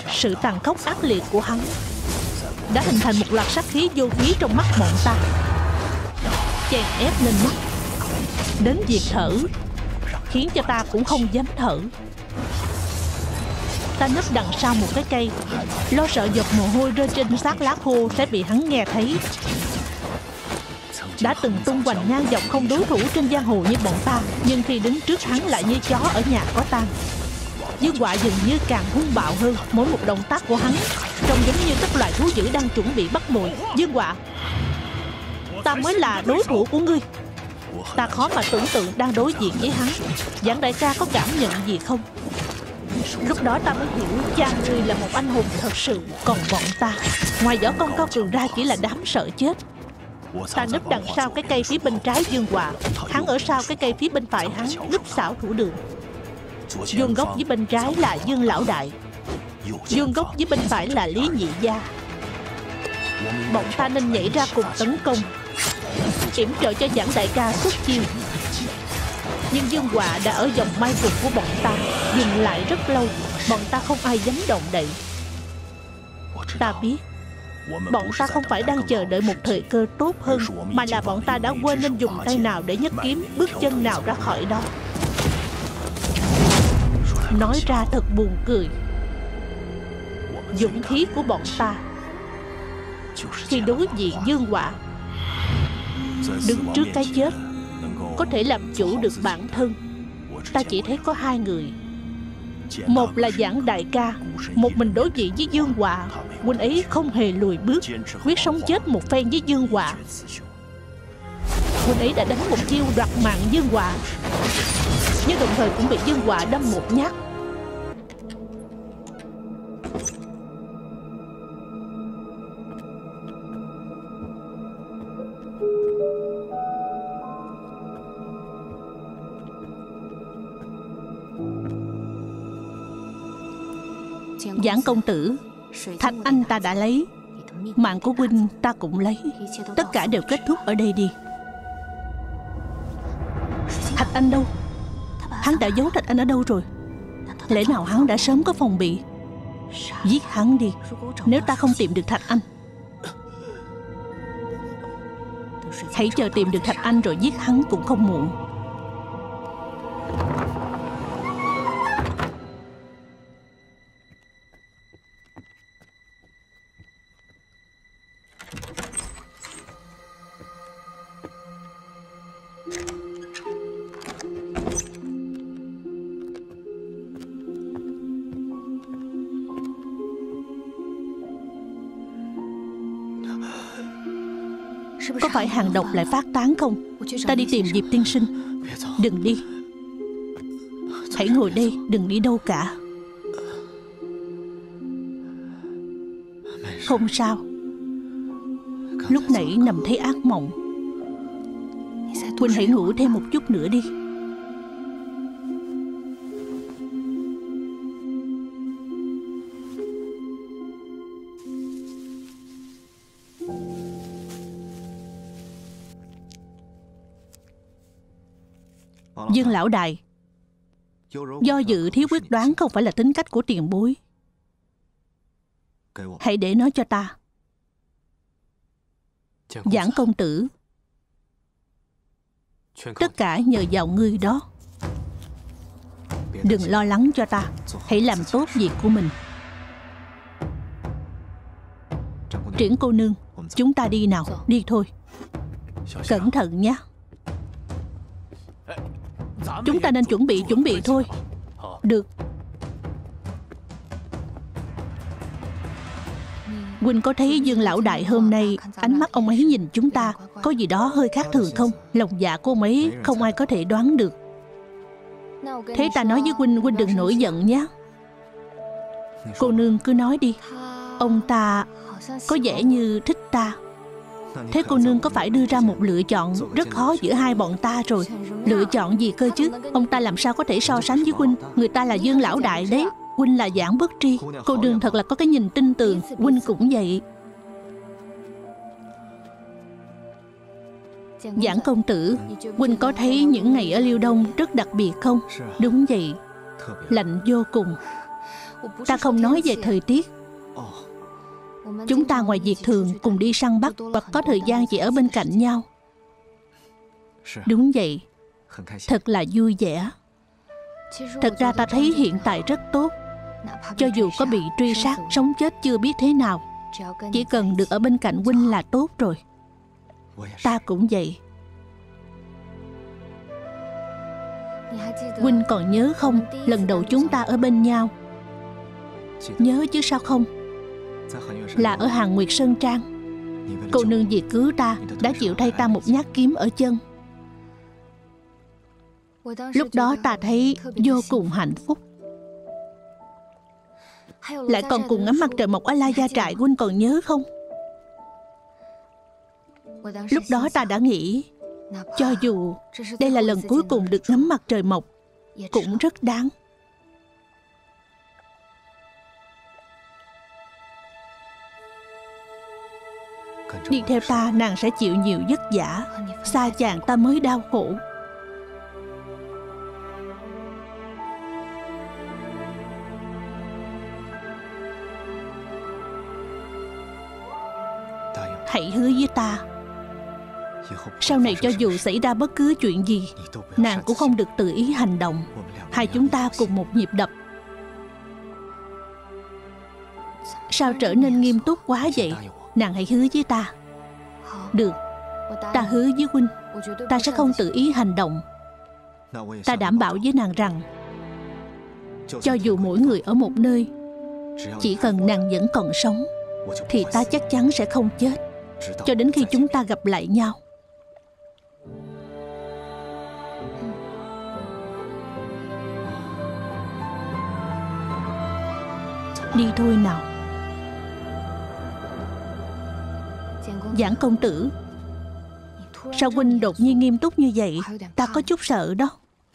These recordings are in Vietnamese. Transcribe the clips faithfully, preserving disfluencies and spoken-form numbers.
Sự tàn khốc ác liệt của hắn đã hình thành một loạt sát khí vô khí trong mắt bọn ta, chèn ép lên mắt, đến việc thở khiến cho ta cũng không dám thở. Ta nấp đằng sau một cái cây, lo sợ giọt mồ hôi rơi trên xác lá khô sẽ bị hắn nghe thấy. Đã từng tung hoành ngang dọc không đối thủ trên giang hồ như bọn ta, nhưng khi đứng trước hắn lại như chó ở nhà có tang. Dương Họa dường như càng hung bạo hơn, mỗi một động tác của hắn trông giống như các loài thú dữ đang chuẩn bị bắt mồi. Dương Họa, ta mới là đối thủ của ngươi. Ta khó mà tưởng tượng đang đối diện với hắn. Giảng đại ca có cảm nhận gì không? Lúc đó ta mới hiểu cha ngươi là một anh hùng thật sự. Còn bọn ta, ngoài võ công cao cường ra chỉ là đám sợ chết. Ta núp đằng sau cái cây phía bên trái Dương Họa, hắn ở sau cái cây phía bên phải hắn, núp xảo thủ đường. Dương gốc với bên trái là Dương Lão Đại, Dương gốc với bên phải là Lý Nhị Gia. Bọn ta nên nhảy ra cùng tấn công, yểm trợ cho Giảng đại ca xuất chiêu. Nhưng Dương Họa đã ở vòng mai phục của bọn ta, dừng lại rất lâu. Bọn ta không ai dám động đậy. Ta biết bọn ta không phải đang chờ đợi một thời cơ tốt hơn, mà là bọn ta đã quên nên dùng tay nào để nhấc kiếm, bước chân nào ra khỏi đó. Nói ra thật buồn cười. Dũng khí của bọn ta khi đối diện Dương Họa, đứng trước cái chết, có thể làm chủ được bản thân. Ta chỉ thấy có hai người. Một là Giảng đại ca, một mình đối diện với Dương Họa. Huynh ấy không hề lùi bước, quyết sống chết một phen với Dương Họa. Huynh ấy đã đánh một chiêu đoạt mạng Dương Họa, nhưng đồng thời cũng bị Dương Họa đâm một nhát. Giảng công tử, Thạch Anh ta đã lấy, mạng của huynh ta cũng lấy. Tất cả đều kết thúc ở đây đi. Thạch Anh đâu? Hắn đã giấu Thạch Anh ở đâu rồi? Lẽ nào hắn đã sớm có phòng bị? Giết hắn đi, nếu ta không tìm được Thạch Anh. Hãy chờ tìm được Thạch Anh rồi giết hắn cũng không muộn. Có phải hàng độc lại phát tán không? Ta đi tìm Diệp tiên sinh. Đừng đi. Hãy ngồi đây, đừng đi đâu cả. Không sao. Lúc nãy nằm thấy ác mộng. Huynh hãy ngủ thêm một chút nữa đi. Dương Lão Đại, do dự thiếu quyết đoán không phải là tính cách của tiền bối. Hãy để nó cho ta. Giảng công tử, tất cả nhờ vào ngươi đó. Đừng lo lắng cho ta, hãy làm tốt việc của mình. Triển cô nương, chúng ta đi nào. Đi thôi. Cẩn thận nhé. Chúng ta nên chuẩn bị chuẩn bị thôi. Được. Huynh có thấy Dương Lão Đại hôm nay ánh mắt ông ấy nhìn chúng ta có gì đó hơi khác thường không? Lòng dạ của ông ấy không ai có thể đoán được. Thế ta nói với Huynh, Huynh đừng nổi giận nhé. Cô nương cứ nói đi. Ông ta có vẻ như thích ta. Thế cô nương có phải đưa ra một lựa chọn rất khó giữa hai bọn ta rồi. Lựa chọn gì cơ chứ? Ông ta làm sao có thể so sánh với Huynh? Người ta là Dương Lão Đại đấy, Huynh là Giảng Bất Tri. Cô nương thật là có cái nhìn tin tường. Huynh cũng vậy. Giảng công tử, Huynh có thấy những ngày ở Liêu Đông rất đặc biệt không? Đúng vậy, lạnh vô cùng. Ta không nói về thời tiết. Chúng ta ngoài việc thường cùng đi săn bắt và có thời gian chỉ ở bên cạnh nhau. Đúng vậy, thật là vui vẻ. Thật ra ta thấy hiện tại rất tốt. Cho dù có bị truy sát, sống chết chưa biết thế nào, chỉ cần được ở bên cạnh huynh là tốt rồi. Ta cũng vậy. Huynh còn nhớ không, lần đầu chúng ta ở bên nhau? Nhớ chứ sao không? Là ở Hàn Nguyệt Sơn Trang. Cô nương vì cứu ta đã chịu thay ta một nhát kiếm ở chân. Lúc đó ta thấy vô cùng hạnh phúc. Lại còn cùng ngắm mặt trời mọc ở La Gia Trại, huynh còn nhớ không? Lúc đó ta đã nghĩ, cho dù đây là lần cuối cùng được ngắm mặt trời mọc, cũng rất đáng. Đi theo ta, nàng sẽ chịu nhiều vất vả. Xa chàng ta mới đau khổ. Hãy hứa với ta, sau này cho dù xảy ra bất cứ chuyện gì, nàng cũng không được tự ý hành động. Hai chúng ta cùng một nhịp đập. Sao trở nên nghiêm túc quá vậy? Nàng hãy hứa với ta. Được, ta hứa với huynh, ta sẽ không tự ý hành động. Ta đảm bảo với nàng rằng, cho dù mỗi người ở một nơi, chỉ cần nàng vẫn còn sống, thì ta chắc chắn sẽ không chết, cho đến khi chúng ta gặp lại nhau. Đi thôi nào. Giảng công tử, sao huynh đột nhiên nghiêm túc như vậy? Ta có chút sợ đó.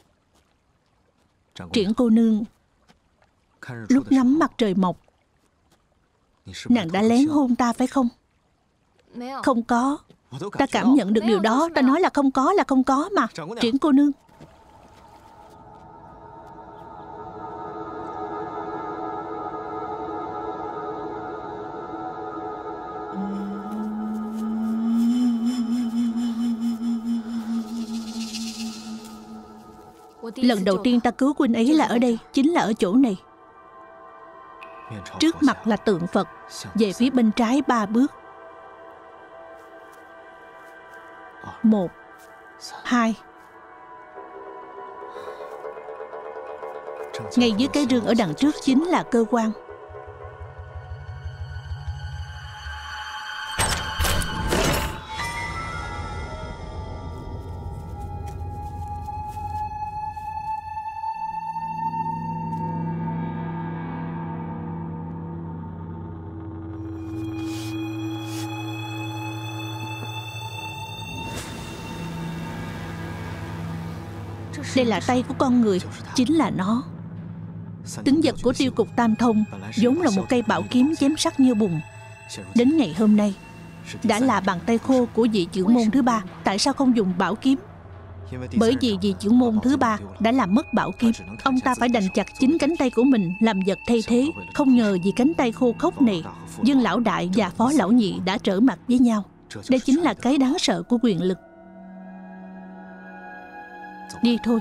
Triển cô nương, lúc ngắm mặt trời mọc, nàng đã lén hôn ta phải không? Không có. Ta cảm nhận được điều đó. Ta nói là không có là không có mà. Triển cô nương. Lần đầu tiên ta cứu huynh ấy là ở đây, chính là ở chỗ này. Trước mặt là tượng Phật, về phía bên trái ba bước. Một, hai. Ngay dưới cái rương ở đằng trước chính là cơ quan. Đây là tay của con người, chính là nó. Tính vật của Tiêu Cục Tam Thông vốn là một cây bảo kiếm chém sắc như bùn. Đến ngày hôm nay đã là bàn tay khô của vị trưởng môn thứ ba. Tại sao không dùng bảo kiếm? Bởi vì vị trưởng môn thứ ba đã làm mất bảo kiếm. Ông ta phải đành chặt chính cánh tay của mình làm vật thay thế. Không ngờ vì cánh tay khô khốc này, Dương lão đại và Phó lão nhị đã trở mặt với nhau. Đây chính là cái đáng sợ của quyền lực. Đi thôi.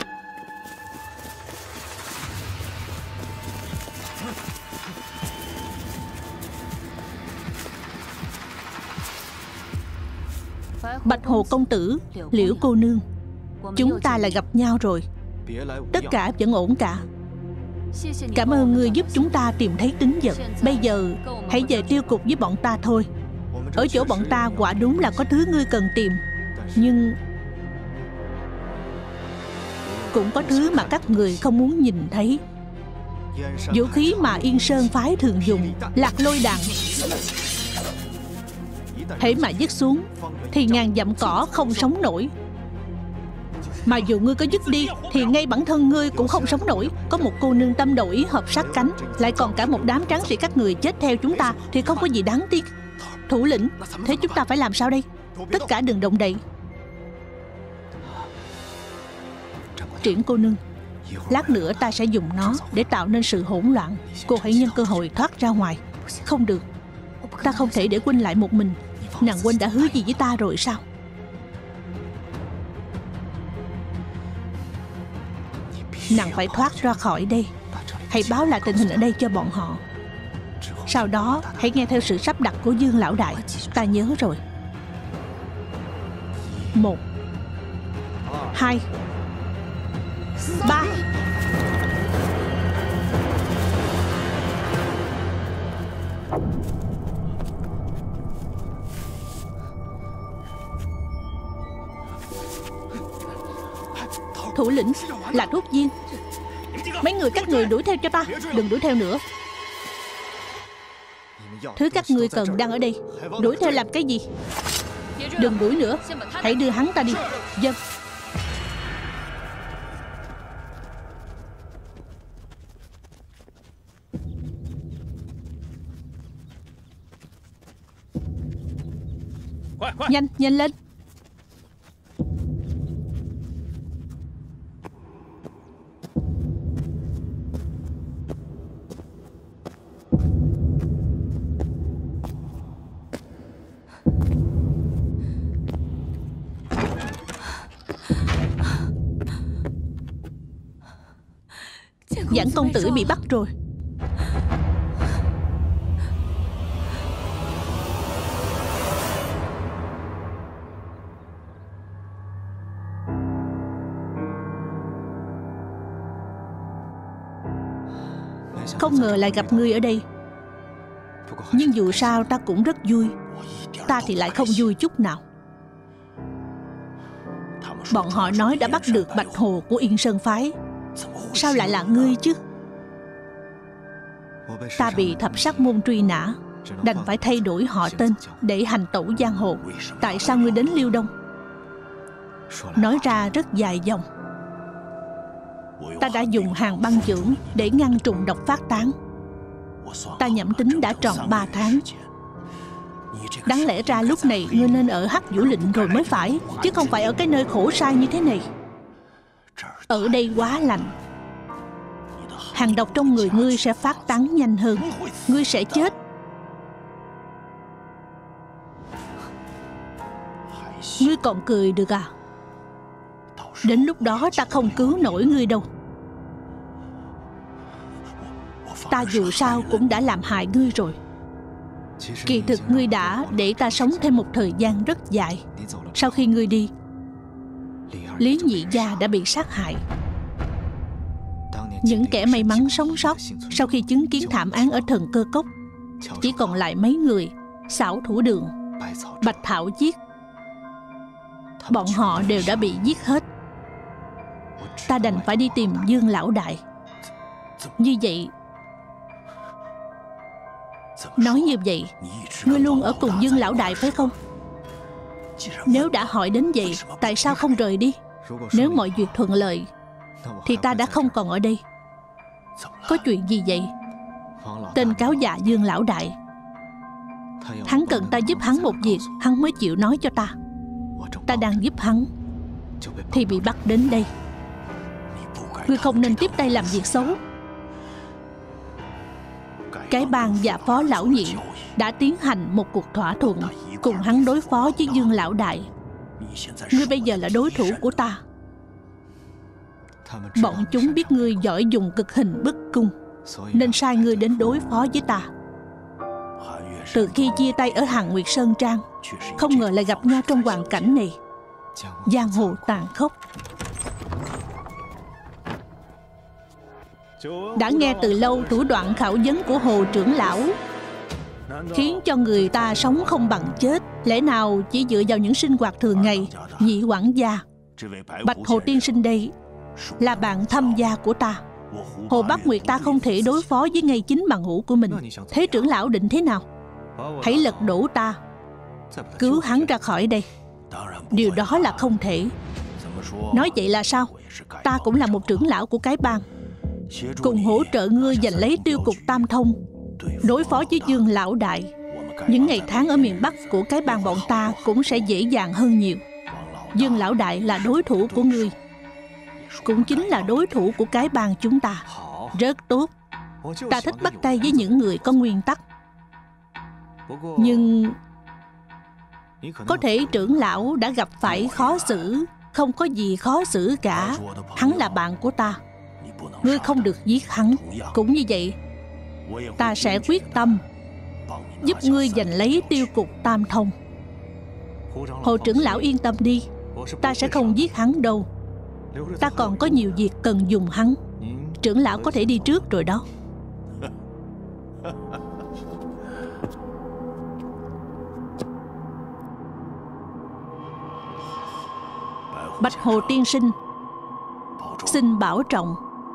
Bạch Hồ công tử, Liễu cô nương, chúng ta lại gặp nhau rồi. Tất cả vẫn ổn cả. Cảm ơn ngươi giúp chúng ta tìm thấy tính vật. Bây giờ hãy về tiêu cục với bọn ta thôi. Ở chỗ bọn ta quả đúng là có thứ ngươi cần tìm, nhưng cũng có thứ mà các người không muốn nhìn thấy. Vũ khí mà Yên Sơn phái thường dùng, Lạc Lôi đằng. Hễ mà dứt xuống thì ngàn dặm cỏ không sống nổi. Mà dù ngươi có dứt đi thì ngay bản thân ngươi cũng không sống nổi. Có một cô nương tâm đầu ý hợp sát cánh, lại còn cả một đám tráng sĩ các người chết theo chúng ta, thì không có gì đáng tiếc. Thủ lĩnh, thế chúng ta phải làm sao đây? Tất cả đừng động đậy. Triển cô nương, Lát nữa ta sẽ dùng nó để tạo nên sự hỗn loạn. Cô hãy nhân cơ hội thoát ra ngoài. Không được, ta không thể để Huynh lại một mình. Nàng Huynh đã hứa gì với ta rồi sao? Nàng phải thoát ra khỏi đây. Hãy báo lại tình hình ở đây cho bọn họ. Sau đó hãy nghe theo sự sắp đặt của Dương lão đại. Ta nhớ rồi. Một, hai, ba. Thủ lĩnh, là thuốc viên. Mấy người các người đuổi theo cho ta. Đừng đuổi theo nữa. Thứ các người cần đang ở đây. Đuổi theo làm cái gì? Đừng đuổi nữa. Hãy đưa hắn ta đi. Dân. Nhanh, nhanh lên. Giảng công tử bị bắt rồi. Không ngờ lại gặp ngươi ở đây. Nhưng dù sao ta cũng rất vui. Ta thì lại không vui chút nào. Bọn họ nói đã bắt được Bạch Hồ của Yên Sơn Phái. Sao lại là ngươi chứ? Ta bị thập sát môn truy nã, đành phải thay đổi họ tên để hành tẩu giang hồ. Tại sao ngươi đến Liêu Đông? Nói ra rất dài dòng. Ta đã dùng hàng băng dưỡng để ngăn trùng độc phát tán. Ta nhẩm tính đã tròn ba tháng. Đáng lẽ ra lúc này ngươi nên ở Hắc Vũ Lĩnh rồi mới phải, chứ không phải ở cái nơi khổ sai như thế này. Ở đây quá lạnh. Hàng độc trong người ngươi sẽ phát tán nhanh hơn. Ngươi sẽ chết. Ngươi còn cười được à? Đến lúc đó ta không cứu nổi ngươi đâu. Ta dù sao cũng đã làm hại ngươi rồi. Kỳ thực ngươi đã để ta sống thêm một thời gian rất dài. Sau khi ngươi đi, Lý Nhị gia đã bị sát hại. Những kẻ may mắn sống sót sau khi chứng kiến thảm án ở Thần Cơ Cốc chỉ còn lại mấy người. Xảo Thủ Đường, Bạch Thảo Giết, bọn họ đều đã bị giết hết. Ta đành phải đi tìm Dương lão đại. Như vậy, nói như vậy, ngươi luôn ở cùng Dương lão đại phải không? Nếu đã hỏi đến vậy, tại sao không rời đi? Nếu mọi việc thuận lợi thì ta đã không còn ở đây. Có chuyện gì vậy? Tên cáo già Dương lão đại, hắn cần ta giúp hắn một việc, hắn mới chịu nói cho ta. Ta đang giúp hắn thì bị bắt đến đây. Ngươi không nên tiếp tay làm việc xấu. Cái bang và Phó lão nhị đã tiến hành một cuộc thỏa thuận cùng hắn đối phó với Dương lão đại. Ngươi bây giờ là đối thủ của ta. Bọn chúng biết ngươi giỏi dùng cực hình bức cung, nên sai ngươi đến đối phó với ta. Từ khi chia tay ở Hàn Nguyệt Sơn Trang, không ngờ lại gặp nhau trong hoàn cảnh này. Giang hồ tàn khốc. Đã nghe từ lâu thủ đoạn khảo vấn của Hồ trưởng lão, khiến cho người ta sống không bằng chết. Lẽ nào chỉ dựa vào những sinh hoạt thường ngày? Nhị quản gia, Bạch Hồ tiên sinh đây là bạn thâm gia của ta. Hồ Bắc Nguyệt ta không thể đối phó với ngay chính bằng hữu của mình. Thế trưởng lão định thế nào? Hãy lật đổ ta, cứu hắn ra khỏi đây. Điều đó là không thể. Nói vậy là sao? Ta cũng là một trưởng lão của cái bang, cùng hỗ trợ ngươi giành lấy tiêu cục Tam Thông, đối phó với Dương lão đại. Những ngày tháng ở miền Bắc của cái bang bọn ta cũng sẽ dễ dàng hơn nhiều. Dương lão đại là đối thủ của ngươi, cũng chính là đối thủ của cái bang chúng ta. Rất tốt. Ta thích bắt tay với những người có nguyên tắc. Nhưng có thể trưởng lão đã gặp phải khó xử. Không có gì khó xử cả. Hắn là bạn của ta. Ngươi không được giết hắn. Cũng như vậy, ta sẽ quyết tâm giúp ngươi giành lấy tiêu cục Tam Thông. Hồ trưởng lão yên tâm đi, ta sẽ không giết hắn đâu. Ta còn có nhiều việc cần dùng hắn. Trưởng lão có thể đi trước rồi đó. Bạch Hồ tiên sinh, xin bảo trọng.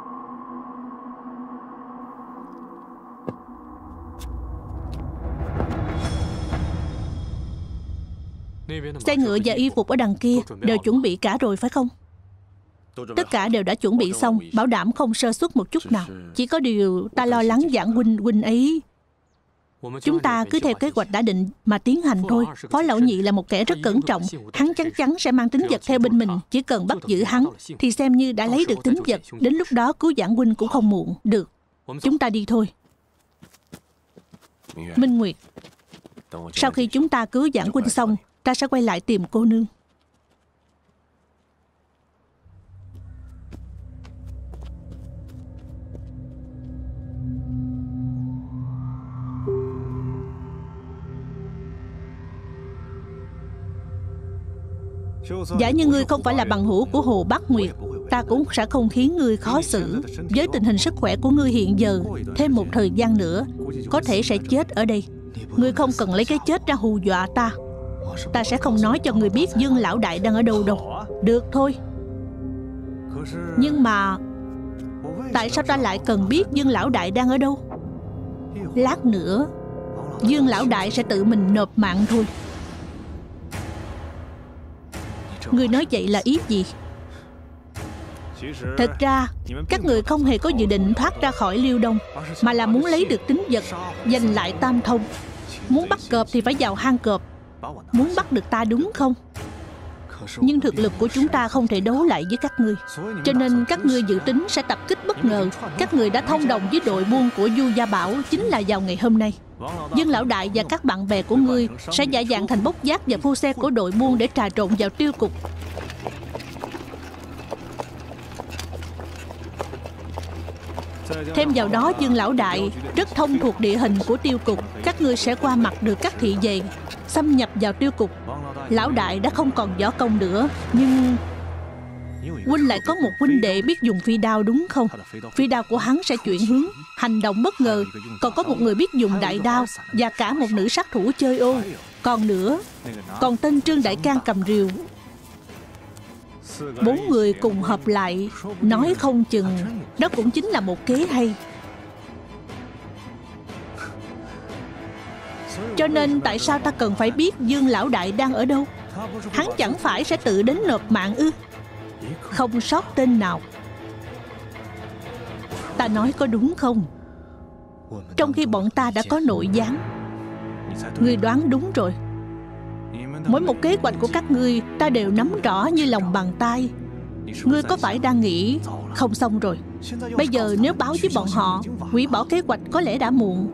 Xe ngựa và y phục ở đằng kia đều chuẩn bị cả rồi phải không? Tất cả đều đã chuẩn bị xong, bảo đảm không sơ suất một chút nào. Chỉ có điều ta lo lắng Giảng huynh huynh ấy. Chúng ta cứ theo kế hoạch đã định mà tiến hành thôi. Phó lão nhị là một kẻ rất cẩn trọng. Hắn chắc chắn sẽ mang tín vật theo bên mình. Chỉ cần bắt giữ hắn thì xem như đã lấy được tín vật. Đến lúc đó cứu Giảng huynh cũng không muộn. Được, chúng ta đi thôi. Minh Nguyệt, sau khi chúng ta cứu Giảng huynh xong, ta sẽ quay lại tìm cô nương. Giả như ngươi không phải là bằng hữu của Hồ Bắc Nguyệt, ta cũng sẽ không khiến ngươi khó xử. Với tình hình sức khỏe của ngươi hiện giờ, thêm một thời gian nữa có thể sẽ chết ở đây. Ngươi không cần lấy cái chết ra hù dọa ta. Ta sẽ không nói cho ngươi biết Dương lão đại đang ở đâu đâu. Được thôi. Nhưng mà tại sao ta lại cần biết Dương lão đại đang ở đâu? Lát nữa Dương lão đại sẽ tự mình nộp mạng thôi. Ngươi nói vậy là ý gì? Thật ra các người không hề có dự định thoát ra khỏi Liêu Đông, mà là muốn lấy được tín vật, giành lại Tam Thông. Muốn bắt cọp thì phải vào hang cọp. Muốn bắt được ta đúng không? Nhưng thực lực của chúng ta không thể đấu lại với các ngươi. Cho nên các ngươi dự tính sẽ tập kích bất ngờ. Các người đã thông đồng với đội buôn của Du Gia Bảo chính là vào ngày hôm nay. Dương lão đại và các bạn bè của ngươi sẽ giả dạng thành bốc vác và phu xe của đội buôn để trà trộn vào tiêu cục. Thêm vào đó, Dương lão đại rất thông thuộc địa hình của tiêu cục. Các ngươi sẽ qua mặt được các thị vệ, xâm nhập vào tiêu cục. Lão đại đã không còn võ công nữa, nhưng huynh lại có một huynh đệ biết dùng phi đao đúng không? Phi đao của hắn sẽ chuyển hướng, hành động bất ngờ. Còn có một người biết dùng đại đao, và cả một nữ sát thủ chơi ô. Còn nữa, còn tên Trương Đại Cang cầm rìu. Bốn người cùng hợp lại, nói không chừng đó cũng chính là một kế hay. Cho nên tại sao ta cần phải biết Dương lão đại đang ở đâu? Hắn chẳng phải sẽ tự đến nộp mạng ư? Không sót tên nào. Ta nói có đúng không? Trong khi bọn ta đã có nội gián. Ngươi đoán đúng rồi. Mỗi một kế hoạch của các ngươi ta đều nắm rõ như lòng bàn tay. Ngươi có phải đang nghĩ không xong rồi? Bây giờ nếu báo với bọn họ hủy bỏ kế hoạch có lẽ đã muộn.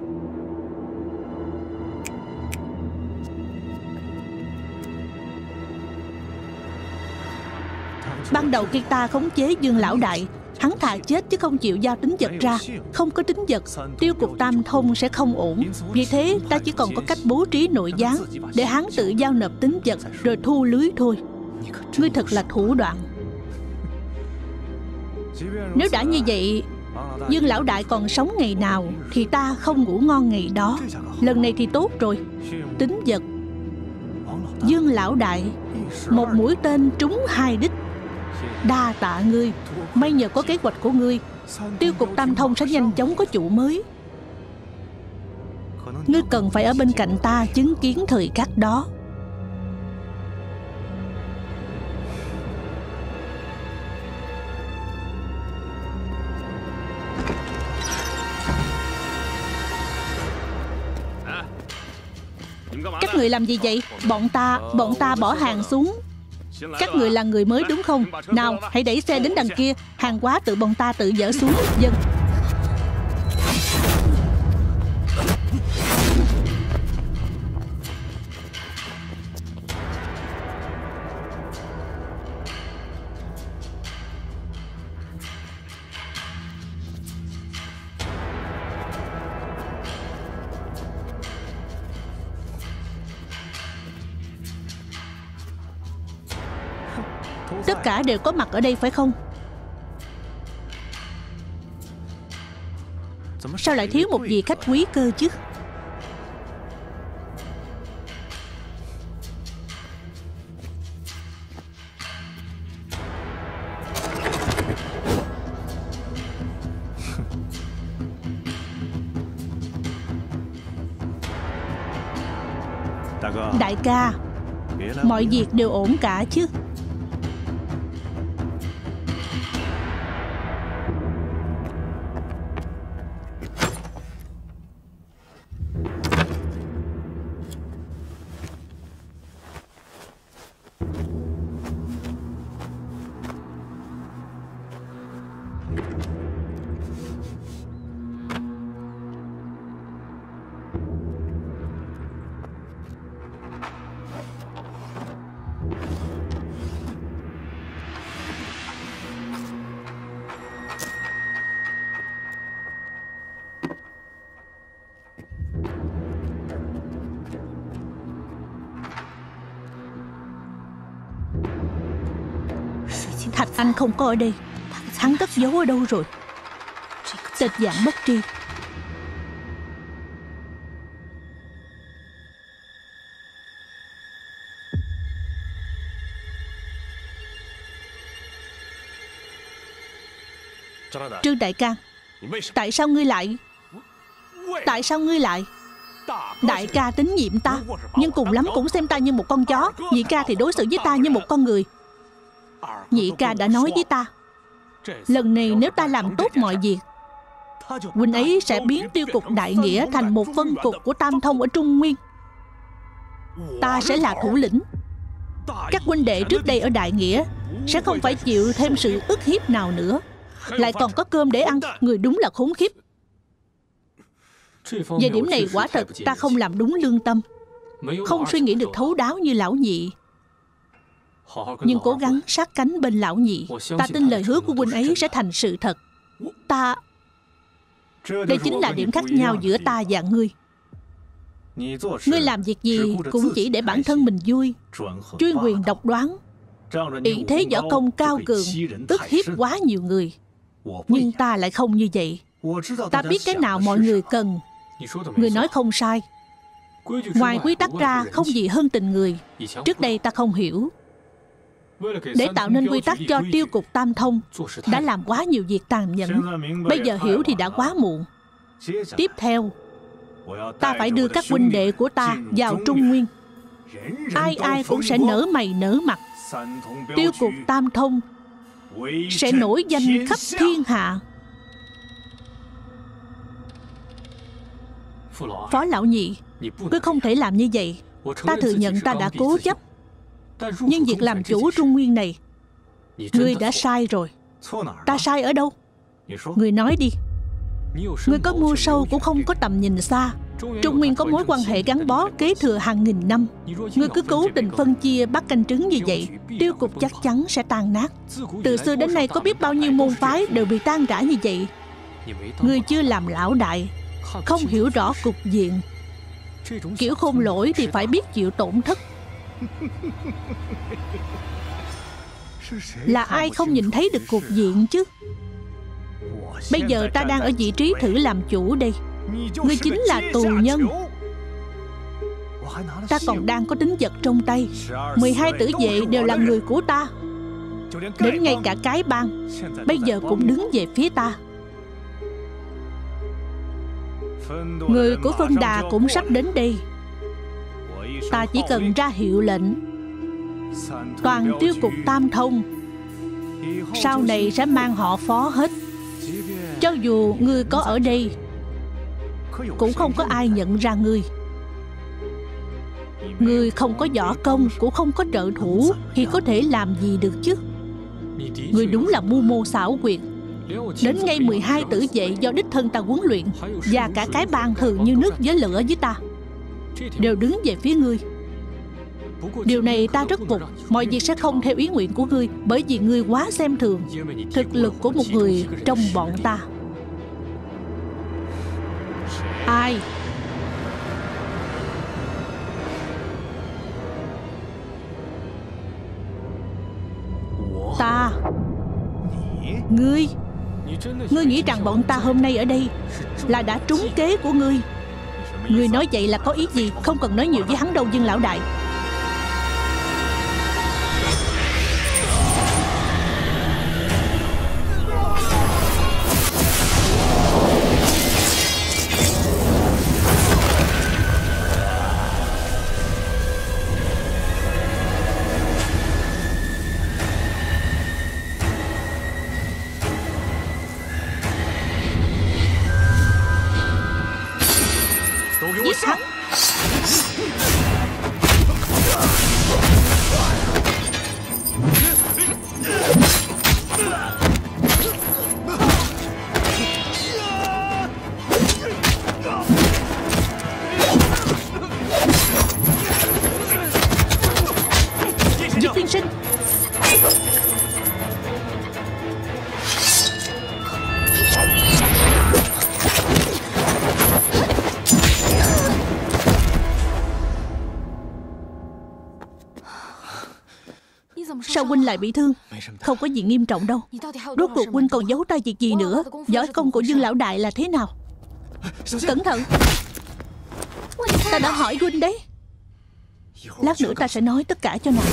Ban đầu khi ta khống chế Dương lão đại, hắn thà chết chứ không chịu giao tín vật ra. Không có tín vật, tiêu cục Tam Thông sẽ không ổn. Vì thế ta chỉ còn có cách bố trí nội gián để hắn tự giao nộp tín vật rồi thu lưới thôi. Ngươi thật là thủ đoạn. Nếu đã như vậy, Dương lão đại còn sống ngày nào thì ta không ngủ ngon ngày đó. Lần này thì tốt rồi. Tín vật Dương lão đại, một mũi tên trúng hai đích. Đa tạ ngươi. May nhờ có kế hoạch của ngươi, tiêu cục Tam Thông sẽ nhanh chóng có chủ mới. Ngươi cần phải ở bên cạnh ta chứng kiến thời khắc đó. Các người làm gì vậy? Bọn ta, bọn ta bỏ hàng xuống. Các người là người mới đúng không? Nào, hãy đẩy xe đến đằng kia. Hàng hóa tự bọn ta tự dỡ xuống. Dân. Tất cả đều có mặt ở đây phải không? Sao lại thiếu một vị khách quý cơ chứ? Đại ca, mọi việc đều ổn cả chứ? Thạch Anh không có ở đây. Hắn cất giấu ở đâu rồi? Tịch dạng bất tri. Trương đại ca, tại sao ngươi lại Tại sao ngươi lại Đại ca tín nhiệm ta, nhưng cùng lắm cũng xem ta như một con chó. Nhị ca thì đối xử với ta như một con người. Nhị ca đã nói với ta, lần này nếu ta làm tốt mọi việc, huynh ấy sẽ biến tiêu cục Đại Nghĩa thành một phân cục của Tam Thông ở Trung Nguyên. Ta sẽ là thủ lĩnh. Các huynh đệ trước đây ở Đại Nghĩa sẽ không phải chịu thêm sự ức hiếp nào nữa, lại còn có cơm để ăn. Người đúng là khốn khiếp. Về điểm này quả thật ta không làm đúng lương tâm, không suy nghĩ được thấu đáo như lão nhị. Nhưng cố gắng sát cánh bên lão nhị, ta tin lời hứa của huynh ấy sẽ thành sự thật. Ta Đây chính là điểm khác nhau giữa ta và ngươi. Ngươi làm việc gì cũng chỉ để bản thân mình vui, chuyên quyền độc đoán, ỷ thế võ công cao cường, ức hiếp quá nhiều người. Nhưng ta lại không như vậy. Ta biết cái nào mọi người cần. Ngươi nói không sai. Ngoài quy tắc ra không gì hơn tình người. Trước đây ta không hiểu. Để tạo nên quy tắc cho tiêu cục Tam Thông, đã làm quá nhiều việc tàn nhẫn. Bây giờ hiểu thì đã quá muộn. Tiếp theo, ta phải đưa các huynh đệ của ta vào Trung Nguyên. Ai ai cũng sẽ nở mày nở mặt. Tiêu cục Tam Thông sẽ nổi danh khắp thiên hạ. Phó lão nhị, ngươi không thể làm như vậy. Ta thừa nhận ta đã cố chấp, nhưng việc làm chủ Trung Nguyên này, ngươi đã sai rồi. Ta sai ở đâu? Ngươi nói đi. Ngươi có mưu sâu cũng không có tầm nhìn xa. Trung Nguyên có mối quan hệ gắn bó kế thừa hàng nghìn năm. Ngươi cứ cố tình phân chia bắt canh trứng như vậy, tiêu cục chắc chắn sẽ tan nát. Từ xưa đến nay có biết bao nhiêu môn phái đều bị tan rã như vậy. Ngươi chưa làm lão đại, không hiểu rõ cục diện. Kiểu khôn lỗi thì phải biết chịu tổn thất. Là ai không nhìn thấy được cục diện chứ? Bây giờ ta đang ở vị trí thử làm chủ đây. Ngươi chính là tù nhân. Ta còn đang có tính vật trong tay. Mười hai tử vệ đều là người của ta. Đến ngay cả cái bang bây giờ cũng đứng về phía ta. Người của Phân Đà cũng sắp đến đây. Ta chỉ cần ra hiệu lệnh, toàn tiêu cục Tam Thông sau này sẽ mang họ Phó hết. Cho dù ngươi có ở đây, cũng không có ai nhận ra ngươi. Ngươi không có võ công, cũng không có trợ thủ, thì có thể làm gì được chứ? Ngươi đúng là mưu mô xảo quyệt. Đến ngay mười hai tử vệ do đích thân ta huấn luyện, và cả cái bang thường như nước với lửa với ta, đều đứng về phía ngươi. Điều này ta rất phục. Mọi việc sẽ không theo ý nguyện của ngươi, bởi vì ngươi quá xem thường thực lực của một người trong bọn ta. Ai? Ta. Ngươi. Ngươi nghĩ rằng bọn ta hôm nay ở đây là đã trúng kế của ngươi? Ngươi nói vậy là có ý gì? Không cần nói nhiều với hắn đâu, Dương lão đại. Giết hắn. Diệp tiên sinh. Sao huynh lại bị thương? Không có gì nghiêm trọng đâu. Rốt cuộc huynh còn giấu ta việc gì nữa? Võ công của Dương lão đại là thế nào? Cẩn thận. Ta đã hỏi huynh đấy. Lát nữa ta sẽ nói tất cả cho nàng.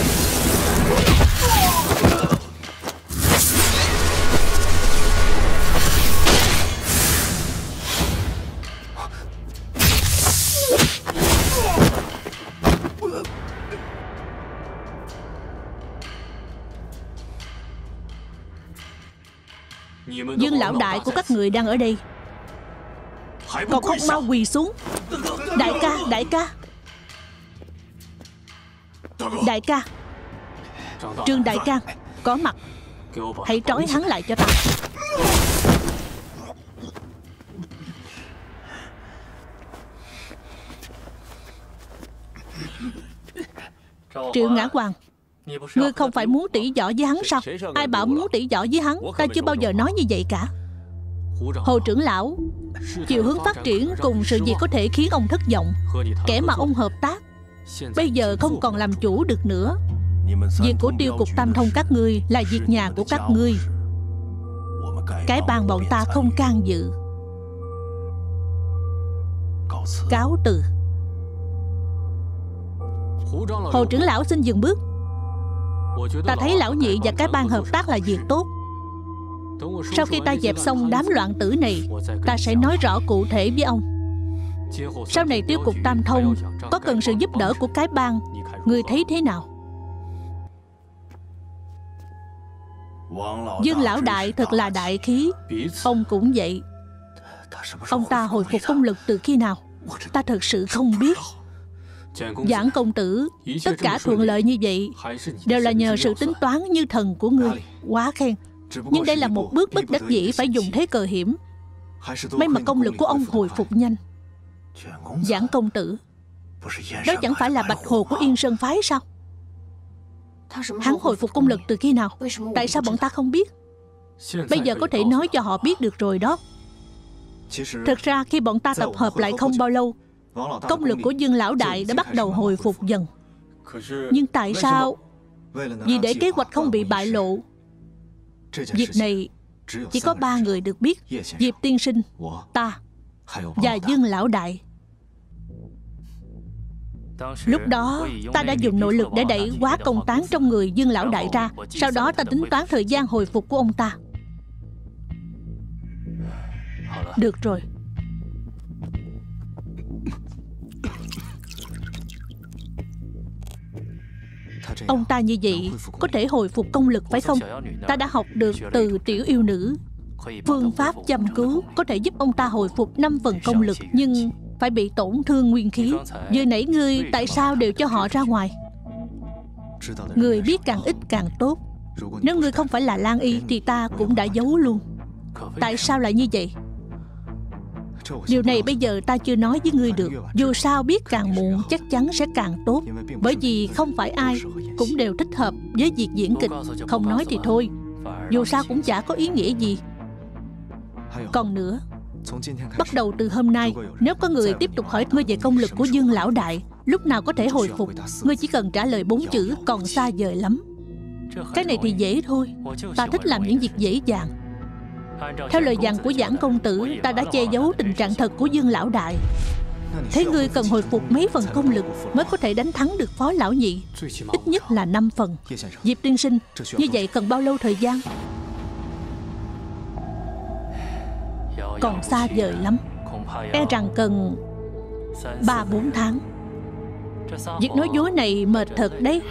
Dương lão đại của các người đang ở đây, còn không mau quỳ xuống. Đại ca, đại ca. Đại ca. Trương đại ca có mặt. Hãy trói hắn lại cho ta. Triệu Ngã Hoàng, ngươi không phải muốn tỉ võ với hắn sao? Ai bảo muốn tỉ võ với hắn? Ta chưa bao giờ nói như vậy cả. Hồ trưởng lão, chiều hướng phát triển cùng sự việc có thể khiến ông thất vọng. Kẻ mà ông hợp tác bây giờ không còn làm chủ được nữa. Việc của tiêu cục Tam Thông các ngươi là việc nhà của các ngươi. Cái bang bọn ta không can dự. Cáo từ. Hồ trưởng lão xin dừng bước. Ta thấy lão nhị và cái bang hợp tác là việc tốt. Sau khi ta dẹp xong đám loạn tử này, ta sẽ nói rõ cụ thể với ông. Sau này tiêu cục Tam Thông có cần sự giúp đỡ của cái bang, ngươi thấy thế nào? Dương lão đại thật là đại khí. Ông cũng vậy. Ông ta hồi phục công lực từ khi nào? Ta thật sự không biết. Giảng công tử, tất cả thuận lợi như vậy đều là nhờ sự tính toán như thần của ngươi. Quá khen. Nhưng đây là một bước bất đắc dĩ phải dùng thế cờ hiểm. May mà công lực của ông hồi phục nhanh. Giảng công tử, đó chẳng phải là Bạch Hồ của Yên Sơn phái sao? Hắn hồi phục công lực từ khi nào? Tại sao bọn ta không biết? Bây giờ có thể nói cho họ biết được rồi đó. Thực ra khi bọn ta tập hợp lại không bao lâu, công lực của Dương lão đại đã bắt đầu hồi phục dần. Nhưng tại sao? Vì để kế hoạch không bị bại lộ, việc này chỉ có ba người được biết: Diệp tiên sinh, ta và Dương lão đại. Lúc đó ta đã dùng nội lực để đẩy quá công tán trong người Dương lão đại ra. Sau đó ta tính toán thời gian hồi phục của ông ta. Được rồi. Ông ta như vậy có thể hồi phục công lực phải không? Ta đã học được từ tiểu yêu nữ phương pháp chăm cứu có thể giúp ông ta hồi phục năm phần công lực. Nhưng phải bị tổn thương nguyên khí. Vừa nãy ngươi tại sao đều cho họ ra ngoài? Người biết càng ít càng tốt. Nếu ngươi không phải là Lan Y thì ta cũng đã giấu luôn. Tại sao lại như vậy? Điều này bây giờ ta chưa nói với ngươi được. Dù sao biết càng muộn chắc chắn sẽ càng tốt. Bởi vì không phải ai cũng đều thích hợp với việc diễn kịch. Không nói thì thôi, dù sao cũng chả có ý nghĩa gì. Còn nữa, bắt đầu từ hôm nay, nếu có người tiếp tục hỏi ngươi về công lực của Dương lão đại, lúc nào có thể hồi phục, ngươi chỉ cần trả lời bốn chữ còn xa vời lắm. Cái này thì dễ thôi. Ta thích làm những việc dễ dàng. Theo lời dặn của Giảng công tử, ta đã che giấu tình trạng thật của Dương lão đại. Thế ngươi cần hồi phục mấy phần công lực mới có thể đánh thắng được Phó lão nhị? Ít nhất là năm phần. Diệp tiên sinh, như vậy cần bao lâu thời gian? Còn xa vời lắm. E rằng cần ba bốn tháng. Việc nói dối này mệt thật đấy.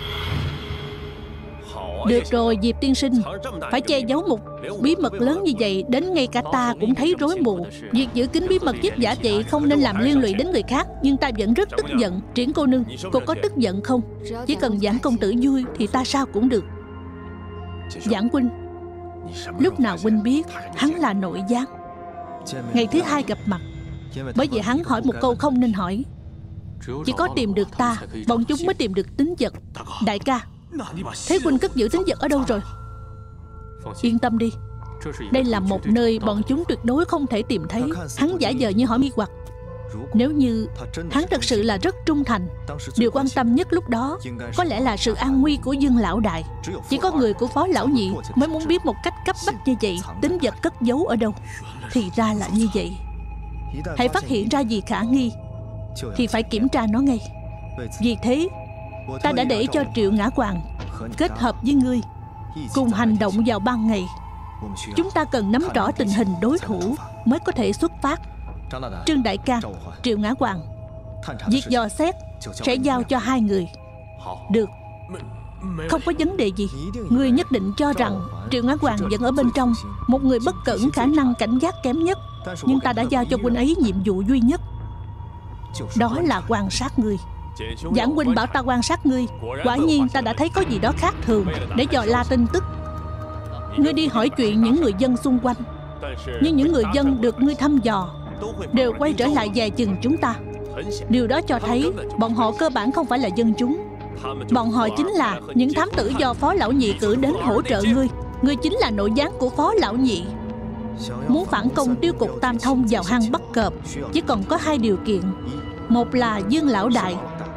Được rồi Diệp tiên sinh, phải che giấu một bí mật lớn như vậy đến ngay cả ta cũng thấy rối mù. Việc giữ kín bí mật giúp giả vậy không nên làm liên lụy đến người khác. Nhưng ta vẫn rất tức giận. Triển cô nương, cô có tức giận không? Chỉ cần Giảng công tử vui thì ta sao cũng được. Giảng huynh, lúc nào huynh biết hắn là nội gián? Ngày thứ hai gặp mặt, bởi vì hắn hỏi một câu không nên hỏi. Chỉ có tìm được ta, bọn chúng mới tìm được tín vật. Đại ca, thế huynh cất giữ tín vật ở đâu rồi? Yên tâm đi, đây là một nơi bọn chúng tuyệt đối không thể tìm thấy. Hắn giả vờ như hỏi nghi hoặc. Nếu như hắn thật sự là rất trung thành, điều quan tâm nhất lúc đó có lẽ là sự an nguy của Dương lão đại. Chỉ có người của Phó lão nhị mới muốn biết một cách cấp bách như vậy tín vật cất giấu ở đâu. Thì ra là như vậy. Hãy phát hiện ra gì khả nghi thì phải kiểm tra nó ngay. Vì thế ta đã để cho Triệu Ngã Hoàng kết hợp với ngươi cùng hành động vào ban ngày. Chúng ta cần nắm rõ tình hình đối thủ mới có thể xuất phát. Trương đại ca, Triệu Ngã Hoàng, việc dò xét sẽ giao cho hai người. Được, không có vấn đề gì. Ngươi nhất định cho rằng Triệu Ngã Hoàng vẫn ở bên trong. Một người bất cẩn khả năng cảnh giác kém nhất. Nhưng ta đã giao cho huynh ấy nhiệm vụ duy nhất, đó là quan sát ngươi. Giảng huynh bảo ta quan sát ngươi. Quả nhiên ta đã thấy có gì đó khác thường. Để dò la tin tức, ngươi đi hỏi chuyện những người dân xung quanh. Nhưng những người dân được ngươi thăm dò đều quay trở lại dè chừng chúng ta. Điều đó cho thấy bọn họ cơ bản không phải là dân chúng. Bọn họ chính là những thám tử do Phó lão nhị cử đến hỗ trợ ngươi. Ngươi chính là nội gián của Phó lão nhị. Muốn phản công Tiêu Cục Tam Thông vào hang Bắc Cọp chỉ còn có hai điều kiện. Một là Dương lão đại,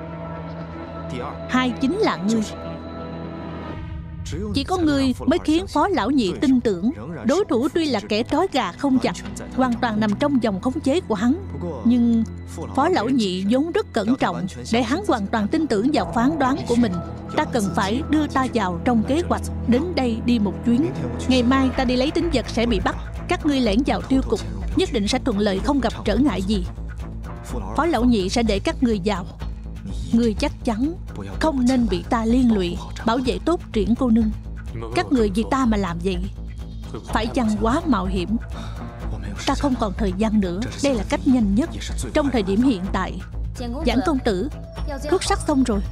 hai chính là ngươi. Chỉ có ngươi mới khiến Phó lão nhị tin tưởng đối thủ tuy là kẻ trói gà không chặt, hoàn toàn nằm trong vòng khống chế của hắn. Nhưng Phó lão nhị vốn rất cẩn trọng. Để hắn hoàn toàn tin tưởng vào phán đoán của mình, ta cần phải đưa ta vào trong kế hoạch. Đến đây đi một chuyến. Ngày mai ta đi lấy tín vật sẽ bị bắt. Các ngươi lẻn vào Tiêu Cục nhất định sẽ thuận lợi, không gặp trở ngại gì. Phó lão nhị sẽ để các ngươi vào. Ngươi chắc chắn không nên bị ta liên lụy. Bảo vệ tốt Triển cô nương. Các người vì ta mà làm vậy phải chăng quá mạo hiểm? Ta không còn thời gian nữa. Đây là cách nhanh nhất trong thời điểm hiện tại. Giảng công tử, thuốc sắc xong rồi.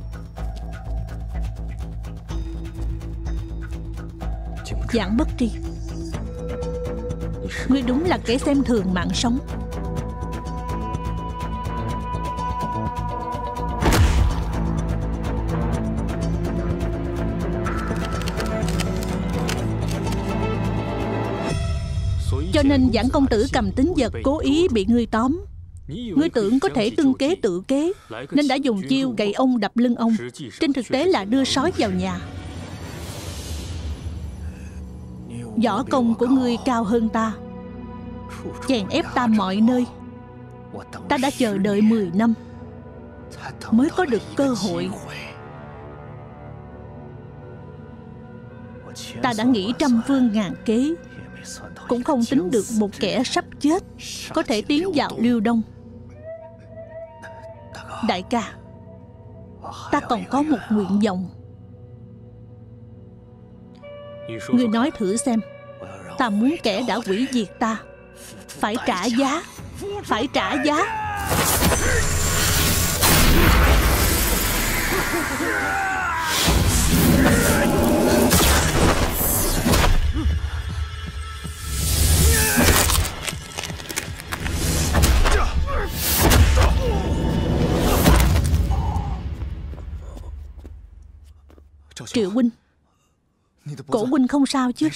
Giảng Bất Tri, ngươi đúng là kẻ xem thường mạng sống. Cho nên Giảng công tử cầm tín vật cố ý bị ngươi tóm. Ngươi tưởng có thể tương kế tự kế nên đã dùng chiêu gậy ông đập lưng ông. Trên thực tế là đưa sói vào nhà. Võ công của ngươi cao hơn ta, chèn ép ta mọi nơi. Ta đã chờ đợi mười năm mới có được cơ hội. Ta đã nghĩ trăm phương ngàn kế, cũng không tính được một kẻ sắp chết có thể tiến vào Liêu Đông. Đại ca, ta còn có một nguyện vọng. Ngươi nói thử xem. Ta muốn kẻ đã hủy diệt ta phải trả giá. Phải trả giá. Triệu huynh, cổ huynh không sao chứ?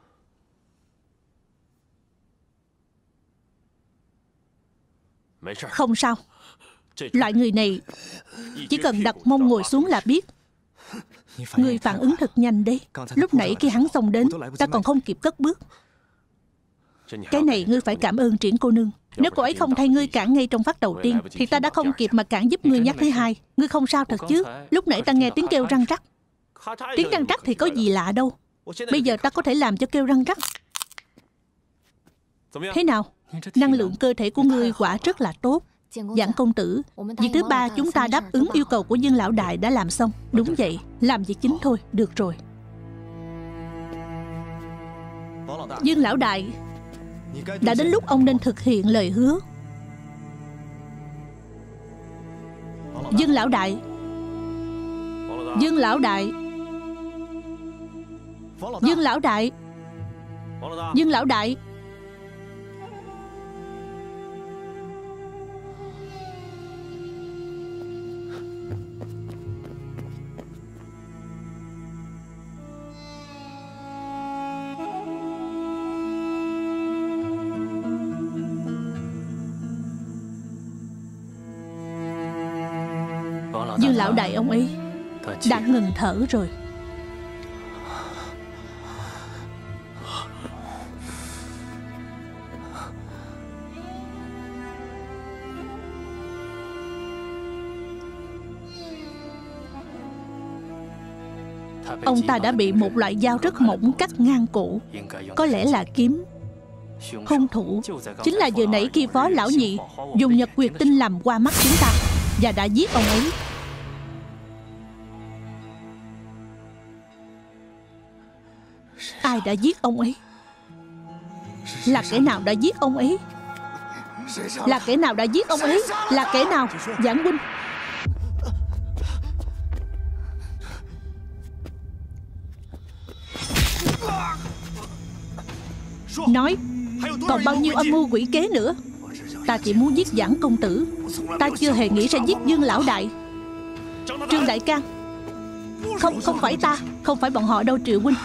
Không sao. Loại người này chỉ cần đặt mông ngồi xuống là biết. Người phản ứng thật nhanh đấy. Lúc nãy khi hắn xông đến, ta còn không kịp cất bước. Cái này ngươi phải cảm ơn Triển cô nương. Nếu cô ấy không thay ngươi cản ngay trong phát đầu tiên thì ta đã không kịp mà cản giúp ngươi nhắc thứ hai. Ngươi không sao thật chứ? Lúc nãy ta nghe tiếng kêu răng rắc. Tiếng răng rắc thì có gì lạ đâu. Bây giờ ta có thể làm cho kêu răng rắc. Thế nào? Năng lượng cơ thể của ngươi quả rất là tốt. Giảng công tử, việc thứ ba chúng ta đáp ứng yêu cầu của Dương lão đại đã làm xong. Đúng vậy, làm việc chính thôi. Được rồi. Dương lão đại, đã đến lúc ông nên thực hiện lời hứa. Dương lão đại, Dương lão đại, Dương lão đại, Dương lão đại. Dương lão đại ông ấy đã ngừng thở rồi. Ông ta đã bị một loại dao rất mỏng cắt ngang cổ. Có lẽ là kiếm. Hung thủ chính là vừa nãy khi Phó lão nhị dùng nhật nguyệt tinh làm qua mắt chúng ta và đã giết ông ấy. Ai đã giết ông ấy? Là kẻ nào đã giết ông ấy? Là kẻ nào đã giết ông ấy? Là kẻ nào? Giảng huynh. Nói, còn bao nhiêu âm mưu quỷ kế nữa? Ta chỉ muốn giết Giảng công tử. Ta chưa hề nghĩ ra giết Dương lão đại. Trương đại ca. Không, không phải ta. Không phải bọn họ đâu Triệu huynh.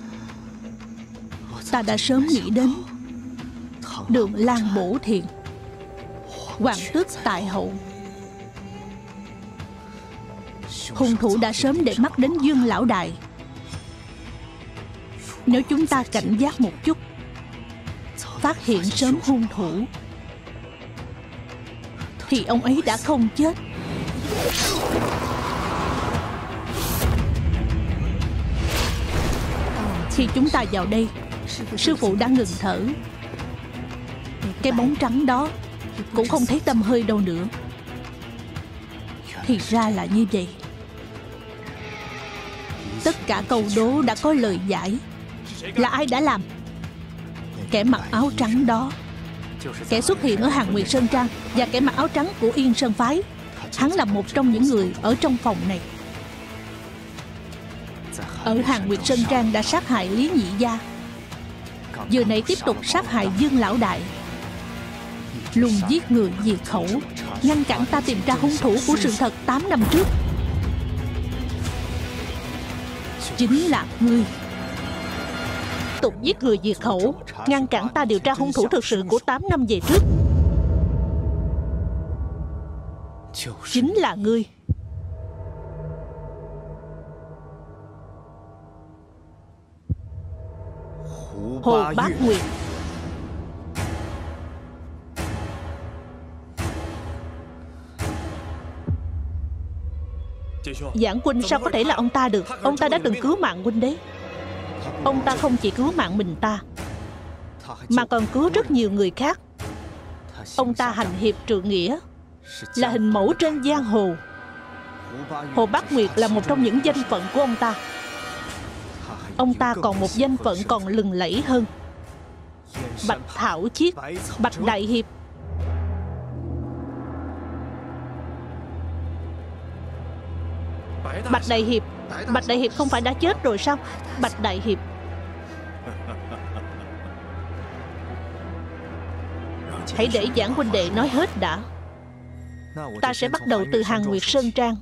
Ta đã sớm nghĩ đến Đường Lan Bổ Thiện, Hoàng tước tại hậu. Hung thủ đã sớm để mắt đến Dương lão đại. Nếu chúng ta cảnh giác một chút, phát hiện sớm hung thủ, thì ông ấy đã không chết. Khi chúng ta vào đây, sư phụ đã ngừng thở. Cái bóng trắng đó cũng không thấy tăm hơi đâu nữa. Thì ra là như vậy. Tất cả câu đố đã có lời giải. Là ai đã làm? Kẻ mặc áo trắng đó, kẻ xuất hiện ở Hàn Nguyệt Sơn Trang, và kẻ mặc áo trắng của Yên Sơn Phái. Hắn là một trong những người ở trong phòng này. Ở Hàn Nguyệt Sơn Trang đã sát hại Lý Nhị Gia, giờ này tiếp tục sát hại Dương lão đại. Luôn giết người diệt khẩu, ngăn cản ta tìm ra hung thủ của sự thật tám năm trước. Chính là ngươi. Tiếp tục giết người diệt khẩu, ngăn cản ta điều tra hung thủ thực sự của tám năm về trước. Chính là ngươi. Hồ Bác Nguyệt. Giảng huynh sao có thể là ông ta được? Ông ta đã từng cứu mạng huynh đấy. Ông ta không chỉ cứu mạng mình ta, mà còn cứu rất nhiều người khác. Ông ta hành hiệp trượng nghĩa, là hình mẫu trên giang hồ. Hồ Bác Nguyệt là một trong những danh phận của ông ta. Ông ta còn một danh phận còn lừng lẫy hơn: Bạch Thảo Chiết, Bạch Đại Hiệp. Bạch Đại Hiệp, Bạch Đại Hiệp không phải đã chết rồi sao? Bạch Đại Hiệp, hãy để Giảng huynh đệ nói hết đã. Ta sẽ bắt đầu từ Hàn Nguyệt Sơn Trang.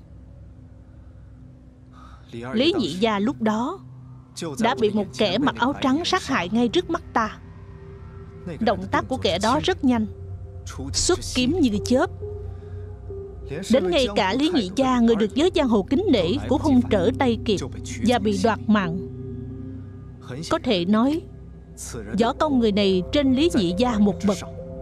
Lý Nhị Gia lúc đó đã bị một kẻ mặc áo trắng sát hại ngay trước mắt ta. Động tác của kẻ đó rất nhanh, xuất kiếm như chớp. Đến ngay cả Lý Nhị Gia, người được giới giang hồ kính nể, cũng không trở tay kịp và bị đoạt mạng. Có thể nói võ công người này trên Lý Nhị Gia một bậc.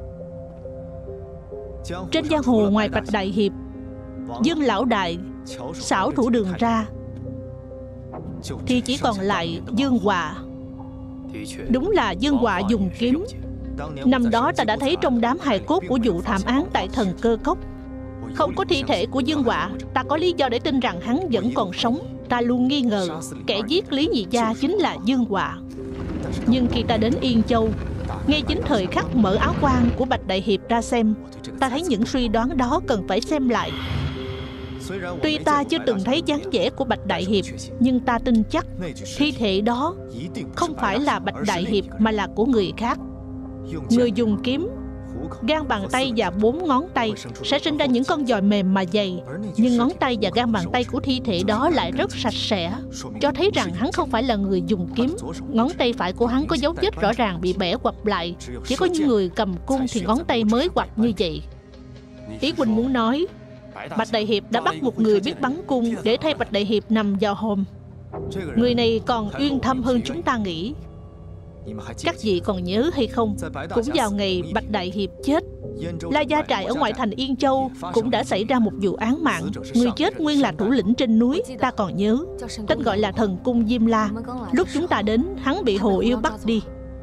Trên giang hồ ngoài Bạch Đại Hiệp, Dương Lão Đại, xảo thủ đường ra, thì chỉ còn lại Dương Hòa. Đúng là Dương Hòa dùng kiếm. Năm đó ta đã thấy trong đám hài cốt của vụ thảm án tại Thần Cơ Cốc không có thi thể của Dương Hòa. Ta có lý do để tin rằng hắn vẫn còn sống. Ta luôn nghi ngờ kẻ giết Lý Nhị Gia chính là Dương Hòa. Nhưng khi ta đến Yên Châu, ngay chính thời khắc mở áo quan của Bạch Đại Hiệp ra xem, ta thấy những suy đoán đó cần phải xem lại. Tuy ta chưa từng thấy dáng vẻ của Bạch Đại Hiệp, nhưng ta tin chắc thi thể đó không phải là Bạch Đại Hiệp mà là của người khác. Người dùng kiếm, gan bàn tay và bốn ngón tay sẽ sinh ra những con giòi mềm mà dày. Nhưng ngón tay và gan bàn tay của thi thể đó lại rất sạch sẽ, cho thấy rằng hắn không phải là người dùng kiếm. Ngón tay phải của hắn có dấu vết rõ ràng bị bẻ quặp lại. Chỉ có những người cầm cung thì ngón tay mới quặp như vậy. Ý huynh muốn nói Bạch Đại Hiệp đã bắt một người biết bắn cung để thay Bạch Đại Hiệp nằm vào hòm. Người này còn uyên thâm hơn chúng ta nghĩ. Các vị còn nhớ hay không, cũng vào ngày Bạch Đại Hiệp chết, La Gia Trại ở ngoại thành Yên Châu cũng đã xảy ra một vụ án mạng. Người chết nguyên là thủ lĩnh trên núi. Ta còn nhớ, tên gọi là Thần Cung Diêm La. Lúc chúng ta đến, hắn bị Hồ Yêu bắt đi.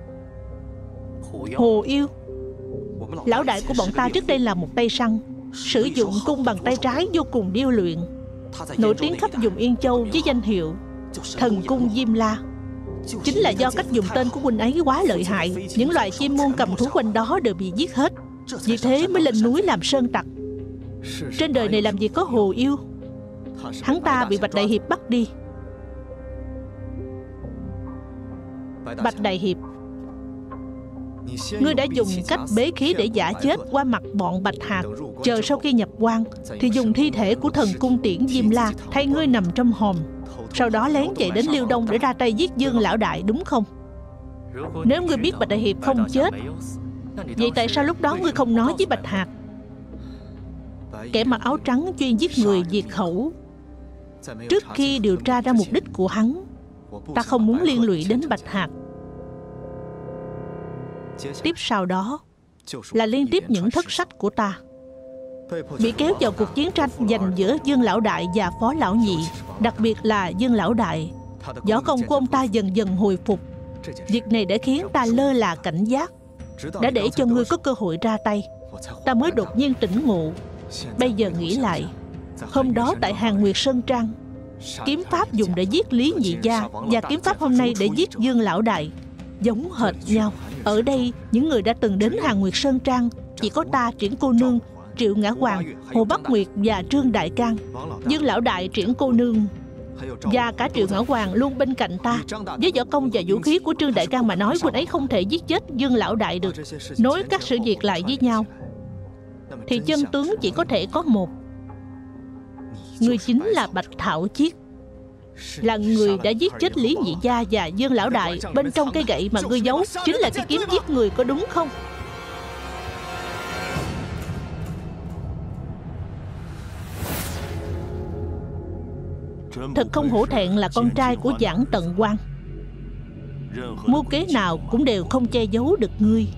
Hồ Yêu? Lão đại của bọn ta trước đây là một tay săn, sử dụng cung bằng tay trái vô cùng điêu luyện, nổi tiếng khắp vùng Yên Châu với danh hiệu Thần Cung Diêm La. Chính là do cách dùng tên của huynh ấy quá lợi hại, những loài chim muôn cầm thú quanh đó đều bị giết hết. Vì thế mới lên núi làm sơn tặc. Trên đời này làm gì có Hồ Yêu. Hắn ta bị Bạch Đại Hiệp bắt đi. Bạch Đại Hiệp, ngươi đã dùng cách bế khí để giả chết qua mặt bọn Bạch Hạc. Chờ sau khi nhập quan thì dùng thi thể của Thần Cung Tiễn Diêm La thay ngươi nằm trong hòm, sau đó lén chạy đến Liêu Đông để ra tay giết Dương Lão Đại, đúng không? Nếu ngươi biết Bạch Đại Hiệp không chết, vậy tại sao lúc đó ngươi không nói với Bạch Hạc? Kẻ mặc áo trắng chuyên giết người diệt khẩu. Trước khi điều tra ra mục đích của hắn, ta không muốn liên lụy đến Bạch Hạc. Tiếp sau đó là liên tiếp những thất sách của ta. Bị kéo vào cuộc chiến tranh giành giữa Dương Lão Đại và Phó Lão Nhị. Đặc biệt là Dương Lão Đại, võ công của ông ta dần dần hồi phục. Việc này đã khiến ta lơ là cảnh giác, đã để cho ngươi có cơ hội ra tay. Ta mới đột nhiên tỉnh ngộ. Bây giờ nghĩ lại, hôm đó tại Hàn Nguyệt Sơn Trang, kiếm pháp dùng để giết Lý Nhị Gia và kiếm pháp hôm nay để giết Dương Lão Đại giống hệt nhau. Ở đây, những người đã từng đến Hàn Nguyệt Sơn Trang chỉ có ta, Triển cô nương, Triệu Ngã Hoàng, Hồ Bắc Nguyệt và Trương Đại Cang. Dương Lão Đại, Triển cô nương và cả Triệu Ngã Hoàng luôn bên cạnh ta. Với võ công và vũ khí của Trương Đại Cang mà nói, huynh ấy không thể giết chết Dương Lão Đại được. Nối các sự việc lại với nhau thì chân tướng chỉ có thể có một. Người chính là Bạch Thảo Chiết, là người đã giết chết Lý Nhị Gia và Dương Lão Đại. Bên trong cây gậy mà ngươi giấu chính là cái kiếm giết người, có đúng không? Thật không hổ thẹn là con trai của Giảng Tận Quan. Mưu kế nào cũng đều không che giấu được ngươi.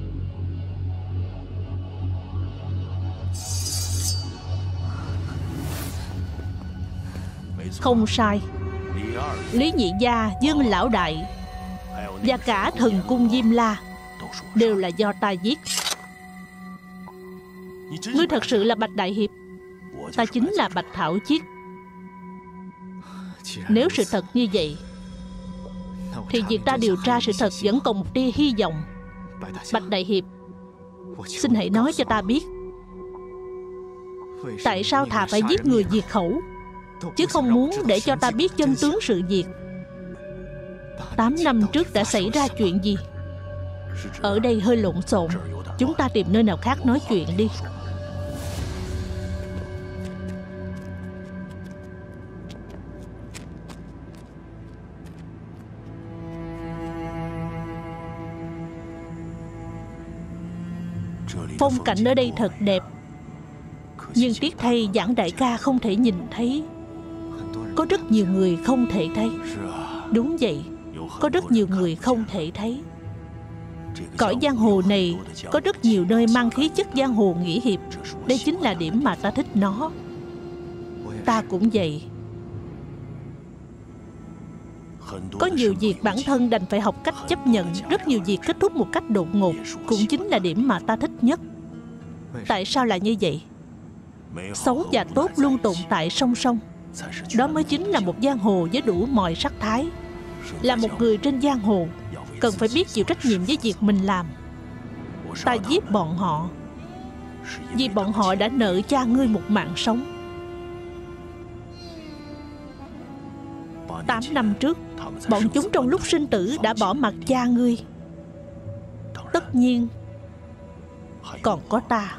Không sai, Lý Nhị Gia, Dương Lão Đại và cả Thần Cung Diêm La đều là do ta giết. Ngươi thật sự là Bạch Đại Hiệp, ta chính là Bạch Thảo Chiết. Nếu sự thật như vậy thì việc ta điều tra sự thật vẫn còn một tia hy vọng. Bạch Đại Hiệp, xin hãy nói cho ta biết, tại sao thà phải giết người diệt khẩu chứ không muốn để cho ta biết chân tướng sự việc. Tám năm trước đã xảy ra chuyện gì? Ở đây hơi lộn xộn, chúng ta tìm nơi nào khác nói chuyện đi. Phong cảnh ở đây thật đẹp, nhưng tiếc thay Giảng đại ca không thể nhìn thấy. Có rất nhiều người không thể thấy. Đúng vậy, có rất nhiều người không thể thấy. Cõi giang hồ này có rất nhiều nơi mang khí chất giang hồ nghĩa hiệp. Đây chính là điểm mà ta thích nó. Ta cũng vậy. Có nhiều việc bản thân đành phải học cách chấp nhận. Rất nhiều việc kết thúc một cách đột ngột, cũng chính là điểm mà ta thích nhất. Tại sao là như vậy? Xấu và tốt luôn tồn tại song song. Đó mới chính là một giang hồ với đủ mọi sắc thái. Là một người trên giang hồ, cần phải biết chịu trách nhiệm với việc mình làm. Ta giết bọn họ vì bọn họ đã nợ cha ngươi một mạng sống. Tám năm trước, bọn chúng trong lúc sinh tử đã bỏ mặc cha ngươi. Tất nhiên còn có ta.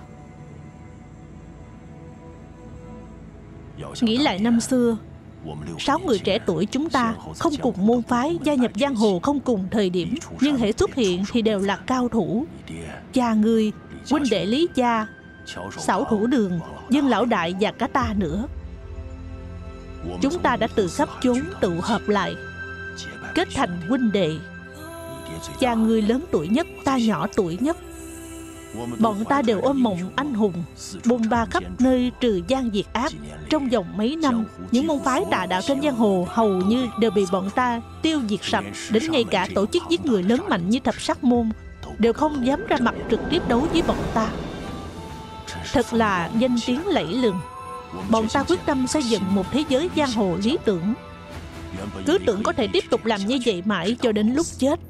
Nghĩ lại năm xưa, sáu người trẻ tuổi chúng ta không cùng môn phái, gia nhập giang hồ không cùng thời điểm, nhưng hễ xuất hiện thì đều là cao thủ. Cha ngươi, huynh đệ Lý Gia, Xảo Thủ Đường, Dân Lão Đại và cả ta nữa. Chúng ta đã từ khắp chốn tụ hợp lại, kết thành huynh đệ. Cha ngươi lớn tuổi nhất, ta nhỏ tuổi nhất. Bọn ta đều ôm mộng anh hùng, bôn ba khắp nơi trừ gian diệt ác. Trong vòng mấy năm, những môn phái tà đạo trên giang hồ hầu như đều bị bọn ta tiêu diệt sạch. Đến ngay cả tổ chức giết người lớn mạnh như Thập Sát Môn đều không dám ra mặt trực tiếp đấu với bọn ta. Thật là danh tiếng lẫy lừng. Bọn ta quyết tâm xây dựng một thế giới giang hồ lý tưởng. Cứ tưởng có thể tiếp tục làm như vậy mãi cho đến lúc chết.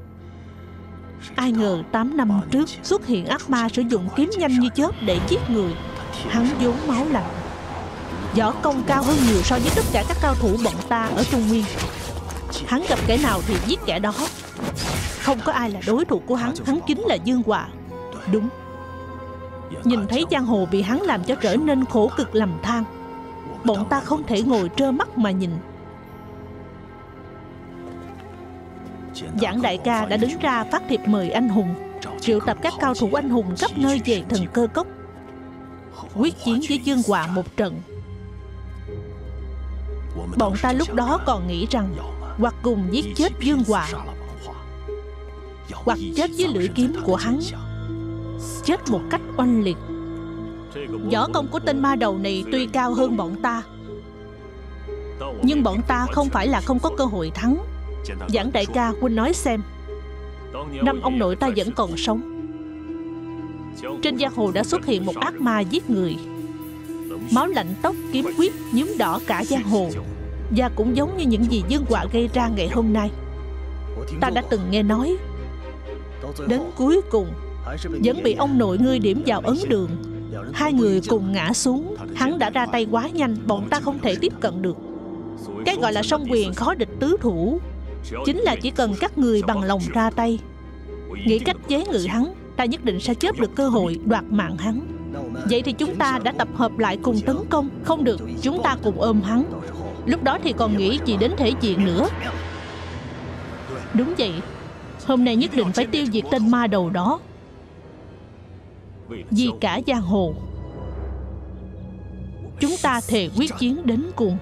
Ai ngờ tám năm trước xuất hiện ác ma sử dụng kiếm nhanh như chớp để giết người. Hắn vốn máu lạnh, võ công cao hơn nhiều so với tất cả các cao thủ bọn ta ở Trung Nguyên. Hắn gặp kẻ nào thì giết kẻ đó. Không có ai là đối thủ của hắn. Hắn chính là Dương Hòa. Đúng. Nhìn thấy giang hồ bị hắn làm cho trở nên khổ cực lầm than, bọn ta không thể ngồi trơ mắt mà nhìn. Giảng đại ca đã đứng ra phát thiệp mời anh hùng, triệu tập các cao thủ anh hùng khắp nơi về Thần Cơ Cốc, quyết chiến với Dương Hòa một trận. Bọn ta lúc đó còn nghĩ rằng hoặc cùng giết chết Dương Hòa, hoặc chết với lưỡi kiếm của hắn, chết một cách oanh liệt. Võ công của tên ma đầu này tuy cao hơn bọn ta, nhưng bọn ta không phải là không có cơ hội thắng. Giảng đại ca, huynh nói xem, năm ông nội ta vẫn còn sống, trên giang hồ đã xuất hiện một ác ma giết người, máu lạnh tóc kiếm quyết nhuốm đỏ cả giang hồ, và cũng giống như những gì Dương Hòa gây ra ngày hôm nay. Ta đã từng nghe nói, đến cuối cùng vẫn bị ông nội ngươi điểm vào ấn đường. Hai người cùng ngã xuống. Hắn đã ra tay quá nhanh, bọn ta không thể tiếp cận được. Cái gọi là song quyền khó địch tứ thủ, chính là chỉ cần các người bằng lòng ra tay, nghĩ cách chế ngự hắn, ta nhất định sẽ chớp được cơ hội đoạt mạng hắn. Vậy thì chúng ta đã tập hợp lại cùng tấn công. Không được, chúng ta cùng ôm hắn. Lúc đó thì còn nghĩ gì đến thể diện nữa. Đúng vậy, hôm nay nhất định phải tiêu diệt tên ma đầu đó. Vì cả giang hồ, chúng ta thề quyết chiến đến cùng.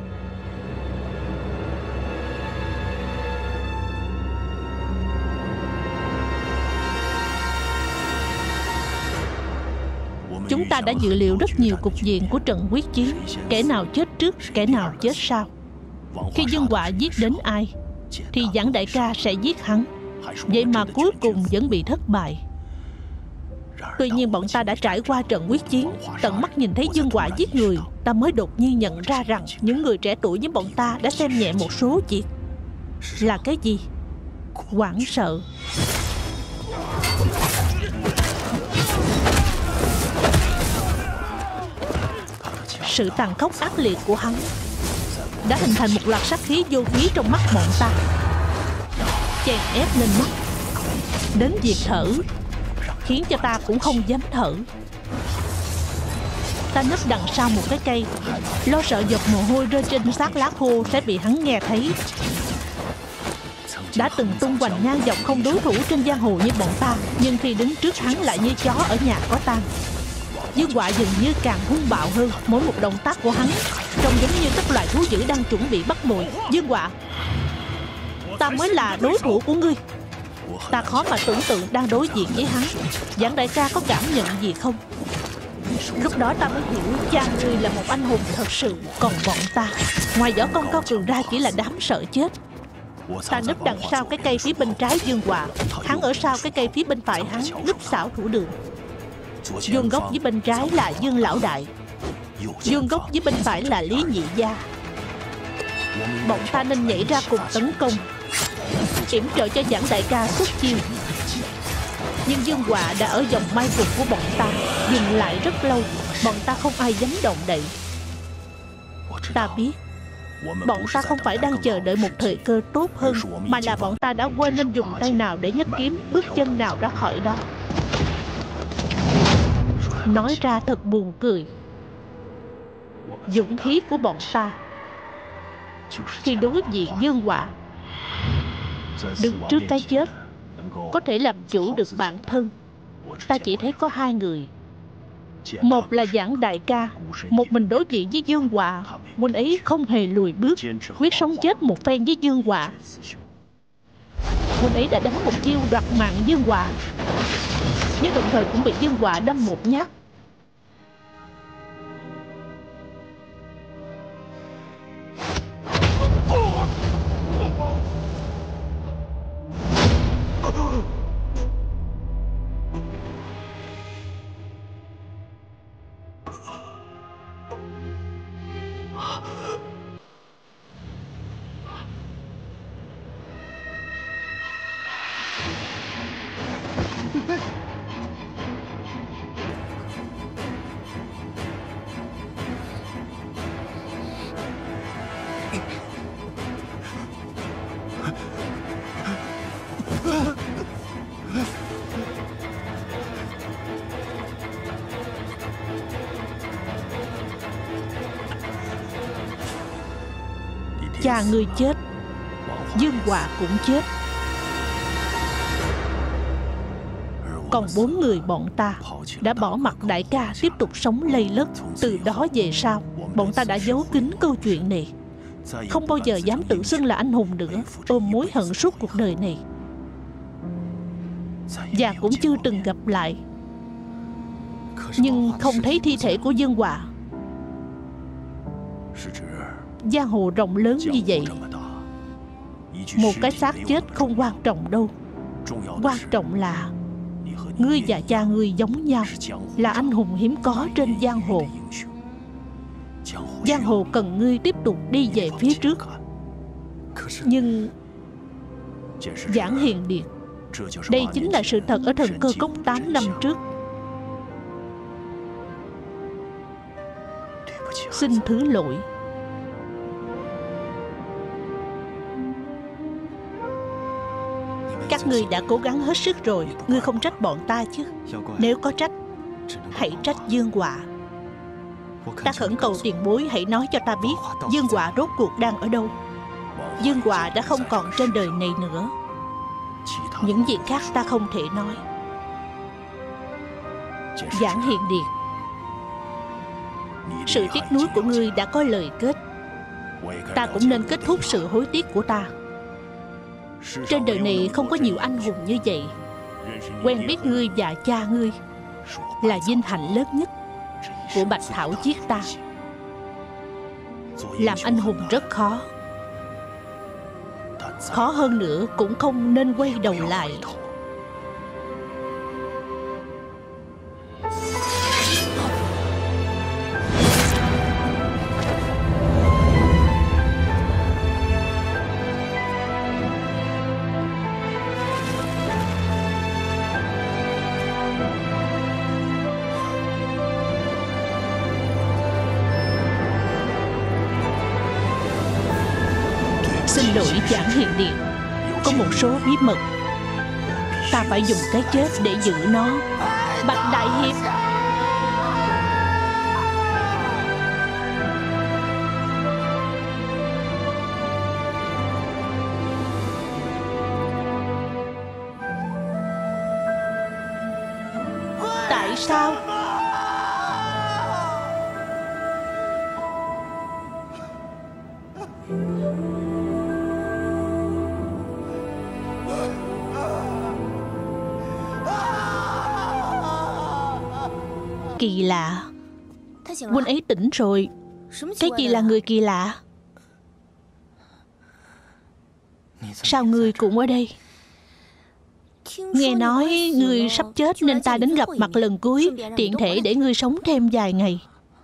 Chúng ta đã dự liệu rất nhiều cục diện của trận quyết chiến, kẻ nào chết trước, kẻ nào chết sau. Khi Dương Hòa giết đến ai thì Giảng đại ca sẽ giết hắn. Vậy mà cuối cùng vẫn bị thất bại. Tuy nhiên bọn ta đã trải qua trận quyết chiến, tận mắt nhìn thấy Dương Hòa giết người, ta mới đột nhiên nhận ra rằng những người trẻ tuổi như bọn ta đã xem nhẹ một số việc. Là cái gì? Hoảng sợ. Sự tàn khốc ác liệt của hắn đã hình thành một loạt sát khí vô khí trong mắt bọn ta, chèn ép lên mắt, đến việc thở khiến cho ta cũng không dám thở. Ta nấp đằng sau một cái cây, lo sợ giọt mồ hôi rơi trên xác lá khô sẽ bị hắn nghe thấy. Đã từng tung hoành ngang dọc không đối thủ trên giang hồ như bọn ta, nhưng khi đứng trước hắn lại như chó ở nhà có tang. Dương Họa dường như càng hung bạo hơn, mỗi một động tác của hắn trông giống như các loài thú dữ đang chuẩn bị bắt mồi. Dương Họa, ta mới là đối thủ của ngươi. Ta khó mà tưởng tượng đang đối diện với hắn. Giảng đại ca có cảm nhận gì không? Lúc đó ta mới hiểu cha ngươi là một anh hùng thật sự. Còn bọn ta, ngoài võ công cao cường ra chỉ là đám sợ chết. Ta núp đằng sau cái cây phía bên trái Dương Họa, hắn ở sau cái cây phía bên phải hắn, núp xảo thủ đường. Dương gốc với bên trái là Dương Lão Đại, Dương gốc với bên phải là Lý Nhị Gia. Bọn ta nên nhảy ra cùng tấn công, yểm trợ cho Giảng đại ca xuất chiêu. Nhưng Dương Họa đã ở vòng mai phục của bọn ta, dừng lại rất lâu. Bọn ta không ai dám động đậy. Ta biết bọn ta không phải đang chờ đợi một thời cơ tốt hơn, mà là bọn ta đã quên nên dùng tay nào để nhấc kiếm, bước chân nào ra khỏi đó. Nói ra thật buồn cười. Dũng khí của bọn ta khi đối diện Dương Họa, đứng trước cái chết, có thể làm chủ được bản thân. Ta chỉ thấy có hai người. Một là Giảng đại ca, một mình đối diện với Dương Họa. Huynh ấy không hề lùi bước, quyết sống chết một phen với Dương Họa. Huynh ấy đã đánh một chiêu đoạt mạng Dương Họa, nhưng đồng thời cũng bị Dương Họa đâm một nhát. Cha ngươi chết, Dương Họa cũng chết, còn bốn người bọn ta đã bỏ mặc đại ca tiếp tục sống lây lất. Từ đó về sau, bọn ta đã giấu kín câu chuyện này, không bao giờ dám tự xưng là anh hùng nữa, ôm mối hận suốt cuộc đời này. Và cũng chưa từng gặp lại. Nhưng không thấy thi thể của Dương Họa. Giang hồ rộng lớn như vậy, một cái xác chết không quan trọng đâu. Quan trọng là ngươi và cha ngươi giống nhau, là anh hùng hiếm có trên giang hồ. Giang hồ cần ngươi tiếp tục đi về phía trước. Nhưng Giảng Hiền Điệt, đây chính là sự thật ở Thần Cơ Cốc tám năm trước. Xin thứ lỗi. Các ngươi đã cố gắng hết sức rồi, ngươi không trách bọn ta chứ? Nếu có trách, hãy trách Dương Họa. Ta khẩn cầu tiền bối hãy nói cho ta biết Dương Họa rốt cuộc đang ở đâu. Dương Họa đã không còn trên đời này nữa. Những việc khác ta không thể nói. Giảng Hiền Điệt, sự tiếc nuối của ngươi đã có lời kết. Ta cũng nên kết thúc sự hối tiếc của ta. Trên đời này không có nhiều anh hùng như vậy. Quen biết ngươi và cha ngươi là vinh hạnh lớn nhất của Bạch Thảo Chiết ta. Làm anh hùng rất khó. Khó hơn nữa cũng không nên quay đầu lại. Xin lỗi Giảng Hiền Điện, có một số bí mật ta phải dùng cái chết để giữ nó. Bạch Đại Hiệp, tại sao? Kỳ lạ, huynh ấy tỉnh rồi. Cái gì là người kỳ lạ? Sao ngươi cũng ở đây? Nghe nói ngươi sắp chết nên ta đến gặp mặt lần cuối, tiện thể để ngươi sống thêm vài ngày.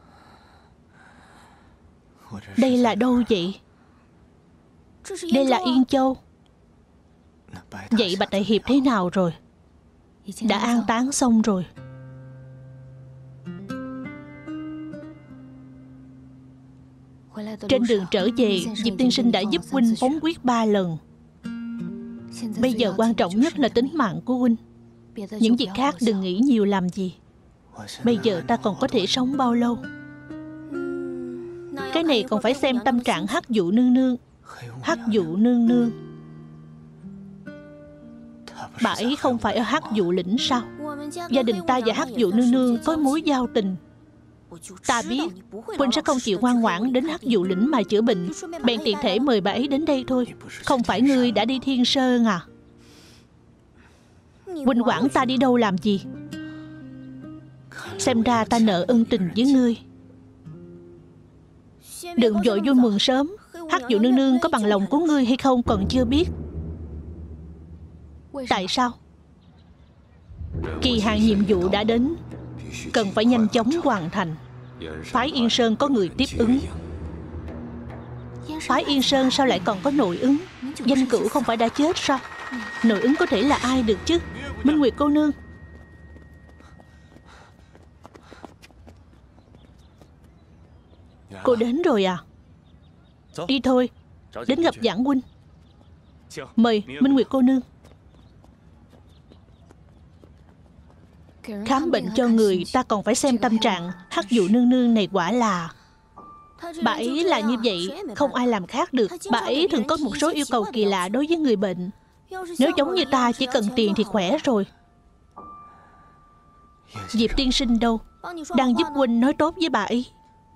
Đây là đâu vậy? Đây là Yên Châu. Vậy Bạch Đại Hiệp thế nào rồi? Đã an táng xong rồi. Trên đường trở về, Diệp tiên sinh đã giúp huynh phóng quyết ba lần. Bây giờ quan trọng nhất là tính mạng của huynh. Những việc khác đừng nghĩ nhiều làm gì. Bây giờ ta còn có thể sống bao lâu? Cái này còn phải xem tâm trạng Hắc Dụ nương nương. Hắc Dụ nương nương, bà ấy không phải ở Hắc Dụ lĩnh sao? Gia đình ta và Hắc Dụ nương nương có mối giao tình. Ta biết huynh sẽ không chịu ngoan ngoãn đến Hắc Dụ lĩnh mà chữa bệnh, bèn tiện thể mời bà ấy đến đây thôi. Không phải ngươi đã đi Thiên Sơn à? Huynh quản ta đi đâu làm gì? Xem ra ta nợ ân tình với ngươi. Đừng vội vui mừng sớm. Hắc Dụ nương nương có bằng lòng của ngươi hay không còn chưa biết. Tại sao? Kỳ hạn nhiệm vụ đã đến, cần phải nhanh chóng hoàn thành. Phái Yên Sơn có người tiếp ứng. Phái Yên Sơn sao lại còn có nội ứng? Danh Cửu không phải đã chết sao? Nội ứng có thể là ai được chứ? Minh Nguyệt cô nương. Cô đến rồi à? Đi thôi, đến gặp Giảng huynh. Mời Minh Nguyệt cô nương. Khám bệnh cho người ta còn phải xem tâm trạng. Hắc Dụ nương nương này quả là... Bà ấy là như vậy, không ai làm khác được. Bà ấy thường có một số yêu cầu kỳ lạ đối với người bệnh. Nếu giống như ta chỉ cần tiền thì khỏe rồi. Diệp tiên sinh đâu? Đang giúp huynh nói tốt với bà ấy.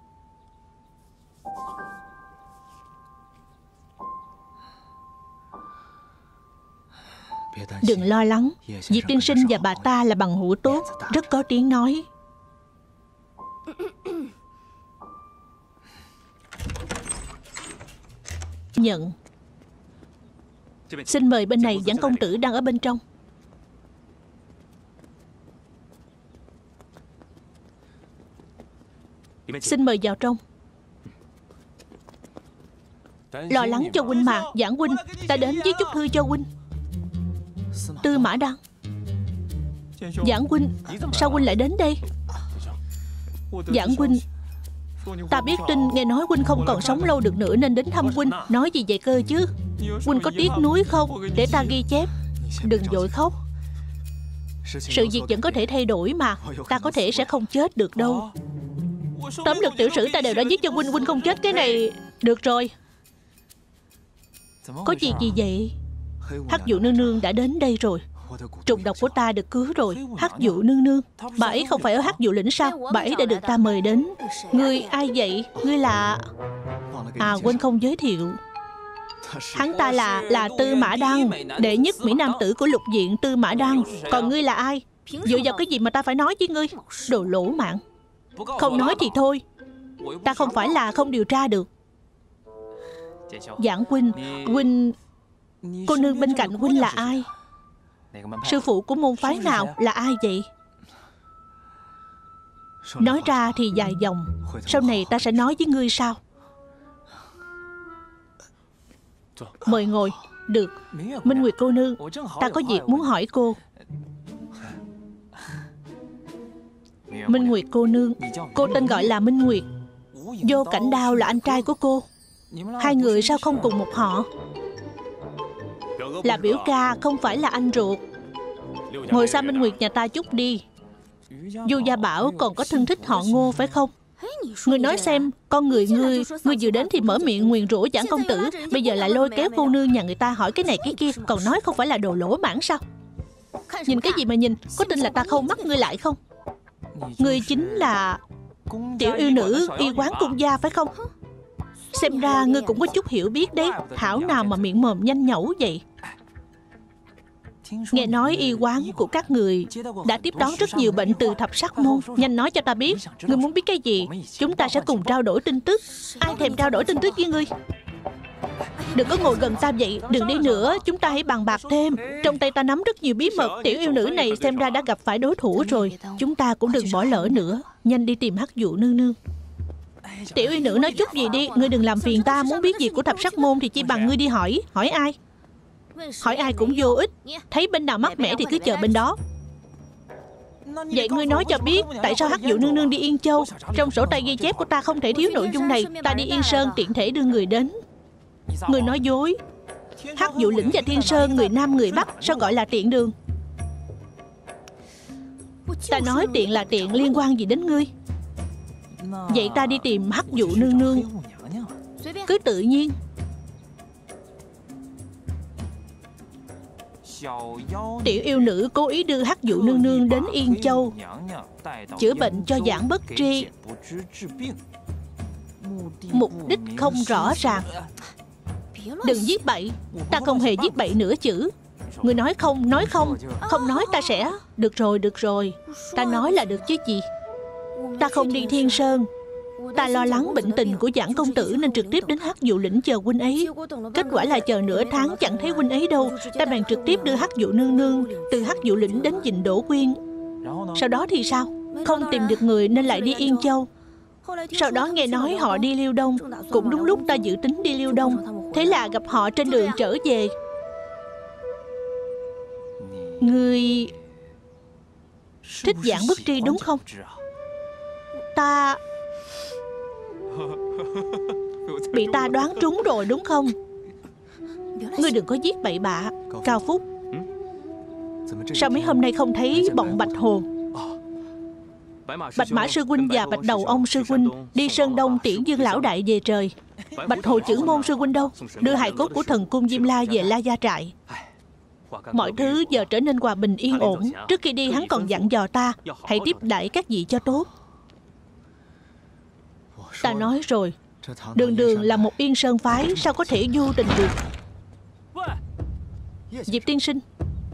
Đừng lo lắng, Diệp tiên sinh và bà ta là bằng hữu tốt, rất có tiếng nói. Nhận. Xin mời bên này, Giảng công tử đang ở bên trong. Xin mời vào trong. Lo lắng cho huynh mà, Giảng huynh, ta đến với chút thư cho huynh. Tư Mã Đăng. Giảng huynh, sao huynh lại đến đây? Giảng huynh, ta biết tin nghe nói huynh không còn sống lâu được nữa nên đến thăm huynh. Nói gì vậy cơ chứ? Huynh có tiếc nuối không? Để ta ghi chép. Đừng vội khóc. Sự việc vẫn có thể thay đổi mà. Ta có thể sẽ không chết được đâu. Tóm lược tiểu sử ta đều đã viết cho huynh. Huynh không chết cái này. Được rồi. Có gì gì vậy? Hắc Dụ nương nương đã đến đây rồi. Trùng độc của ta được cứu rồi. Hắc Dụ nương nương, bà ấy không phải ở Hắc Dụ lĩnh sao? Bà ấy đã được ta mời đến. Ngươi ai vậy? Ngươi là... À quên không giới thiệu. Hắn ta là là Tư Mã Đăng, đệ nhất mỹ nam tử của lục viện Tư Mã Đăng. Còn ngươi là ai? Dựa vào cái gì mà ta phải nói với ngươi? Đồ lỗ mạng. Không nói thì thôi. Ta không phải là không điều tra được. Giảng huynh, huynh... Cô nương bên cạnh huynh là ai? Sư phụ của môn phái nào là ai vậy? Nói ra thì dài dòng. Sau này ta sẽ nói với ngươi sao? Mời ngồi. Được. Minh Nguyệt cô nương, ta có việc muốn hỏi cô. Minh Nguyệt cô nương, cô tên gọi là Minh Nguyệt. Vô Cảnh Đao là anh trai của cô. Hai người sao không cùng một họ? Là biểu ca, không phải là anh ruột. Ngồi sang Minh Nguyệt nhà ta chút đi. Du Gia Bảo còn có thân thích họ Ngô phải không? Ngươi nói xem, con người ngươi, ngươi vừa đến thì mở miệng nguyền rủa Giảng công tử, bây giờ lại lôi kéo cô nương nhà người ta hỏi cái này cái kia, còn nói không phải là đồ lỗ mãng sao? Nhìn cái gì mà nhìn, có tin là ta khâu mắt ngươi lại không? Ngươi chính là tiểu yêu nữ y quán cung gia phải không? Xem ra ngươi cũng có chút hiểu biết đấy. Thảo nào mà miệng mồm nhanh nhẩu vậy. Nghe nói y quán của các người đã tiếp đón rất nhiều bệnh từ thập sắc môn. Nhanh nói cho ta biết, ngươi muốn biết cái gì? Chúng ta sẽ cùng trao đổi tin tức. Ai thèm trao đổi tin tức với ngươi? Đừng có ngồi gần ta vậy. Đừng đi nữa, chúng ta hãy bàn bạc thêm. Trong tay ta nắm rất nhiều bí mật. Tiểu yêu nữ này xem ra đã gặp phải đối thủ rồi. Chúng ta cũng đừng bỏ lỡ nữa. Nhanh đi tìm Hắc Dụ nương nương. Tiểu yêu nữ nói chút gì đi. Ngươi đừng làm phiền ta. Muốn biết gì của thập sắc môn thì chỉ bằng ngươi đi hỏi. Hỏi ai? Hỏi ai cũng vô ích. Thấy bên nào mát mẻ thì cứ chờ bên đó. Vậy ngươi nói cho biết, tại sao Hắc Dụ nương nương đi Yên Châu? Trong sổ tay ghi chép của ta không thể thiếu nội dung này. Ta đi Yên Sơn tiện thể đưa người đến. Ngươi nói dối. Hắc Dụ lĩnh và Thiên Sơn, người Nam người Bắc, sao gọi là tiện đường? Ta nói tiện là tiện, liên quan gì đến ngươi? Vậy ta đi tìm Hắc Dụ nương nương cứ tự nhiên. Tiểu yêu nữ cố ý đưa Hắc Dụ nương nương đến Yên Châu chữa bệnh cho Giảng Bất Tri. Mục đích không rõ ràng. Đừng giết bậy. Ta không hề giết bậy nửa chữ. Người nói không, nói không. Không nói ta sẽ. Được rồi, được rồi. Ta nói là được chứ gì. Ta không đi Thiên Sơn. Ta lo lắng bệnh tình của Giảng công tử nên trực tiếp đến Hắc Dụ lĩnh chờ huynh ấy. Kết quả là chờ nửa tháng chẳng thấy huynh ấy đâu. Ta bèn trực tiếp đưa Hắc Dụ nương nương từ Hắc Dụ lĩnh đến Dình Đỗ Quyên. Sau đó thì sao? Không tìm được người nên lại đi Yên Châu. Sau đó nghe nói họ đi Liêu Đông. Cũng đúng lúc ta dự tính đi Liêu Đông. Thế là gặp họ trên đường trở về. Ngươi thích Giảng Bất Tri đúng không? Ta bị ta đoán trúng rồi đúng không? Ngươi đừng có giết bậy bạ. Cao Phúc, sao mấy hôm nay không thấy bọn Bạch Hồ, Bạch Mã sư huynh và Bạch Đầu ông sư huynh đi Sơn Đông tiễn Dương lão đại về trời? Bạch Hồ Chưởng môn sư huynh đâu? Đưa hài cốt của thần cung Diêm La về La Gia trại. Mọi thứ giờ trở nên hòa bình yên ổn. Trước khi đi hắn còn dặn dò ta hãy tiếp đãi các vị cho tốt. Ta nói rồi, đường đường là một Yên Sơn phái, sao có thể vô tình được? Diệp tiên sinh.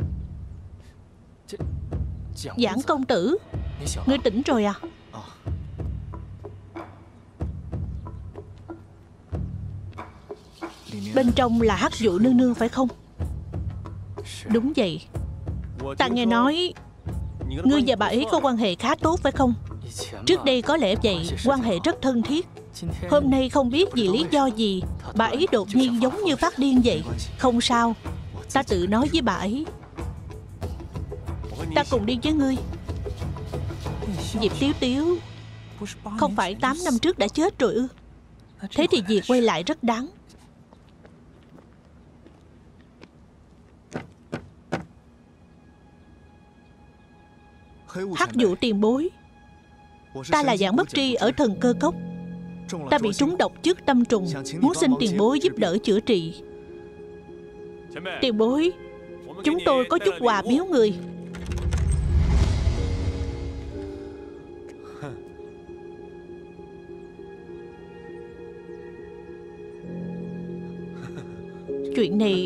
Giảng công tử, ngươi tỉnh rồi à? Bên trong là Hắc Dụ nương nương phải không? Đúng vậy. Ta nghe nói ngươi và bà ấy có quan hệ khá tốt phải không? Trước đây có lẽ vậy, quan hệ rất thân thiết. Hôm nay không biết vì lý do gì bà ấy đột nhiên giống như phát điên vậy. Không sao, ta tự nói với bà ấy. Ta cùng đi với ngươi. Diệp Tiếu Tiếu không phải tám năm trước đã chết rồi ư? Thế thì việc quay lại rất đáng. Hắc Dụ tiền bối, ta là Giảng Bất Tri ở Thần Cơ Cốc. Ta bị trúng độc trước tâm trùng, muốn xin tiền bối giúp đỡ chữa trị. Tiền bối, chúng tôi có chút quà biếu người. Chuyện này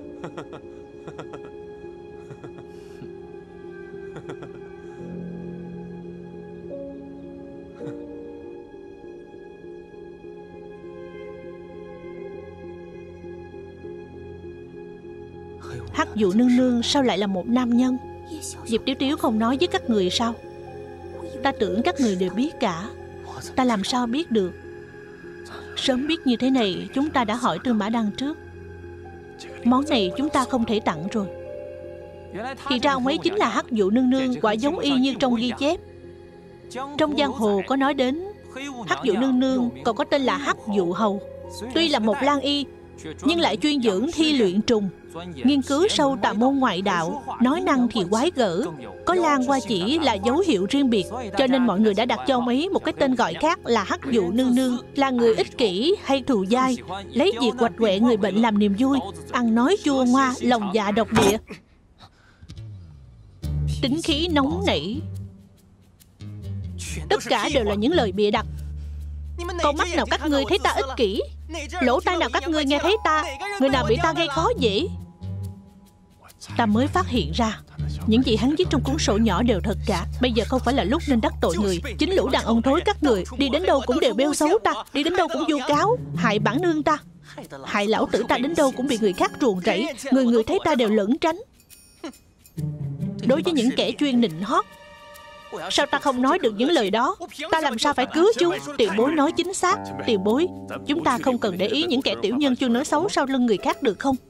Hắc Dụ nương nương sao lại là một nam nhân? Diệp Tiếu Tiếu không nói với các người sao? Ta tưởng các người đều biết cả. Ta làm sao biết được? Sớm biết như thế này chúng ta đã hỏi Tư Mã Đăng trước. Món này chúng ta không thể tặng rồi. Thì ra ông ấy chính là Hắc Dụ nương nương, quả giống y như trong ghi chép. Trong giang hồ có nói đến Hắc Dụ nương nương còn có tên là Hắc Dụ hầu. Tuy là một lang y, nhưng lại chuyên dưỡng thi luyện trùng, nghiên cứu sâu tà môn ngoại đạo, nói năng thì quái gở. Có lan hoa chỉ là dấu hiệu riêng biệt, cho nên mọi người đã đặt cho ông ấy một cái tên gọi khác là Hắc Dụ Nương Nương. Là người ích kỷ hay thù dai, lấy việc quạch quẹ người bệnh làm niềm vui, ăn nói chua ngoa, lòng dạ độc địa, tính khí nóng nảy. Tất cả đều là những lời bịa đặt. Con mắt nào các ngươi thấy ta ích kỷ? Lỗ tai nào các ngươi nghe thấy ta? Người nào bị ta gây khó dễ? Ta mới phát hiện ra những gì hắn viết trong cuốn sổ nhỏ đều thật cả. Bây giờ không phải là lúc nên đắc tội người. Chính lũ đàn ông thối các người, đi đến đâu cũng đều bêu xấu ta, đi đến đâu cũng vu cáo, hại bản nương ta, hại lão tử ta, đến đâu cũng bị người khác ruồng rẫy. Người người thấy ta đều lẩn tránh. Đối với những kẻ chuyên nịnh hót, sao ta không nói được những lời đó? Ta làm sao phải cứu chúng? Tiền bối nói chính xác. Tiền bối, chúng ta không cần để ý những kẻ tiểu nhân chuyên nói xấu sau lưng người khác được không?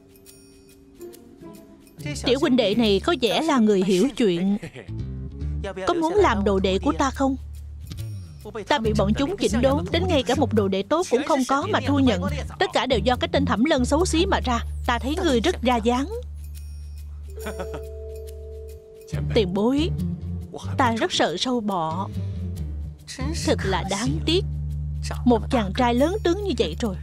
Tiểu huynh đệ này có vẻ là người hiểu chuyện. Có muốn làm đồ đệ của ta không? Ta bị bọn chúng chỉnh đốn, đến ngay cả một đồ đệ tốt cũng không có mà thu nhận. Tất cả đều do cái tên Thẩm Lân xấu xí mà ra. Ta thấy người rất ra dáng. Tiền bối, ta rất sợ sâu bọ. Thật là đáng tiếc. Một chàng trai lớn tướng như vậy rồi.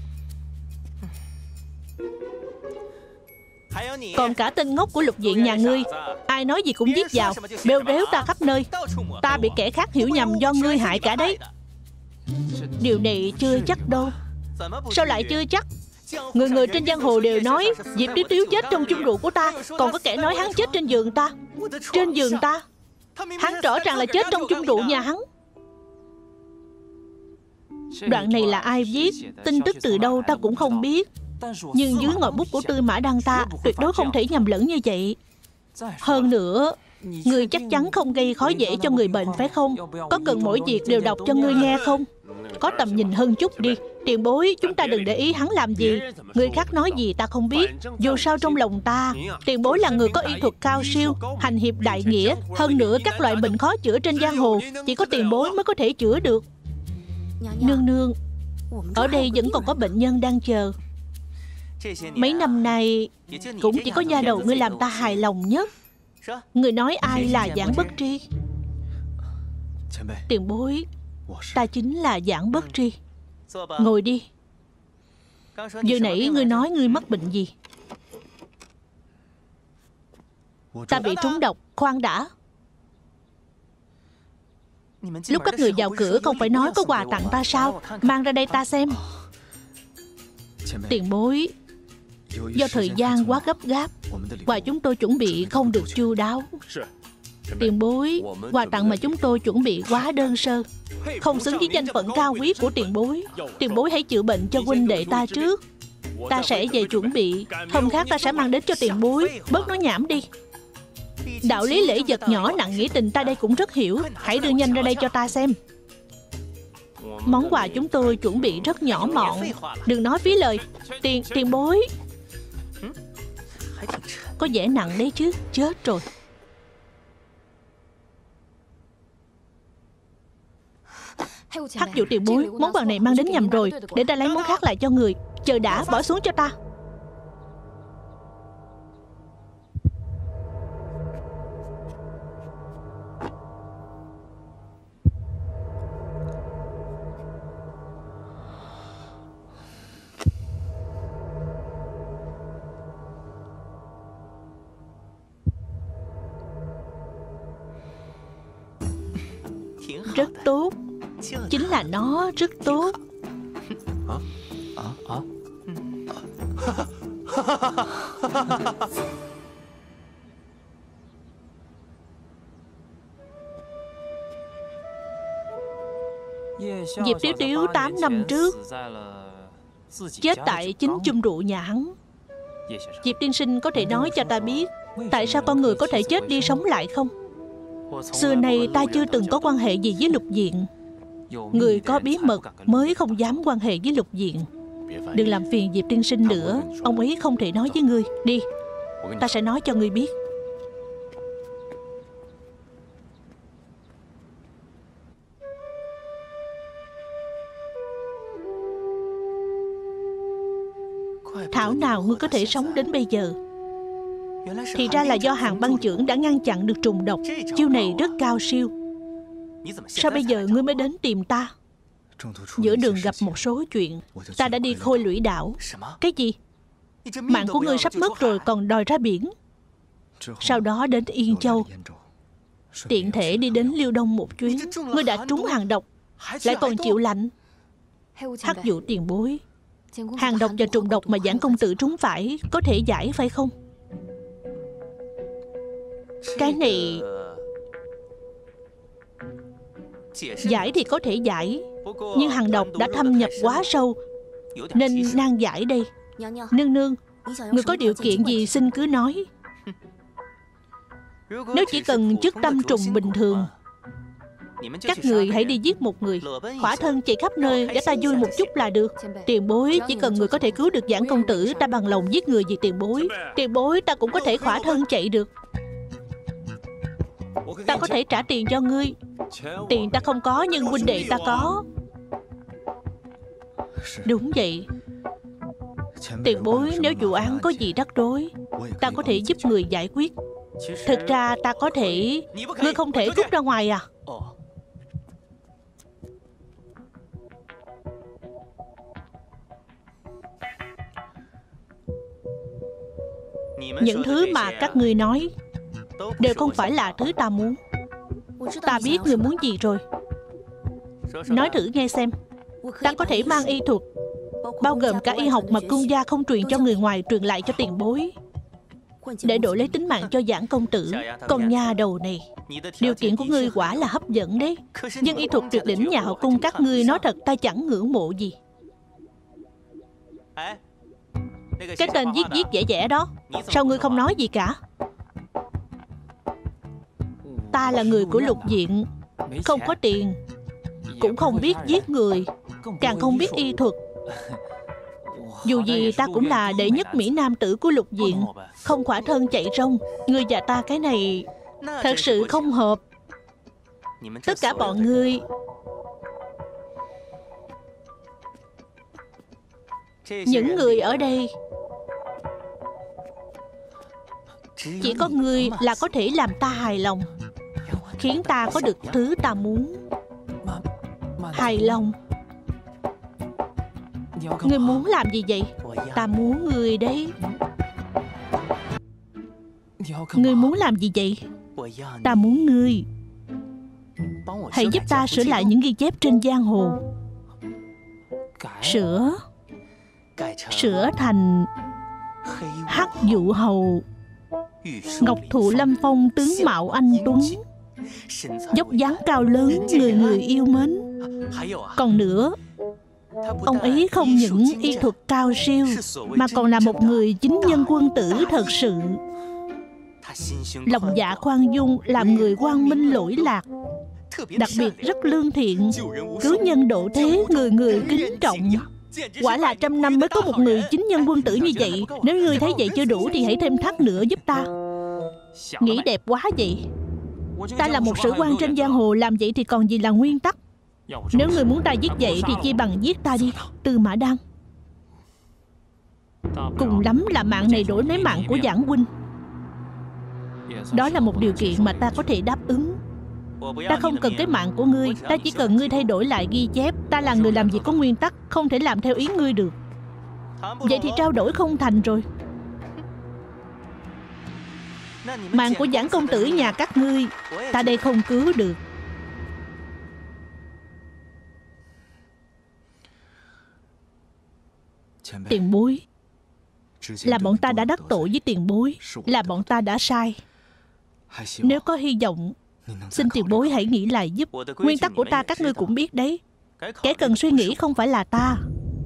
Còn cả tên ngốc của lục viện nhà ngươi, ai nói gì cũng viết vào, bêu rếu ta khắp nơi. Ta bị kẻ khác hiểu nhầm do ngươi hại cả đấy. Điều này chưa chắc đâu. Sao lại chưa chắc? Người người trên giang hồ đều nói Diệp Tiếu Tiếu chết trong chung rượu của ta. Còn có kẻ nói hắn chết trên giường ta. Trên giường ta? Hắn rõ ràng là chết trong chung rượu nhà hắn. Đoạn này là ai viết, tin tức từ đâu ta cũng không biết. Nhưng dưới ngòi bút của Tư Mã Đăng ta tuyệt đối không thể nhầm lẫn như vậy. Hơn nữa, ngươi chắc chắn không gây khó dễ cho người bệnh phải không? Có cần mỗi việc đều đọc cho ngươi nghe không? Có tầm nhìn hơn chút đi. Tiền bối, chúng ta đừng để ý hắn làm gì. Người khác nói gì ta không biết. Dù sao trong lòng ta, tiền bối là người có y thuật cao siêu, hành hiệp đại nghĩa. Hơn nữa các loại bệnh khó chữa trên giang hồ chỉ có tiền bối mới có thể chữa được. Nương nương, ở đây vẫn còn có bệnh nhân đang chờ. Mấy năm nay cũng chỉ có nha đầu ngươi làm ta hài lòng nhất. Người nói ai là Giảng Bất Tri? Tiền bối, ta chính là Giảng Bất Tri. Ngồi đi. Vừa nãy ngươi nói ngươi mắc bệnh gì? Ta bị trúng độc. Khoan đã. Lúc các người vào cửa không phải nói có quà tặng ta sao? Mang ra đây ta xem. Tiền bối, do thời gian quá gấp gáp, quà chúng tôi chuẩn bị không được chu đáo. Tiền bối, quà tặng mà chúng tôi chuẩn bị quá đơn sơ, không xứng với danh phận cao quý của tiền bối. Tiền bối hãy chữa bệnh cho huynh đệ ta trước. Ta sẽ về chuẩn bị, hôm khác ta sẽ mang đến cho tiền bối. Bớt nói nhảm đi. Đạo lý lễ vật nhỏ nặng nghĩa tình ta đây cũng rất hiểu. Hãy đưa nhanh ra đây cho ta xem. Món quà chúng tôi chuẩn bị rất nhỏ mọn, đừng nói phí lời. Tiền, tiền bối. Có vẻ nặng đấy chứ. Chết rồi. Hắc Dụ tiền bối, món quà này mang đến nhầm rồi. Để ta lấy món khác lại cho người. Chờ đã, bỏ xuống cho ta. Rất tốt. Chính là nó rất tốt. Diệp Tiếu Tiếu tám năm trước chết tại chính chung rượu nhà hắn. Diệp tiên sinh có thể nói cho ta biết tại sao con người có thể chết đi sống lại không? Xưa nay ta chưa từng có quan hệ gì với Lục Diện. Người có bí mật mới không dám quan hệ với Lục Diện. Đừng làm phiền Diệp tiên sinh nữa. Ông ấy không thể nói với ngươi. Đi, ta sẽ nói cho ngươi biết. Thảo nào ngươi có thể sống đến bây giờ. Thì ra là do Hàn băng chưởng đã ngăn chặn được trùng độc. Chiêu này rất cao siêu. Sao bây giờ ngươi mới đến tìm ta? Giữa đường gặp một số chuyện, ta đã đi Khôi Lũy đảo. Cái gì? Mạng của ngươi sắp mất rồi còn đòi ra biển. Sau đó đến Yên Châu, tiện thể đi đến Liêu Đông một chuyến. Ngươi đã trúng hàn độc, lại còn chịu lạnh. Hắc Dụ tiền bối, hàn độc và trùng độc mà Giảng công tử trúng phải có thể giải phải không? Cái này giải thì có thể giải, nhưng hàn độc đã thâm nhập quá sâu, nên nan giải đây. Nương nương, người có điều kiện gì xin cứ nói. Nếu chỉ cần chức tâm trùng bình thường, các người hãy đi giết một người, khỏa thân chạy khắp nơi để ta vui một chút là được. Tiền bối, chỉ cần người có thể cứu được Giảng công tử, ta bằng lòng giết người vì tiền bối. Tiền bối, ta cũng có thể khỏa thân chạy được. Ta có thể trả tiền cho ngươi. Tiền ta không có, nhưng huynh đệ ta có. Đúng vậy. Tiền bối, nếu vụ án có gì rắc rối, ta có thể giúp người giải quyết. Thực ra ta có thể... Ngươi không thể rút ra ngoài à? Những thứ mà các ngươi nói đều không phải là thứ ta muốn. Ta biết ngươi muốn gì rồi. Nói thử nghe xem. Ta có thể mang y thuật, bao gồm cả y học mà cung gia không truyền cho người ngoài, truyền lại cho tiền bối, để đổi lấy tính mạng cho Giảng công tử. Con nha đầu này, điều kiện của ngươi quả là hấp dẫn đấy. Nhưng y thuật tuyệt đỉnh nhà hậu cung các ngươi, nói thật ta chẳng ngưỡng mộ gì. Cái tên viết viết vẽ vẽ đó, sao ngươi không nói gì cả? Ta là người của lục viện, không có tiền, cũng không biết giết người, càng không biết y thuật. Dù gì ta cũng là đệ nhất mỹ nam tử của lục viện, không khỏa thân chạy rông. Ngươi và ta cái này thật sự không hợp. Tất cả bọn ngươi những người ở đây, chỉ có ngươi là có thể làm ta hài lòng, khiến ta có được thứ ta muốn. Hài lòng? Ngươi muốn làm gì vậy? Ta muốn ngươi đấy. Ngươi muốn làm gì vậy? Ta muốn ngươi hãy giúp ta sửa lại những ghi chép trên giang hồ. Sửa Sửa thành Hắc Dụ hầu, ngọc thụ lâm phong, tướng mạo anh tuấn, dốc dáng cao lớn, người người yêu mến. Còn nữa, ông ấy không những y thuật cao siêu, mà còn là một người chính nhân quân tử thật sự. Lòng dạ khoan dung, làm người quang minh lỗi lạc, đặc biệt rất lương thiện, cứu nhân độ thế, người người kính trọng. Quả là trăm năm mới có một người chính nhân quân tử như vậy. Nếu ngươi thấy vậy chưa đủ thì hãy thêm thắt nữa giúp ta. Nghĩ đẹp quá vậy. Ta là một sử quan trên giang hồ, làm vậy thì còn gì là nguyên tắc. Nếu ngươi muốn ta giết vậy thì chi bằng giết ta đi, Tư Mã Đăng. Cùng lắm là mạng này đổi lấy mạng của Giảng huynh. Đó là một điều kiện mà ta có thể đáp ứng. Ta không cần cái mạng của ngươi, ta chỉ cần ngươi thay đổi lại ghi chép. Ta là người làm việc có nguyên tắc, không thể làm theo ý ngươi được. Vậy thì trao đổi không thành rồi. Mạng của Giảng công tử nhà các ngươi, ta đây không cứu được. Tiền bối, là bọn ta đã đắc tội với tiền bối, là bọn ta đã sai. Nếu có hy vọng, xin tiền bối hãy nghĩ lại giúp. Nguyên tắc của ta các ngươi cũng biết đấy. Kẻ cần suy nghĩ không phải là ta.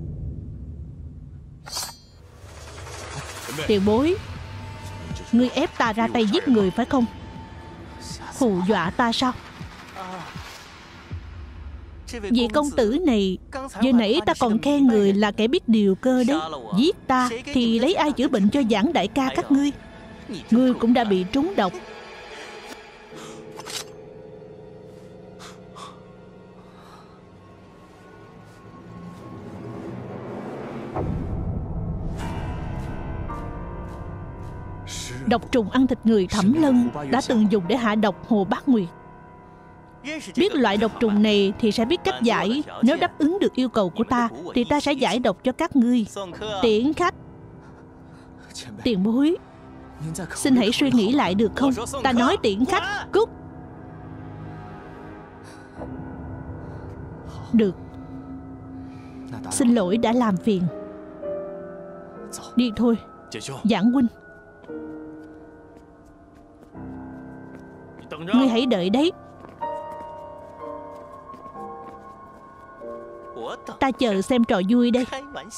Tiền bối, ngươi ép ta ra tay giết người phải không? Hù dọa ta sao? Vị công tử này, vừa nãy ta còn khen người là kẻ biết điều cơ đấy. Giết ta thì lấy ai chữa bệnh cho Giảng đại ca các ngươi? Ngươi cũng đã bị trúng độc. Độc trùng ăn thịt người Thẩm Lân đã từng dùng để hạ độc Hồ Bát Nguyệt. Biết loại độc trùng này thì sẽ biết cách giải. Nếu đáp ứng được yêu cầu của ta thì ta sẽ giải độc cho các ngươi. Tiễn khách. Tiền bối, xin hãy suy nghĩ lại được không? Ta nói tiễn khách. Cút. Được. Xin lỗi đã làm phiền. Đi thôi. Giảng huynh, ngươi hãy đợi đấy. Ta chờ xem trò vui đây.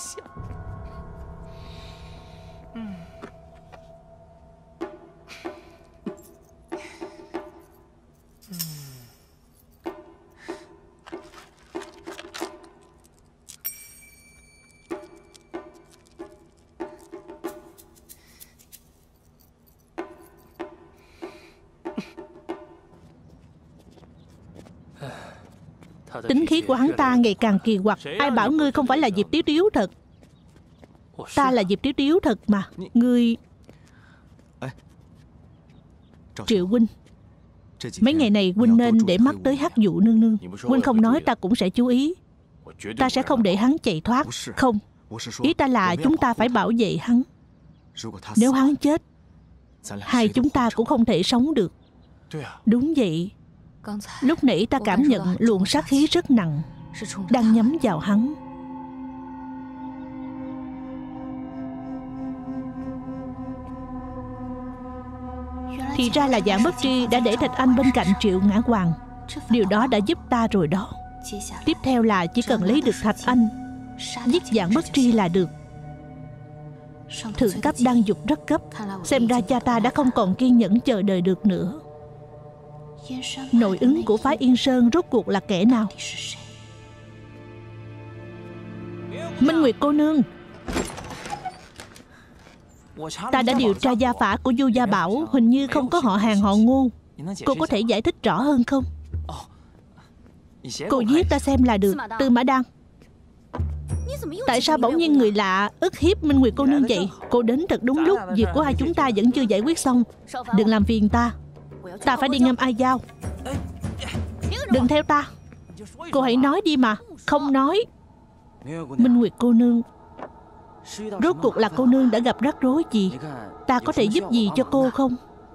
Tính khí của hắn ta ngày càng kỳ quặc. Ai bảo ngươi không phải là Diệp Tiếu Tiếu thật? Ta là Diệp Tiếu Tiếu thật mà. Ngươi... Triệu huynh, mấy ngày này huynh nên để mắt tới Hắc Dụ nương nương. Huynh không nói ta cũng sẽ chú ý. Ta sẽ không để hắn chạy thoát. Không, ý ta là chúng ta phải bảo vệ hắn. Nếu hắn chết, hai chúng ta cũng không thể sống được. Đúng vậy. Lúc nãy ta cảm nhận luồng sát khí rất nặng đang nhắm vào hắn. Thì ra là Giảng Bất Tri đã để Thạch Anh bên cạnh Triệu Ngã Hoàng. Điều đó đã giúp ta rồi đó. Tiếp theo là chỉ cần lấy được Thạch Anh, giết Giảng Bất Tri là được. Thượng cấp đang dục rất gấp. Xem ra cha ta đã không còn kiên nhẫn chờ đợi được nữa. Nội ứng của phái Yên Sơn rốt cuộc là kẻ nào? Minh Nguyệt cô nương, ta đã điều tra gia phả của Du Gia Bảo, hình như không có họ hàng họ Ngô. Cô có thể giải thích rõ hơn không? Cô giết ta xem là được. Tư Mã Đan, tại sao bỗng nhiên người lạ ức hiếp Minh Nguyệt cô nương vậy? Cô đến thật đúng lúc. Việc của hai chúng ta vẫn chưa giải quyết xong. Đừng làm phiền ta. Ta phải đi ngâm ai dao. Đừng theo ta. Cô hãy nói đi mà. Không nói. Minh Nguyệt cô nương, rốt cuộc là cô nương đã gặp rắc rối gì? Ta có thể giúp gì cho cô không?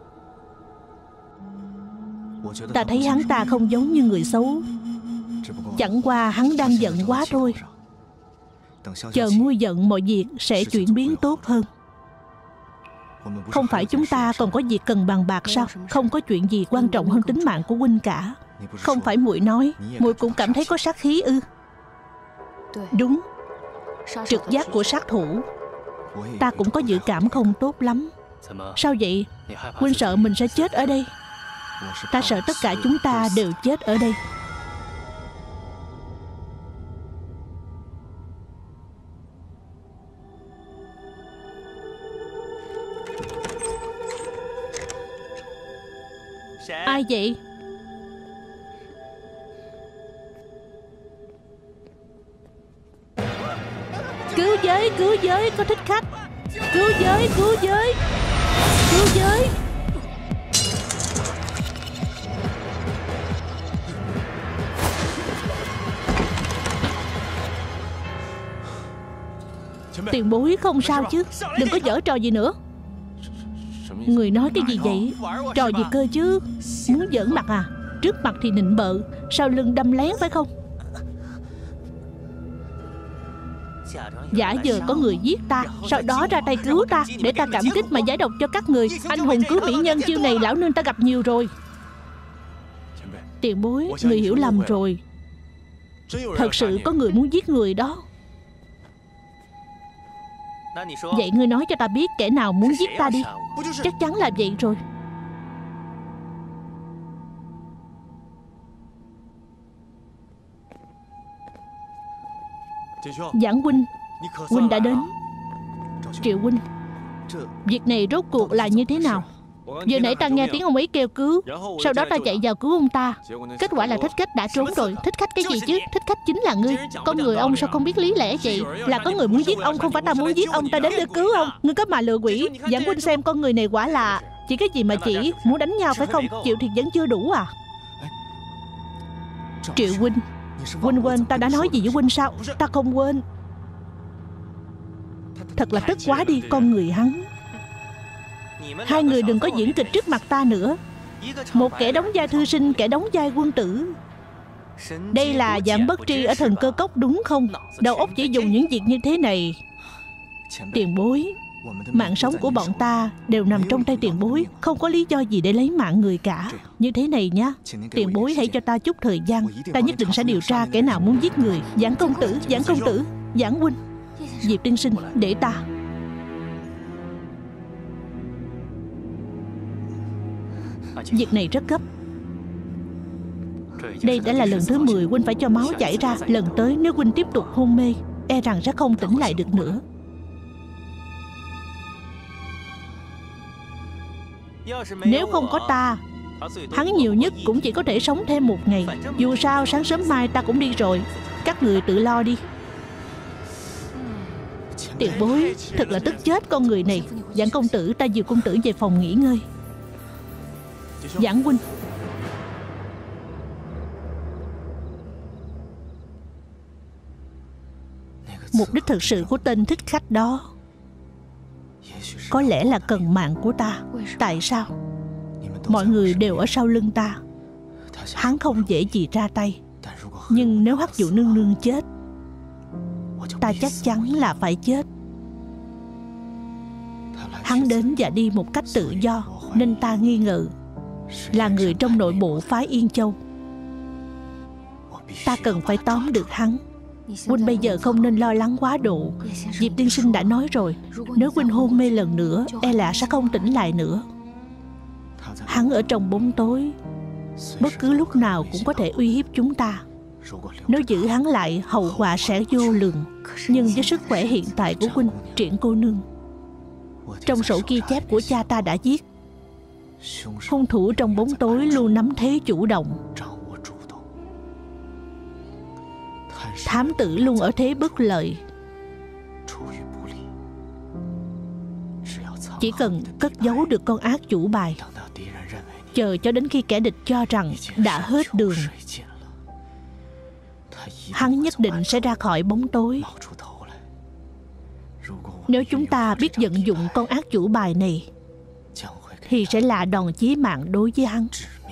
Ta thấy hắn ta không giống như người xấu. Chẳng qua hắn đang giận quá thôi. Chờ nguôi giận mọi việc sẽ chuyển biến tốt hơn. Không phải chúng ta còn có việc cần bàn bạc sao? Không có chuyện gì quan trọng hơn tính mạng của huynh cả. Không phải muội nói muội cũng cảm thấy có sát khí ư? Đúng. Trực giác của sát thủ. Ta cũng có dự cảm không tốt lắm. Sao vậy? Huynh sợ mình sẽ chết ở đây? Ta sợ tất cả chúng ta đều chết ở đây. Ai vậy? Cứu giới, cứu giới, có thích khách. Cứu giới, cứu giới, cứu giới. Tiền bối không sao chứ? Đừng có giở trò gì nữa. Người nói cái gì vậy? Trò gì cơ chứ? Muốn giỡn mặt à? Trước mặt thì nịnh bợ, sau lưng đâm lén phải không? Giả vờ có người giết ta, sau đó ra tay cứu ta, để ta cảm kích mà giải độc cho các người. Anh hùng cứu mỹ nhân chiêu này lão nương ta gặp nhiều rồi. Tiền bối, người hiểu lầm rồi. Thật sự có người muốn giết người đó. Vậy ngươi nói cho ta biết kẻ nào muốn giết ta đi. Chắc chắn là vậy rồi. Giảng huynh, huynh đã đến. Triệu huynh, việc này rốt cuộc là như thế nào? Vừa nãy ta nghe tiếng ông ấy kêu cứu, sau đó ta chạy vào cứu ông ta. Kết quả là thích khách đã trốn rồi. Thích khách cái gì chứ? Thích khách chính là ngươi. Con người ông sao không biết lý lẽ vậy? Là có người muốn giết ông, không phải ta muốn giết ông. Ta đến để cứu ông. Ngươi có mà lừa quỷ. Giảng huynh xem con người này quả là chỉ cái gì mà chỉ muốn đánh nhau phải không? Chịu thiệt vẫn chưa đủ à? Triệu huynh, huynh quên ta đã nói gì với huynh sao? Ta không quên. Thật là tức quá đi, con người hắn. Hai người đừng có diễn kịch trước mặt ta nữa. Một kẻ đóng vai thư sinh, kẻ đóng vai quân tử. Đây là dạng bất tri ở thần cơ cốc đúng không? Đầu óc chỉ dùng những việc như thế này. Tiền bối, mạng sống của bọn ta đều nằm trong tay tiền bối. Không có lý do gì để lấy mạng người cả. Như thế này nhá, tiền bối hãy cho ta chút thời gian. Ta nhất định sẽ điều tra kẻ nào muốn giết người. Giảng công tử, Giảng công tử, Giảng huynh, Diệp tiên sinh, để ta. Việc này rất gấp. Đây đã là lần thứ mười huynh phải cho máu chảy ra. Lần tới nếu huynh tiếp tục hôn mê, e rằng sẽ không tỉnh lại được nữa. Nếu không có ta, hắn nhiều nhất cũng chỉ có thể sống thêm một ngày. Dù sao sáng sớm mai ta cũng đi rồi. Các người tự lo đi. Tiền bối, thật là tức chết con người này. Giảng công tử, ta dìu công tử về phòng nghỉ ngơi. Giảng huynh, mục đích thực sự của tên thích khách đó có lẽ là cần mạng của ta. Tại sao? Mọi người đều ở sau lưng ta. Hắn không dễ gì ra tay. Nhưng nếu Hắc Dụ nương nương chết, ta chắc chắn là phải chết. Hắn đến và đi một cách tự do, nên ta nghi ngờ là người trong nội bộ phái Yên Châu. Ta cần phải tóm được hắn. Huynh bây giờ không nên lo lắng quá độ. Diệp tiên sinh đã nói rồi, nếu huynh hôn mê lần nữa, e là sẽ không tỉnh lại nữa. Hắn ở trong bóng tối, bất cứ lúc nào cũng có thể uy hiếp chúng ta. Nếu giữ hắn lại, hậu quả sẽ vô lượng. Nhưng với sức khỏe hiện tại của huynh, Triển cô nương, trong sổ ghi chép của cha ta đã viết, hung thủ trong bóng tối luôn nắm thế chủ động. Thám tử luôn ở thế bất lợi. Chỉ cần cất giấu được con ác chủ bài, chờ cho đến khi kẻ địch cho rằng đã hết đường, hắn nhất định sẽ ra khỏi bóng tối. Nếu chúng ta biết vận dụng con ác chủ bài này, thì sẽ là đòn chí mạng đối với hắn.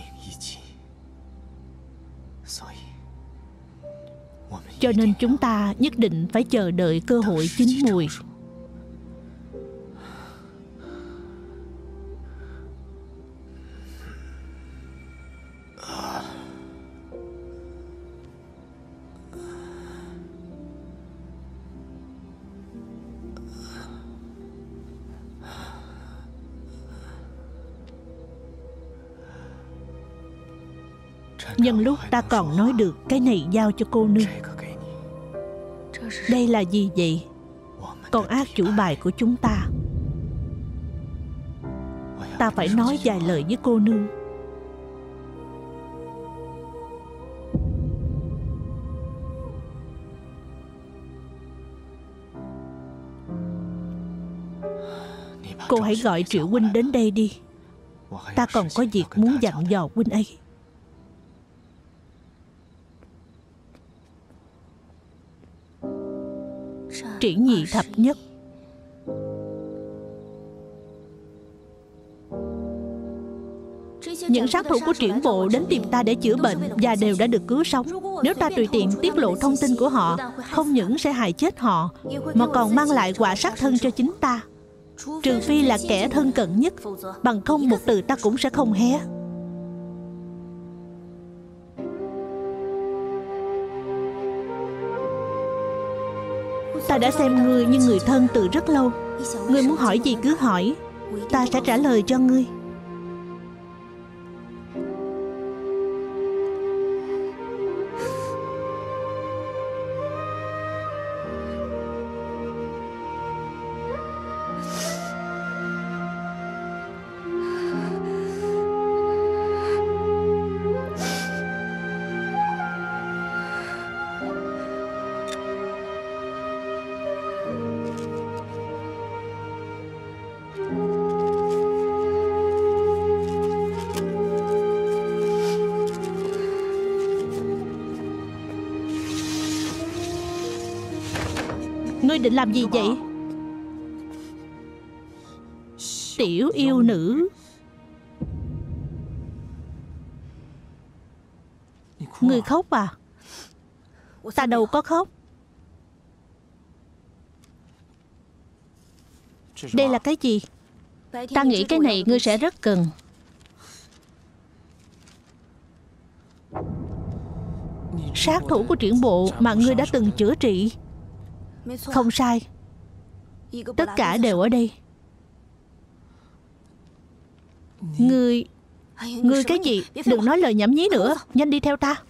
Cho nên chúng ta nhất định phải chờ đợi cơ hội chín mùi. Nhân lúc ta còn nói được, cái này giao cho cô nương. Đây là gì vậy? Con ác chủ bài của chúng ta. Ta phải nói vài lời với cô nương. Cô hãy gọi Triệu huynh đến đây đi. Ta còn có việc muốn dặn dò huynh ấy. Triển nhị thập nhất. Những sát thủ của triển bộ đến tìm ta để chữa bệnh và đều đã được cứu sống. Nếu ta tùy tiện tiết lộ thông tin của họ, không những sẽ hại chết họ, mà còn mang lại quả sát thân cho chính ta. Trừ phi là kẻ thân cận nhất, bằng không một từ ta cũng sẽ không hé. Ta đã xem ngươi như người thân từ rất lâu. Ngươi muốn hỏi gì cứ hỏi, ta sẽ trả lời cho ngươi. Ngươi định làm gì vậy? Tiểu yêu nữ. Ngươi khóc à? Ta đâu có khóc. Đây là cái gì? Ta nghĩ cái này ngươi sẽ rất cần. Sát thủ của Triển Bộ mà ngươi đã từng chữa trị. Không sai. Tất cả đều ở đây. Ngươi... Ngươi cái gì? Đừng nói lời nhảm nhí nữa. Nhanh đi theo ta.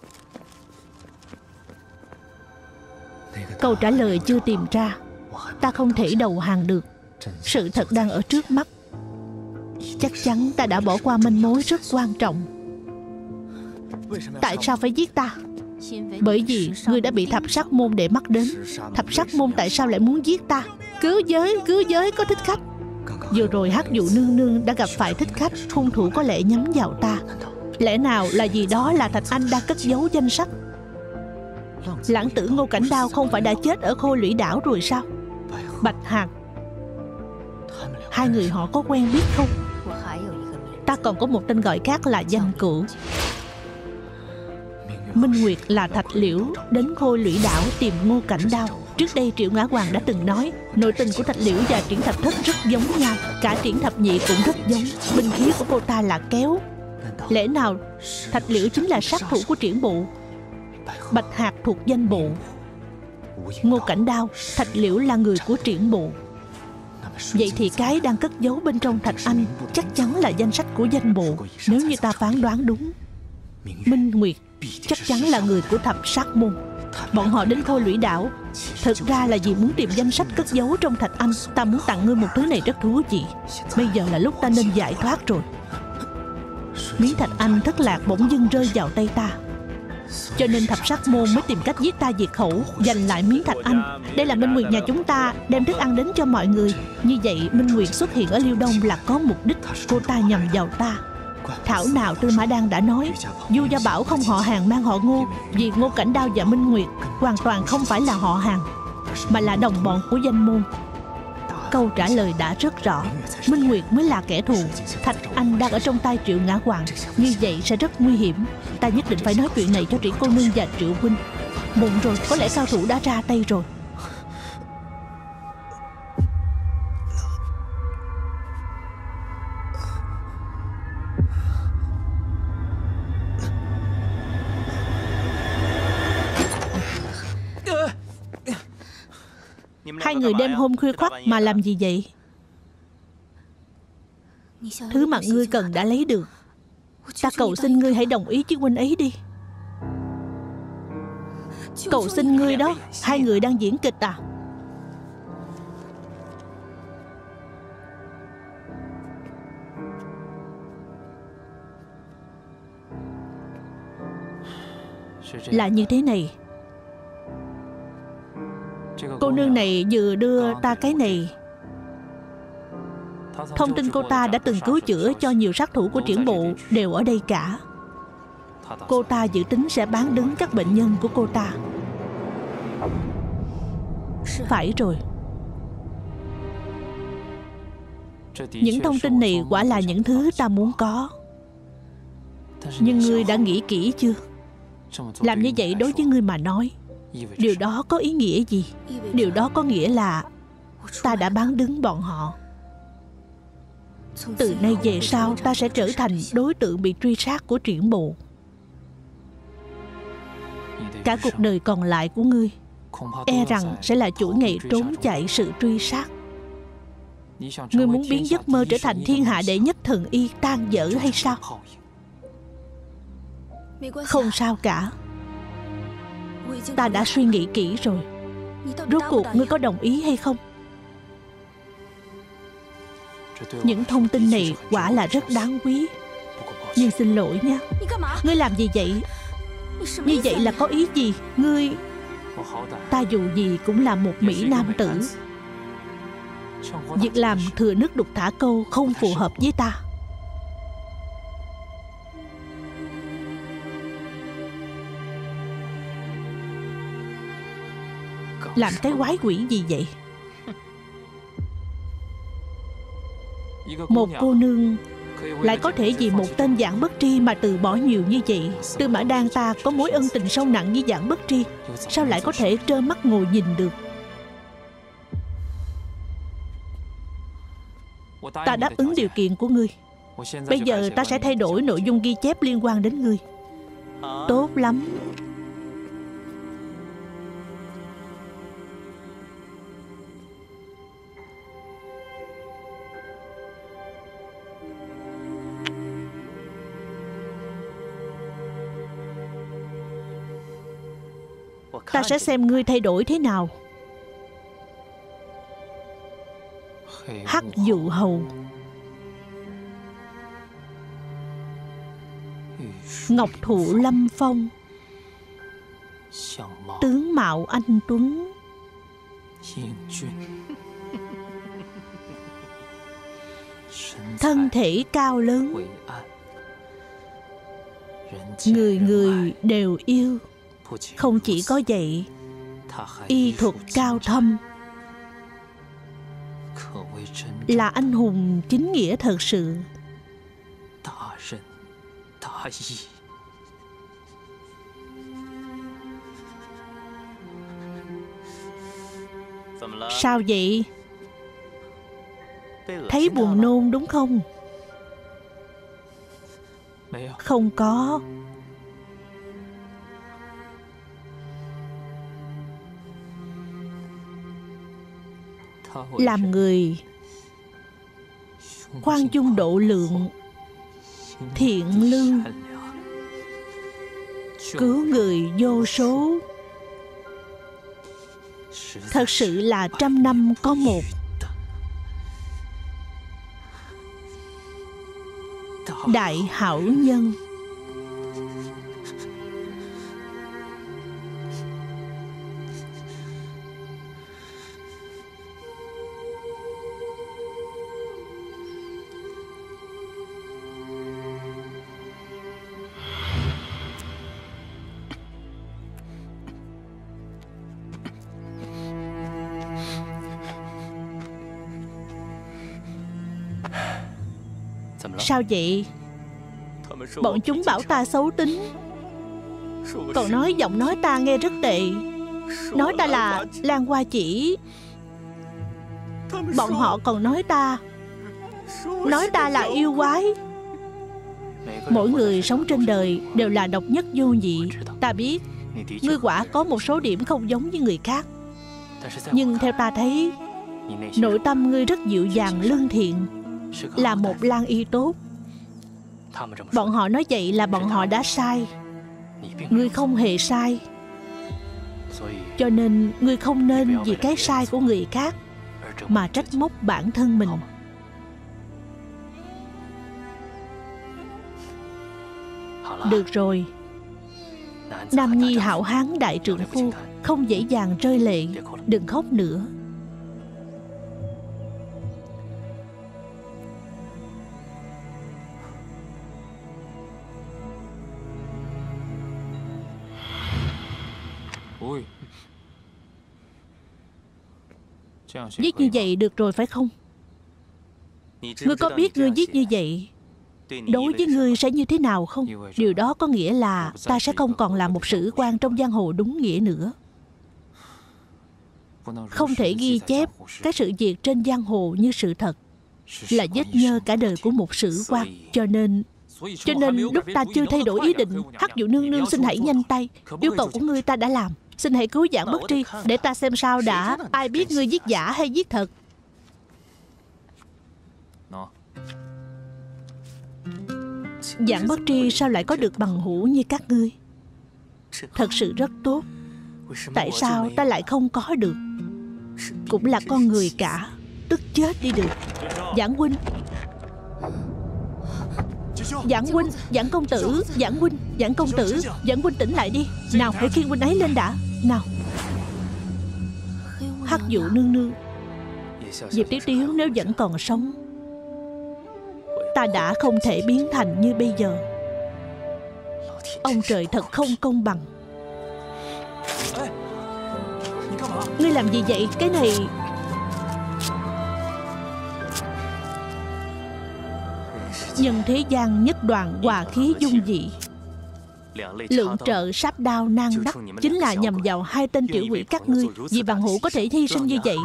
Câu trả lời chưa tìm ra. Ta không thể đầu hàng được. Sự thật đang ở trước mắt. Chắc chắn ta đã bỏ qua manh mối rất quan trọng. Tại sao phải giết ta? Bởi vì ngươi đã bị thập sát môn để mắt đến. Thập sát môn tại sao lại muốn giết ta? Cứu giới, cứu giới có thích khách. Vừa rồi Hắc Dụ nương nương đã gặp phải thích khách. Hung thủ có lẽ nhắm vào ta. Lẽ nào là vì đó là Thạch Anh đang cất giấu danh sách? Lãng tử Ngô Cảnh Đao không phải đã chết ở Khôi Lũy Đảo rồi sao? Bạch Hạc, hai người họ có quen biết không? Ta còn có một tên gọi khác là Danh Cửu. Minh Nguyệt là Thạch Liễu đến Khôi Lũy Đảo tìm Ngô Cảnh Đao. Trước đây Triệu Ngã Hoàng đã từng nói nội tình của Thạch Liễu và Triển Thập Thất rất giống nhau. Cả Triển Thập Nhị cũng rất giống. Binh khí của cô ta là kéo. Lẽ nào Thạch Liễu chính là sát thủ của Triển Bộ? Bạch Hạc thuộc Danh Bộ. Ngô Cảnh Đao, Thạch Liễu là người của Triển Bộ. Vậy thì cái đang cất giấu bên trong Thạch Anh chắc chắn là danh sách của Danh Bộ. Nếu như ta phán đoán đúng, Minh Nguyệt chắc chắn là người của Thập Sát Môn. Bọn họ đến Khôi Lũy Đảo thực ra là vì muốn tìm danh sách cất giấu trong Thạch Anh. Ta muốn tặng ngươi một thứ này rất thú vị. Bây giờ là lúc ta nên giải thoát rồi. Miếng Thạch Anh thất lạc bỗng dưng rơi vào tay ta, cho nên Thập Sát Môn mới tìm cách giết ta diệt khẩu, giành lại miếng Thạch Anh. Đây là Minh Nguyệt nhà chúng ta đem thức ăn đến cho mọi người. Như vậy Minh Nguyệt xuất hiện ở Liêu Đông là có mục đích. Cô ta nhầm vào ta. Thảo nào Tư Mã Đan đã nói Du Gia Bảo không họ hàng mang họ Ngô, vì Ngô Cảnh Đao và Minh Nguyệt hoàn toàn không phải là họ hàng, mà là đồng bọn của danh môn. Câu trả lời đã rất rõ. Minh Nguyệt mới là kẻ thù. Thạch Anh đang ở trong tay Triệu Ngã Hoàng. Như vậy sẽ rất nguy hiểm. Ta nhất định phải nói chuyện này cho Triển cô nương và Triệu huynh. Muộn rồi, có lẽ cao thủ đã ra tay rồi. Hai người đêm hôm khuya khoắt mà làm gì vậy? Thứ mà ngươi cần đã lấy được. Ta cầu xin ngươi hãy đồng ý với huynh ấy đi. Cầu xin ngươi đó. Hai người đang diễn kịch à? Là như thế này. Cô nương này vừa đưa ta cái này. Thông tin cô ta đã từng cứu chữa cho nhiều sát thủ của Triển Bộ đều ở đây cả. Cô ta dự tính sẽ bán đứng các bệnh nhân của cô ta. Phải rồi. Những thông tin này quả là những thứ ta muốn có. Nhưng ngươi đã nghĩ kỹ chưa? Làm như vậy đối với ngươi mà nói, điều đó có ý nghĩa gì? Điều đó có nghĩa là ta đã bán đứng bọn họ. Từ nay về sau ta sẽ trở thành đối tượng bị truy sát của Triển Bộ. Cả cuộc đời còn lại của ngươi e rằng sẽ là chuỗi ngày trốn chạy sự truy sát. Ngươi muốn biến giấc mơ trở thành thiên hạ đệ nhất thần y tan vỡ hay sao? Không sao cả. Ta đã suy nghĩ kỹ rồi. Rốt cuộc ngươi có đồng ý hay không? Những thông tin này quả là rất đáng quý. Nhưng xin lỗi nha. Ngươi làm gì vậy? Như vậy là có ý gì? Ngươi... Ta dù gì cũng là một mỹ nam tử. Việc làm thừa nước đục thả câu không phù hợp với ta. Làm cái quái quỷ gì vậy? Một cô nương lại có thể vì một tên Giản Bất Tri mà từ bỏ nhiều như vậy. Tư Mã Đan ta có mối ân tình sâu nặng với Giản Bất Tri, sao lại có thể trơ mắt ngồi nhìn được? Ta đáp ứng điều kiện của ngươi. Bây giờ ta sẽ thay đổi nội dung ghi chép liên quan đến ngươi. Tốt lắm. Ta sẽ xem ngươi thay đổi thế nào. Hắc Dụ Hầu, ngọc thụ lâm phong, tướng mạo anh tuấn, thân thể cao lớn, người người đều yêu. Không chỉ có vậy, y thuật cao thâm, là anh hùng chính nghĩa thật sự. Sao vậy? Thấy buồn nôn đúng không? Không có. Làm người khoan dung độ lượng, thiện lương, cứu người vô số, thật sự là trăm năm có một. Đại hảo nhân. Sao vậy? Bọn chúng bảo ta xấu tính, còn nói giọng nói ta nghe rất tệ, nói ta là Lan Hoa Chỉ. Bọn họ còn nói ta Nói ta là yêu quái. Mỗi người sống trên đời đều là độc nhất vô nhị. Ta biết ngươi quả có một số điểm không giống với người khác, nhưng theo ta thấy, nội tâm ngươi rất dịu dàng lương thiện, là một Lan Y tốt. Bọn họ nói vậy là bọn họ đã sai. Ngươi không hề sai. Cho nên ngươi không nên vì cái sai của người khác mà trách móc bản thân mình. Được rồi. Nam nhi hảo hán đại trượng phu, không dễ dàng rơi lệ. Đừng khóc nữa. Giết như vậy được rồi phải không? Ngươi có biết ngươi giết như vậy đối với ngươi sẽ như thế nào không? Điều đó có nghĩa là ta sẽ không còn là một sử quan trong giang hồ đúng nghĩa nữa. Không thể ghi chép cái sự việc trên giang hồ như sự thật, là vết nhơ cả đời của một sử quan. Cho nên Cho nên lúc ta chưa thay đổi ý định, Hắc Dụ nương nương xin hãy nhanh tay. Yêu cầu của ngươi ta đã làm. Xin hãy cứu Giản Bất Tri, để ta xem sao đã. Ai biết ngươi giết giả hay giết thật? Giản Bất Tri sao lại có được bằng hữu như các ngươi? Thật sự rất tốt. Tại sao ta lại không có được? Cũng là con người cả. Tức chết đi được. Giản huynh, Giản huynh, Giản công tử, Giản huynh, Giản công tử, Giản huynh tỉnh lại đi. Nào, hãy khiêng huynh ấy lên đã. Nào. Hắc Dụ nương nương, Diệp Tiếu Tiếu nếu vẫn còn sống, ta đã không thể biến thành như bây giờ. Ông trời thật không công bằng. Ngươi làm gì vậy? Cái này... Nhân thế gian nhất đoạn hòa khí dung dị, lượng trợ sáp đao nan đắc, chính là nhằm vào hai tên tiểu quỷ các ngươi. Vì bằng hữu có thể hy sinh như vậy.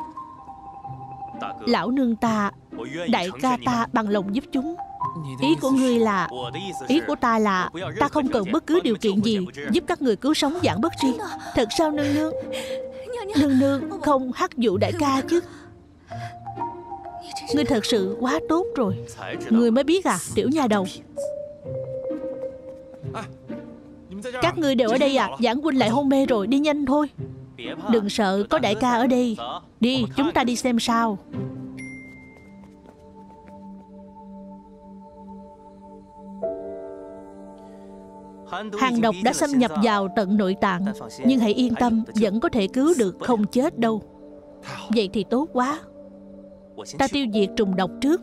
Lão nương ta, đại ca ta bằng lòng giúp chúng. Ý của ngươi là... Ý của ta là ta không cần bất cứ điều kiện gì, giúp các người cứu sống Giảng Bất Tri. Thật sao nương nương? Nương nương không hắc dụ đại ca chứ? Ngươi thật sự quá tốt rồi. Ngươi mới biết à, tiểu nha đầu. Các ngươi đều ở đây à? Giảng huynh lại hôn mê rồi, đi nhanh thôi. Đừng sợ, có đại ca ở đây. Đi, chúng ta đi xem sao. Hàng độc đã xâm nhập vào tận nội tạng, nhưng hãy yên tâm, vẫn có thể cứu được, không chết đâu. Vậy thì tốt quá. Ta tiêu diệt trùng độc trước.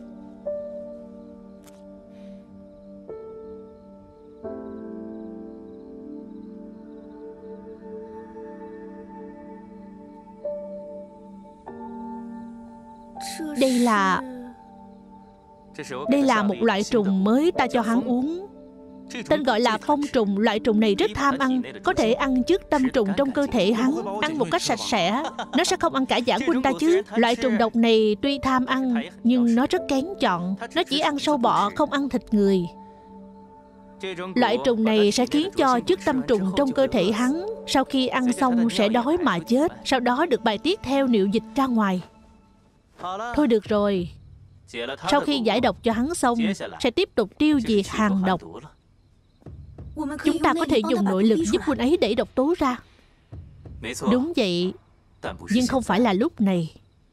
Đây là... Đây là một loại trùng mới ta cho hắn uống. Tên gọi là phong trùng. Loại trùng này rất tham ăn, có thể ăn trước tâm trùng trong cơ thể hắn. Ăn một cách sạch sẽ. Nó sẽ không ăn cả Giảng huynh ta chứ. Loại trùng độc này tuy tham ăn, nhưng nó rất kén chọn. Nó chỉ ăn sâu bọ, không ăn thịt người. Loại trùng này sẽ khiến cho trước tâm trùng trong cơ thể hắn sau khi ăn xong sẽ đói mà chết, sau đó được bài tiết theo niệu dịch ra ngoài. Thôi được rồi. Sau khi giải độc cho hắn xong, sẽ tiếp tục tiêu diệt hàng độc. Chúng ta có thể dùng nội lực giúp huynh ấy đẩy độc tố ra. Đúng vậy, nhưng không phải là lúc này.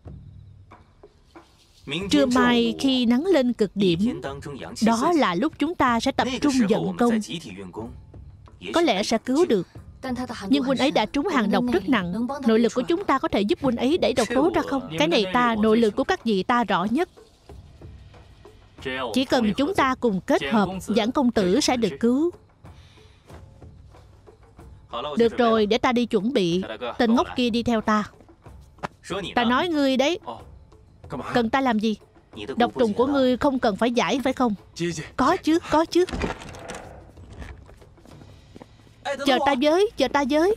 Trưa mai khi nắng lên cực điểm, đó là lúc chúng ta sẽ tập trung vận công. Có lẽ sẽ cứu được. Nhưng huynh ấy đã trúng hàng độc rất nặng. Nội lực của chúng ta có thể giúp huynh ấy đẩy độc tố ra không? Cái này ta, nội lực của các vị ta rõ nhất. Chỉ cần chúng ta cùng kết hợp, Giảng công tử sẽ được cứu. Được rồi, để ta đi chuẩn bị. Tên ngốc kia đi theo ta. Ta nói ngươi đấy. Cần ta làm gì? Độc trùng của ngươi không cần phải giải phải không? Có chứ, có chứ. Chờ ta với, chờ ta với.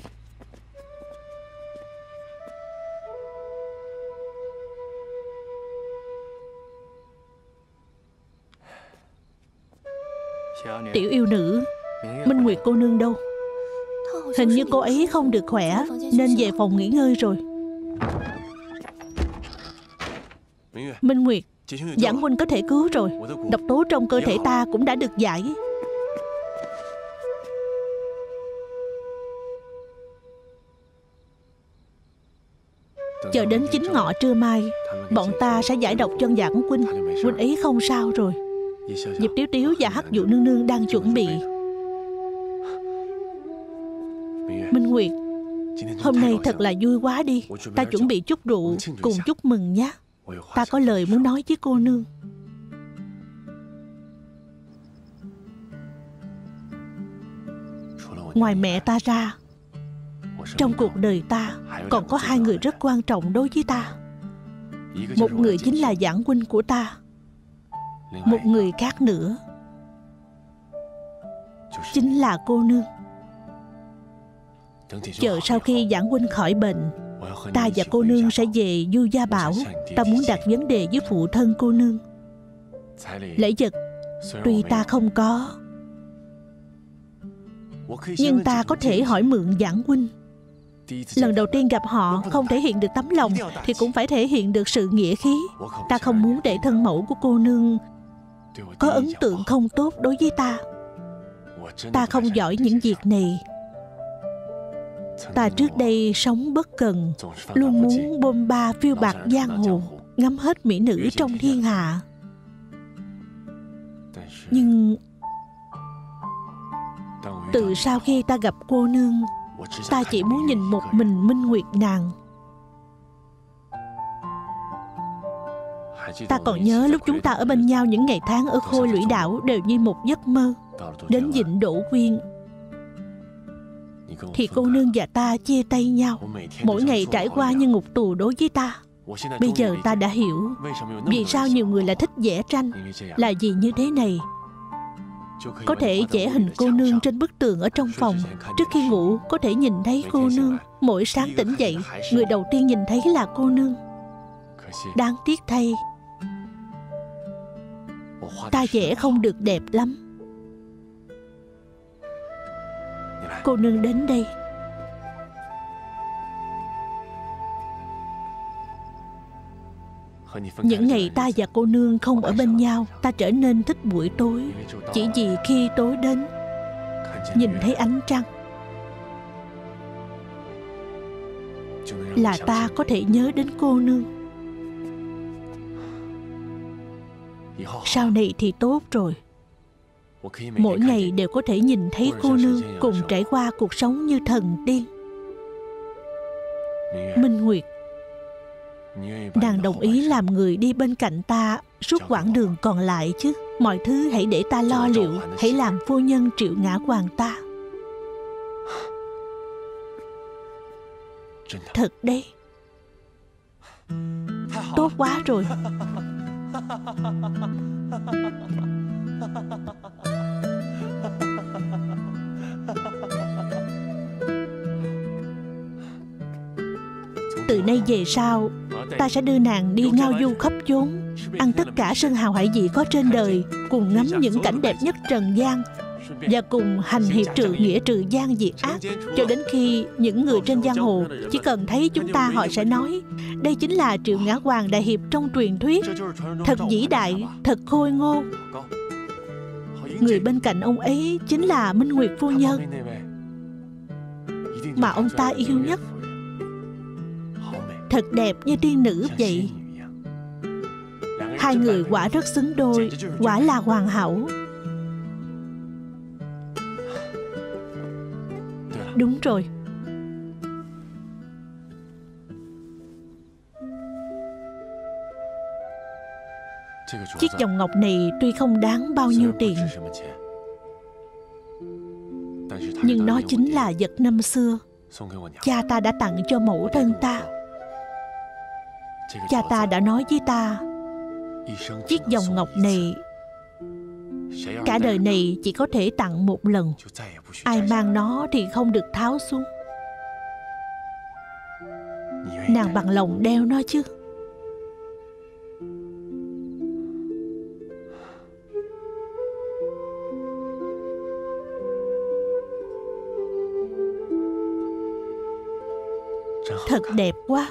Tiểu yêu nữ, Minh Nguyệt cô nương đâu? Hình như cô ấy không được khỏe, nên về phòng nghỉ ngơi rồi. Minh Nguyệt, Giảng huynh có thể cứu rồi. Độc tố trong cơ thể ta cũng đã được giải. Chờ đến chính ngọ trưa mai, bọn ta sẽ giải độc cho Giảng huynh. Huynh ấy không sao rồi. Diệp Tiếu Tiếu và Hắc Dụ Nương Nương đang chuẩn bị. Minh Nguyệt, hôm nay thật là vui quá đi. Ta chuẩn bị chút rượu cùng chúc mừng nhé. Ta có lời muốn nói với cô nương. Ngoài mẹ ta ra, trong cuộc đời ta còn có hai người rất quan trọng đối với ta. Một người chính là Giảng huynh của ta. Một người khác nữa chính là cô nương. Chờ sau khi Giảng huynh khỏi bệnh, ta và cô nương sẽ về Du Gia Bảo. Ta muốn đặt vấn đề với phụ thân cô nương. Lễ vật tuy ta không có, nhưng ta có thể hỏi mượn Giảng huynh. Lần đầu tiên gặp họ, không thể hiện được tấm lòng thì cũng phải thể hiện được sự nghĩa khí. Ta không muốn để thân mẫu của cô nương có ấn tượng không tốt đối với ta. Ta không giỏi những việc này. Ta trước đây sống bất cần, luôn muốn bôn ba phiêu bạt giang hồ, ngắm hết mỹ nữ trong thiên hạ. Nhưng từ sau khi ta gặp cô nương, ta chỉ muốn nhìn một mình Minh Nguyệt nàng. Ta còn nhớ lúc chúng ta ở bên nhau những ngày tháng ở Khôi Lũy Đảo đều như một giấc mơ. Đến Vịnh Đỗ Quyên, thì cô nương và ta chia tay nhau. Mỗi ngày trải qua như ngục tù đối với ta. Bây giờ ta đã hiểu vì sao nhiều người lại thích vẽ tranh. Là vì như thế này, có thể vẽ hình cô nương trên bức tường ở trong phòng. Trước khi ngủ có thể nhìn thấy cô nương. Mỗi sáng tỉnh dậy, người đầu tiên nhìn thấy là cô nương. Đáng tiếc thay, ta vẽ không được đẹp lắm. Cô nương đến đây. Những ngày ta và cô nương không ở bên nhau, ta trở nên thích buổi tối. Chỉ vì khi tối đến, nhìn thấy ánh trăng, là ta có thể nhớ đến cô nương. Sau này thì tốt rồi. Mỗi ngày đều có thể nhìn thấy cô nương, cùng trải qua cuộc sống như thần tiên. Minh Nguyệt, nàng đồng ý làm người đi bên cạnh ta suốt quãng đường còn lại chứ? Mọi thứ hãy để ta lo liệu. Hãy làm phu nhân Triệu Ngã Hoàng ta. Thật đấy. Tốt quá rồi. Từ nay về sau, ta sẽ đưa nàng đi ngao du khắp chốn, ăn tất cả sơn hào hải vị có trên đời, cùng ngắm những cảnh đẹp nhất trần gian, và cùng hành hiệp trừ nghĩa, trừ gian diệt ác, cho đến khi những người trên giang hồ chỉ cần thấy chúng ta, họ sẽ nói đây chính là Triệu Ngã Hoàng đại hiệp trong truyền thuyết. Thật vĩ đại, thật khôi ngô. Người bên cạnh ông ấy chính là Minh Nguyệt phu nhân mà ông ta yêu nhất. Thật đẹp như tiên nữ vậy. Hai người quả rất xứng đôi, quả là hoàn hảo. Đúng rồi. Chiếc vòng ngọc này tuy không đáng bao nhiêu tiền, nhưng nó chính là vật năm xưa cha ta đã tặng cho mẫu thân ta. Cha ta đã nói với ta, chiếc vòng ngọc này cả đời này chỉ có thể tặng một lần. Ai mang nó thì không được tháo xuống. Nàng bằng lòng đeo nó chứ? Thật đẹp quá.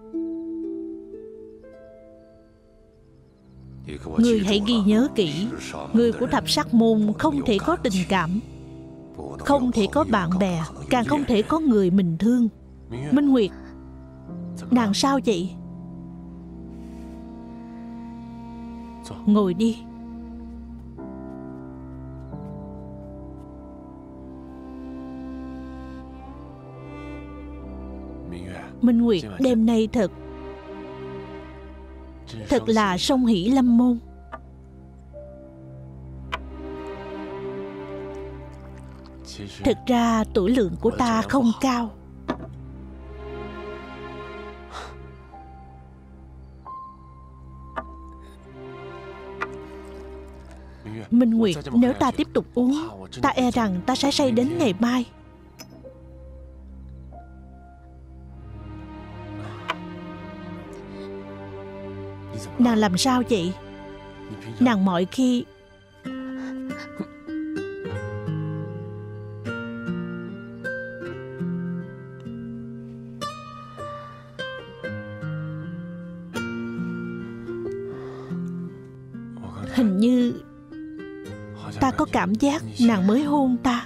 Ngươi hãy ghi nhớ kỹ, người của thập sắc môn không thể có tình cảm, không thể có bạn bè, càng không thể có người mình thương. Minh Nguyệt, nàng sao vậy? Ngồi đi. Minh Nguyệt, đêm nay thật Thật là song hỷ lâm môn. Thực ra tuổi lượng của ta không cao. Minh Nguyệt, nếu ta tiếp tục uống, ta e rằng ta sẽ say đến ngày mai. Nàng làm sao vậy? Nàng mọi khi hình như ta có cảm giác nàng mới hôn ta.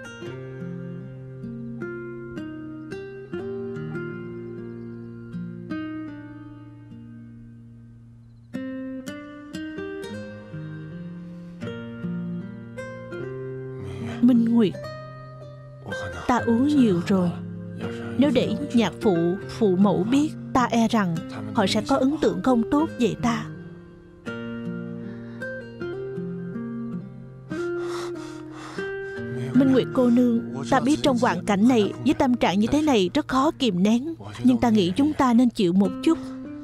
Minh Nguyệt, ta uống nhiều rồi. Nếu để nhạc phụ, phụ mẫu biết, ta e rằng họ sẽ có ấn tượng không tốt về ta. Minh Minh Nguyệt cô nương, ta biết trong hoàn cảnh này với tâm trạng như thế này rất khó kìm nén, nhưng ta nghĩ chúng ta nên chịu một chút.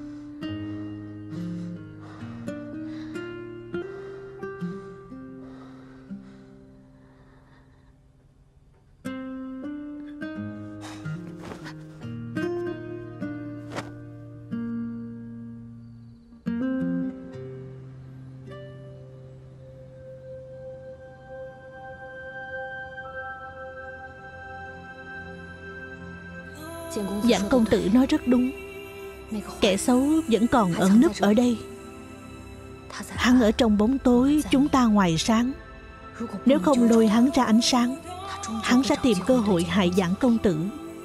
Giảng công tử nói rất đúng. Kẻ xấu vẫn còn ẩn núp ở đây. Hắn ở trong bóng tối, chúng ta ngoài sáng. Nếu không lôi hắn ra ánh sáng, hắn sẽ tìm cơ hội hại Giảng công tử.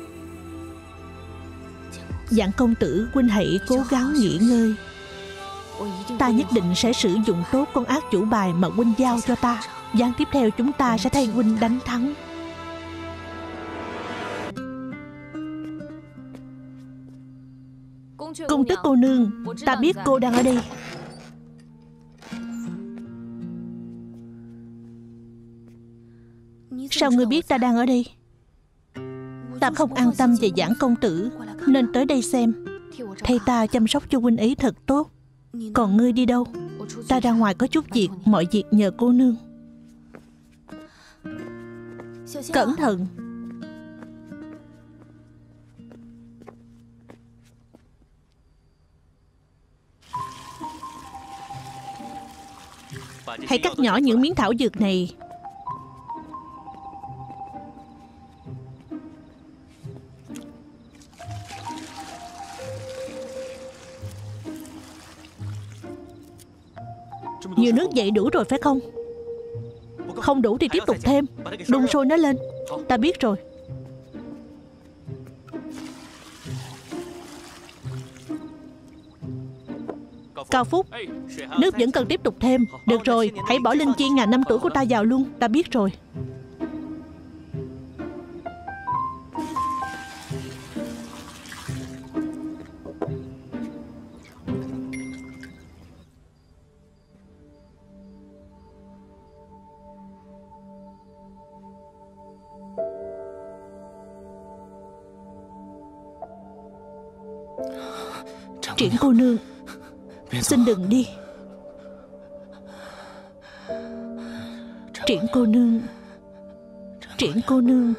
Giảng công tử, huynh hãy cố gắng nghỉ ngơi. Ta nhất định sẽ sử dụng tốt con ác chủ bài mà huynh giao cho ta. Ván tiếp theo chúng ta sẽ thay huynh đánh thắng. Công tước cô nương, ta biết cô đang ở đây. Sao ngươi biết ta đang ở đây? Ta không an tâm về Giảng công tử nên tới đây xem. Thay ta chăm sóc cho huynh ấy thật tốt. Còn ngươi đi đâu? Ta ra ngoài có chút việc, mọi việc nhờ cô nương. Cẩn thận. Hãy cắt nhỏ những miếng thảo dược này. Nhiều nước vậy đủ rồi phải không? Không đủ thì tiếp tục thêm. Đun sôi nó lên. Ta biết rồi. Cao Phúc, nước vẫn cần tiếp tục thêm. Được rồi, hãy bỏ linh chi ngàn năm tuổi của ta vào luôn. Ta biết rồi. Triển cô nương, xin đừng đi. Triển cô nương, Triển cô nương.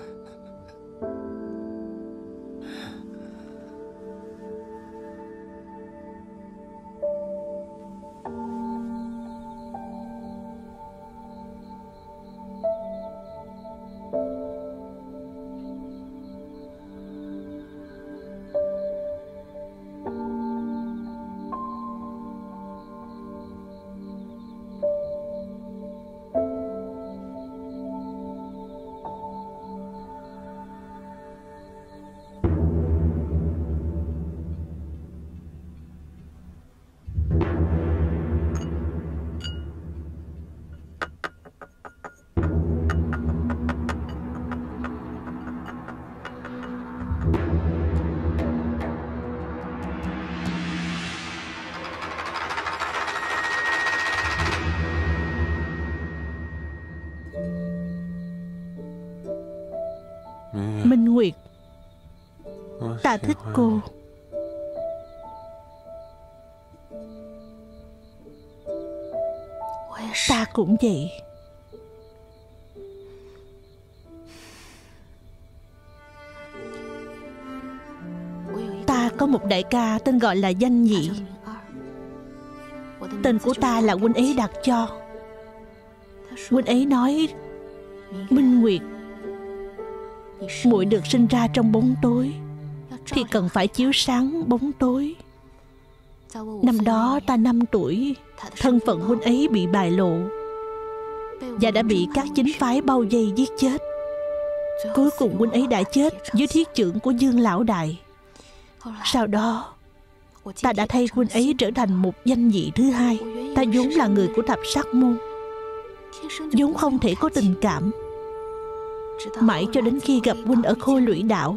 Minh Nguyệt, ta thích cô. Ta cũng vậy. Ta có một đại ca tên gọi là Danh Nhị. Tên của ta là huynh ấy đặt cho. Huynh ấy nói, Minh Nguyệt, muội được sinh ra trong bóng tối thì cần phải chiếu sáng bóng tối. Năm đó ta năm tuổi, thân phận huynh ấy bị bại lộ và đã bị các chính phái bao vây giết chết. Cuối cùng huynh ấy đã chết dưới thiết chưởng của Dương lão đại. Sau đó ta đã thay huynh ấy trở thành một danh nhị thứ hai. Ta vốn là người của thập sắc môn, vốn không thể có tình cảm. Mãi cho đến khi gặp huynh ở Khôi Lũy đảo.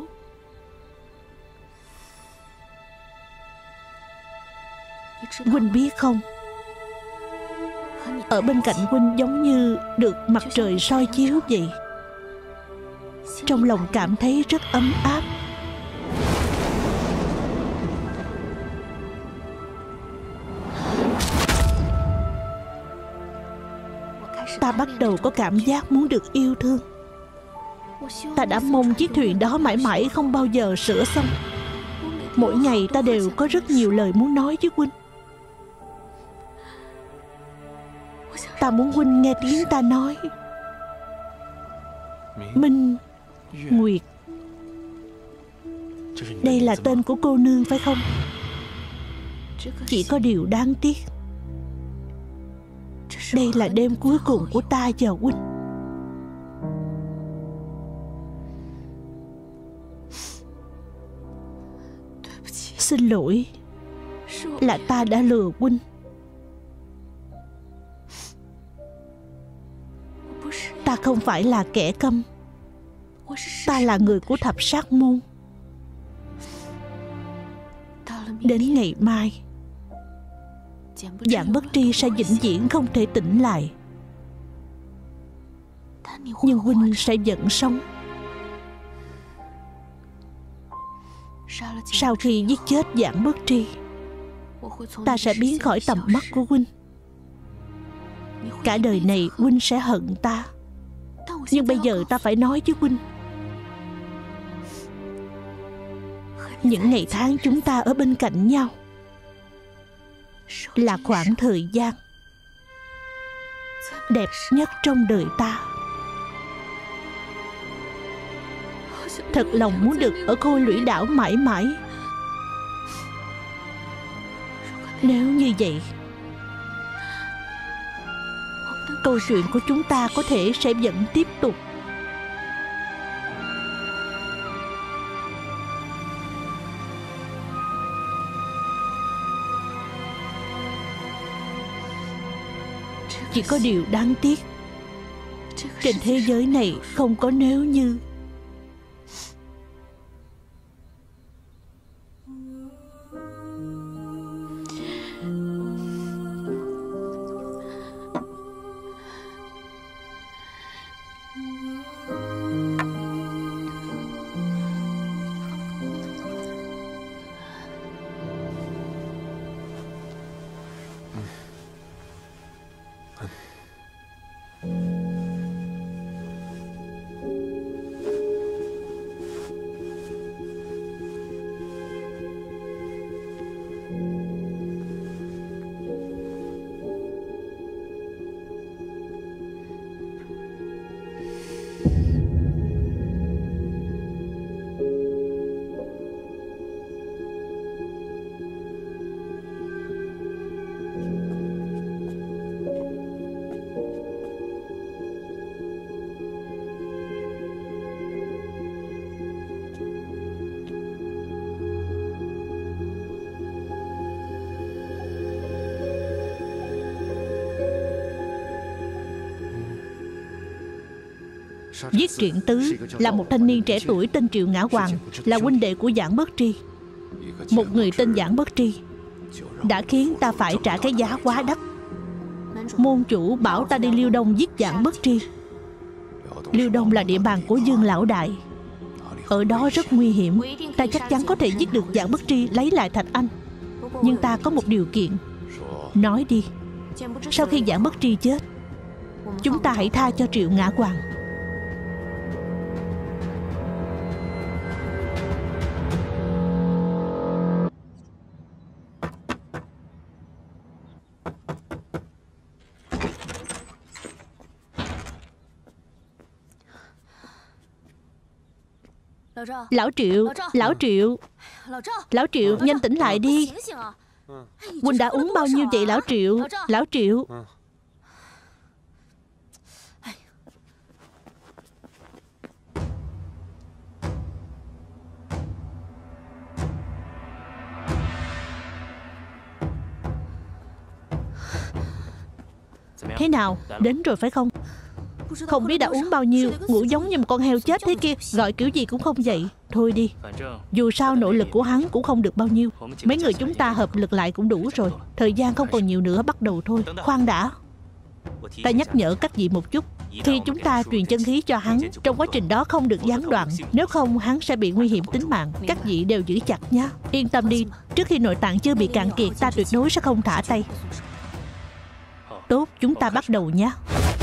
Huynh biết không, ở bên cạnh huynh giống như được mặt trời soi chiếu vậy. trong lòng cảm thấy rất ấm áp. Ta bắt đầu có cảm giác muốn được yêu thương. Ta đã mong chiếc thuyền đó mãi mãi không bao giờ sửa xong. Mỗi ngày ta đều có rất nhiều lời muốn nói với huynh. Ta muốn huynh nghe tiếng ta nói Minh Nguyệt. Đây là tên của cô nương phải không? Chỉ có điều đáng tiếc, đây là đêm cuối cùng của ta và huynh. Xin lỗi, là ta đã lừa huynh. Ta không phải là kẻ câm. Ta là người của thập sát môn. Đến ngày mai, Giảng Bất Tri sẽ vĩnh viễn không thể tỉnh lại. Nhưng huynh sẽ vẫn sống. Sau khi giết chết Giảng Bất Tri, ta sẽ biến khỏi tầm mắt của huynh. Cả đời này huynh sẽ hận ta. Nhưng bây giờ ta phải nói với huynh, những ngày tháng chúng ta ở bên cạnh nhau là khoảng thời gian đẹp nhất trong đời ta. Thật lòng muốn được ở Khôi Lũy Đảo mãi mãi. Nếu như vậy, câu chuyện của chúng ta có thể sẽ vẫn tiếp tục. Chỉ có điều đáng tiếc, trên thế giới này không có nếu như. Giết Truyện Tứ là một thanh niên trẻ tuổi tên Triệu Ngã Hoàng, là huynh đệ của Giảng Bất Tri. Một người tên Giảng Bất Tri đã khiến ta phải trả cái giá quá đắt. Môn chủ bảo ta đi Liêu Đông giết Giảng Bất Tri. Liêu Đông là địa bàn của Dương Lão Đại, ở đó rất nguy hiểm. Ta chắc chắn có thể giết được Giảng Bất Tri, lấy lại Thạch Anh. Nhưng ta có một điều kiện. Nói đi. Sau khi Giảng Bất Tri chết, chúng ta hãy tha cho Triệu Ngã Hoàng. Lão Triệu, Lão Triệu, Lão Triệu, nhanh tỉnh lại đi. Huynh đã uống bao nhiêu vậy Lão Triệu? Lão Triệu. Thế nào, đến rồi phải không? Không biết đã uống bao nhiêu, ngủ giống như một con heo chết thế kia, gọi kiểu gì cũng không dậy. Thôi đi, dù sao nỗ lực của hắn cũng không được bao nhiêu. Mấy người chúng ta hợp lực lại cũng đủ rồi. Thời gian không còn nhiều nữa, bắt đầu thôi. Khoan đã, ta nhắc nhở các vị một chút. Khi chúng ta truyền chân khí cho hắn, trong quá trình đó không được gián đoạn, nếu không hắn sẽ bị nguy hiểm tính mạng. Các vị đều giữ chặt nhé. Yên tâm đi, trước khi nội tạng chưa bị cạn kiệt, ta tuyệt đối sẽ không thả tay. Tốt, chúng ta bắt đầu nhé.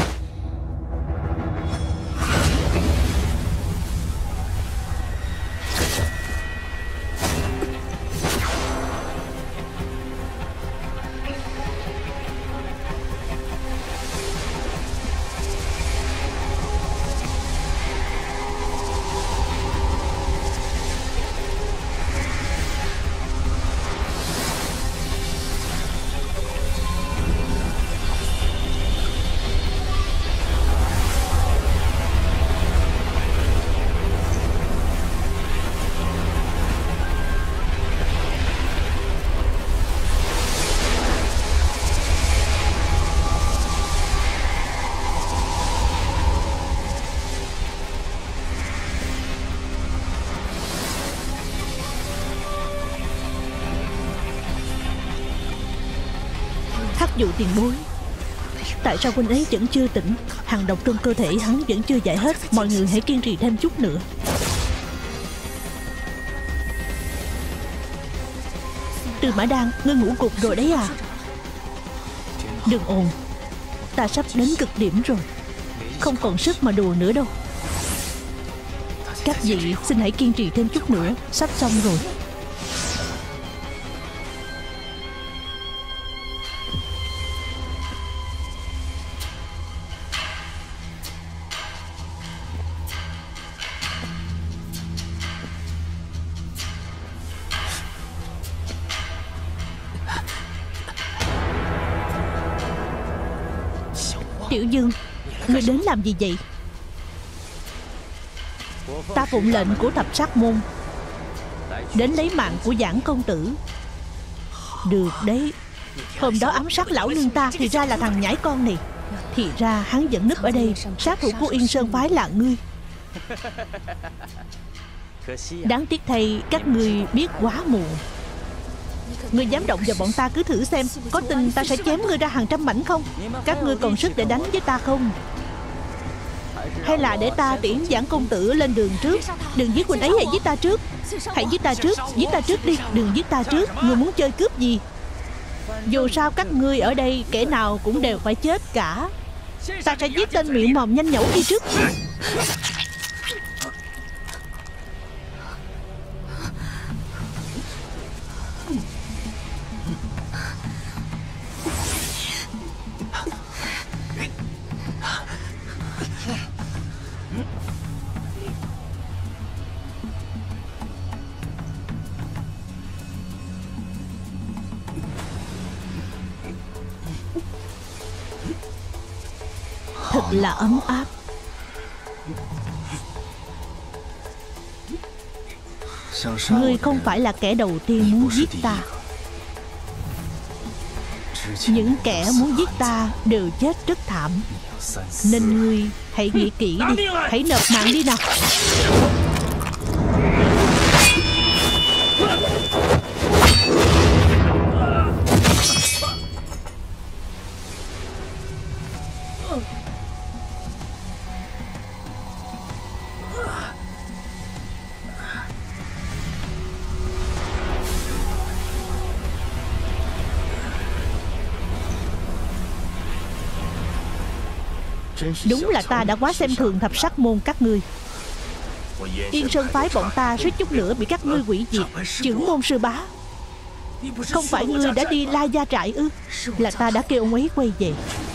Hắc dụ tiền bối, tại sao huynh ấy vẫn chưa tỉnh? Hàng độc trong cơ thể hắn vẫn chưa giải hết. Mọi người hãy kiên trì thêm chút nữa. Từ Mã Đan, ngươi ngủ gục rồi đấy à? Đừng ồn, ta sắp đến cực điểm rồi, không còn sức mà đùa nữa đâu. Các vị xin hãy kiên trì thêm chút nữa, sắp xong rồi. Tiểu Dương, ngươi đến làm gì vậy? Ta phụng lệnh của thập sát môn đến lấy mạng của Giảng công tử. Được đấy. Hôm đó ám sát lão nương ta thì ra là thằng nhãi con này. Thì ra hắn vẫn núp ở đây. Sát thủ của Yên Sơn phái là ngươi. Đáng tiếc thay các ngươi biết quá muộn. Ngươi dám động vào bọn ta cứ thử xem, có tin ta sẽ chém ngươi ra hàng trăm mảnh không? Các ngươi còn sức để đánh với ta không? Hay là để ta tiễn Giảng công tử lên đường trước? Đừng giết huynh ấy, hãy giết ta trước. Hãy giết ta trước, giết ta trước đi. Đừng giết ta trước, ngươi muốn chơi cướp gì? Dù sao các ngươi ở đây kẻ nào cũng đều phải chết cả. Ta sẽ giết tên miệng mồm nhanh nhẩu đi trước. Thật là ấm áp. Ngươi không phải là kẻ đầu tiên muốn giết ta. Những kẻ muốn giết ta đều chết rất thảm. Nên ngươi hãy nghĩ kỹ đi. Hãy nộp mạng đi nào. Đúng là ta đã quá xem thường thập sát môn các ngươi. Yên Sơn phái bọn ta suýt chút nữa bị các ngươi hủy diệt. Trưởng môn sư bá, không phải ngươi đã đi La Gia trại ư? Là ta đã kêu ông ấy quay về.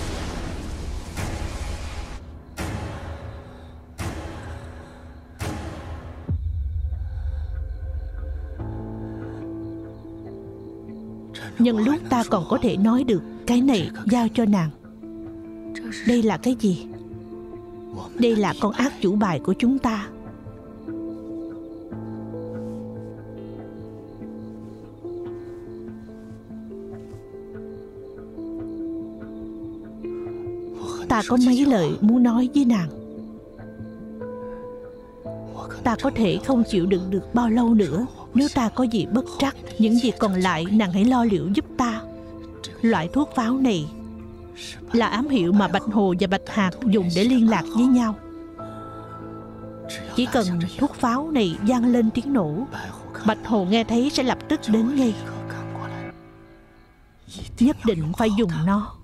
Nhân lúc ta còn có thể nói được, cái này giao cho nàng. Đây là cái gì? Đây là con ác chủ bài của chúng ta. Ta có mấy lời muốn nói với nàng. Ta có thể không chịu đựng được bao lâu nữa. Nếu ta có gì bất trắc, những gì còn lại nàng hãy lo liệu giúp ta. Loại thuốc pháo này là ám hiệu mà Bạch Hồ và Bạch Hạc dùng để liên lạc với nhau. Chỉ cần thuốc pháo này vang lên tiếng nổ, Bạch Hồ nghe thấy sẽ lập tức đến ngay. Nhất định phải dùng nó.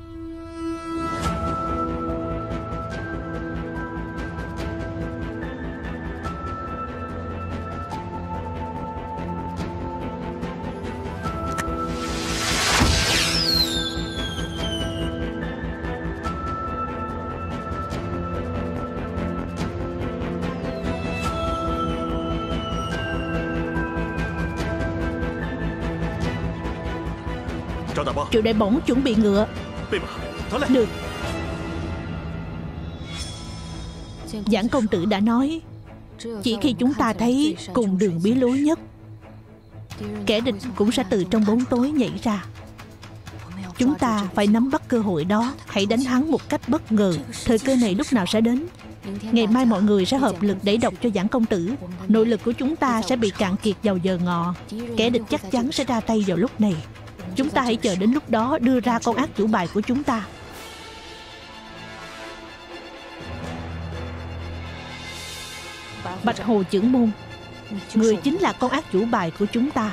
Triệu đại bổng chuẩn bị ngựa. Được. Giảng công tử đã nói, chỉ khi chúng ta thấy cùng đường bí lối nhất, kẻ địch cũng sẽ từ trong bóng tối nhảy ra. Chúng ta phải nắm bắt cơ hội đó, hãy đánh hắn một cách bất ngờ. Thời cơ này lúc nào sẽ đến? Ngày mai mọi người sẽ hợp lực đẩy độc cho Giảng công tử. Nội lực của chúng ta sẽ bị cạn kiệt vào giờ ngọ. Kẻ địch chắc chắn sẽ ra tay vào lúc này. Chúng ta hãy chờ đến lúc đó đưa ra con ác chủ bài của chúng ta. Bạch Hồ trưởng môn, người chính là con ác chủ bài của chúng ta.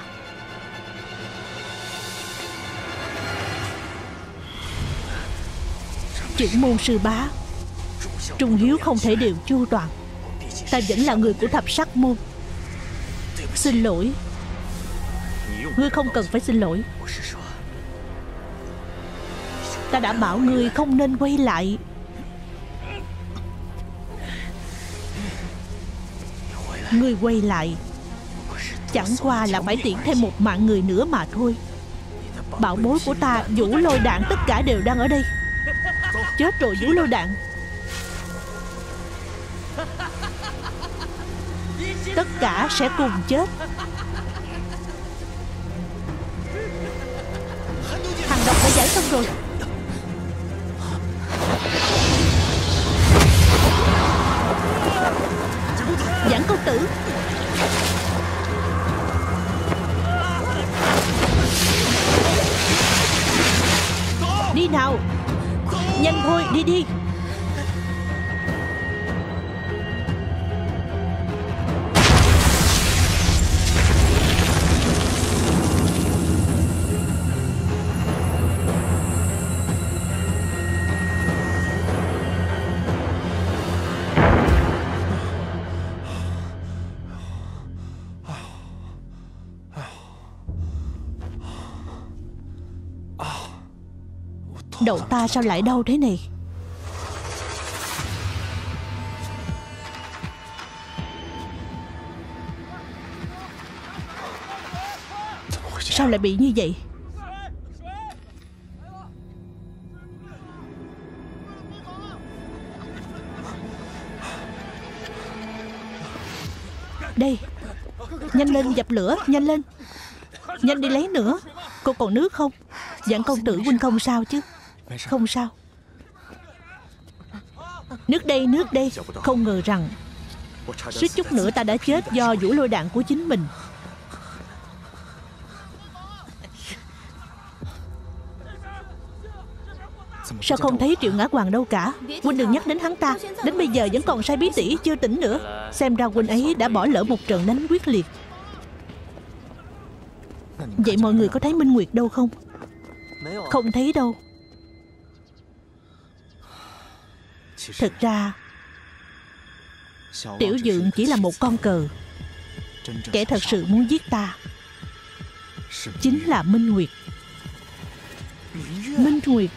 Trưởng môn sư bá, Trung Hiếu không thể đều chu toàn. Ta vẫn là người của Thập Sắc môn. Xin lỗi. Ngươi không cần phải xin lỗi. Ta đã bảo ngươi không nên quay lại. Ngươi quay lại chẳng qua là phải tiễn thêm một mạng người nữa mà thôi. Bảo bối của ta, Vũ Lôi Đạn, tất cả đều đang ở đây. Chết rồi Vũ Lôi Đạn. Tất cả sẽ cùng chết. Hàng độc đã giải xong rồi. Giảng công tử. Đi nào. Nhanh thôi, đi đi. Đầu ta sao lại đau thế này? Sao lại bị như vậy? Đây, nhanh lên dập lửa, nhanh lên. Nhanh đi lấy nữa. Cô còn nước không? Giảng công tử huynh không sao chứ? Không sao. Nước đây, nước đây. Không ngờ rằng suýt chút nữa ta đã chết do Vũ Lôi Đạn của chính mình. Sao không thấy Triệu Ngã Hoàng đâu cả? Huynh đừng nhắc đến hắn ta. Đến bây giờ vẫn còn sai bí tỷ chưa tỉnh nữa. Xem ra huynh ấy đã bỏ lỡ một trận đánh quyết liệt. Vậy mọi người có thấy Minh Nguyệt đâu không? Không thấy đâu. Thực ra Tiểu Dượng chỉ là một con cờ. Kẻ thật sự muốn giết ta chính là Minh Nguyệt. Minh Nguyệt.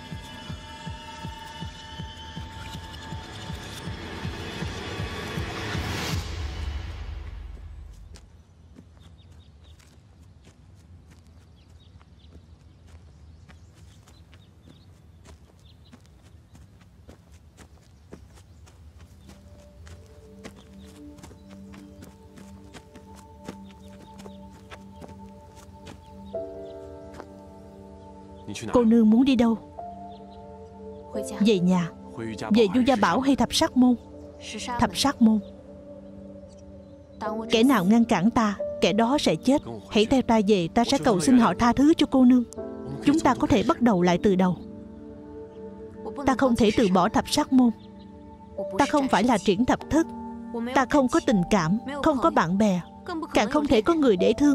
Cô nương muốn đi đâu? Về nhà. Về Du Gia Bảo hay Thập Sắc môn? Thập Sắc môn. Kẻ nào ngăn cản ta, kẻ đó sẽ chết. Hãy theo ta về, ta sẽ cầu xin họ tha thứ cho cô nương. Chúng ta có thể bắt đầu lại từ đầu. Ta không thể từ bỏ thập sát môn. Ta không phải là Triển Thập Thất. Ta không có tình cảm, không có bạn bè, càng không thể có người để thương.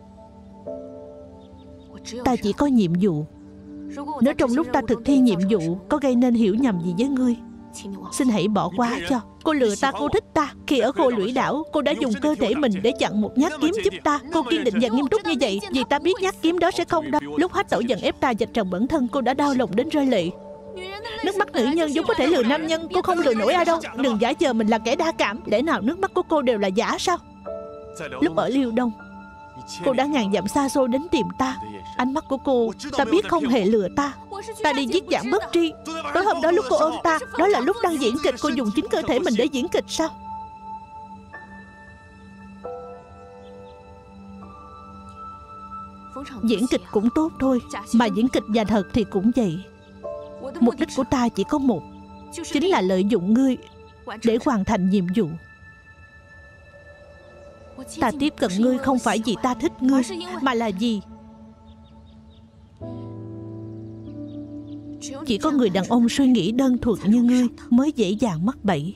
Ta chỉ có nhiệm vụ. Nếu trong lúc ta thực thi nhiệm vụ có gây nên hiểu nhầm gì với ngươi, xin hãy bỏ qua cho. Cô lừa ta, cô thích ta. Khi ở Khôi Lũy Đảo, cô đã dùng cơ thể mình để chặn một nhát kiếm giúp ta. Cô kiên định và nghiêm túc như vậy vì ta biết nhát kiếm đó sẽ không đau. Lúc Hách Tẩu giận ép ta vạch trần bản thân, cô đã đau lòng đến rơi lệ. Nước mắt nữ nhân vốn có thể lừa nam nhân. Cô không lừa nổi ai đâu. Đừng giả vờ mình là kẻ đa cảm. Lẽ nào nước mắt của cô đều là giả sao? Lúc ở Liêu Đông, cô đã ngàn dặm xa xôi đến tìm ta. Ánh mắt của cô, ta biết không hề lừa ta. Ta đi giết Giảng Bất Tri. Tối hôm đó lúc cô ôm ta, đó là lúc đang diễn kịch. Cô dùng chính cơ thể mình để diễn kịch sao? Diễn kịch cũng tốt thôi, mà diễn kịch và thật thì cũng vậy. Mục đích của ta chỉ có một, chính là lợi dụng ngươi để hoàn thành nhiệm vụ. Ta tiếp cận ngươi không phải vì ta thích ngươi, mà là vì chỉ có người đàn ông suy nghĩ đơn thuần như ngươi mới dễ dàng mắc bẫy.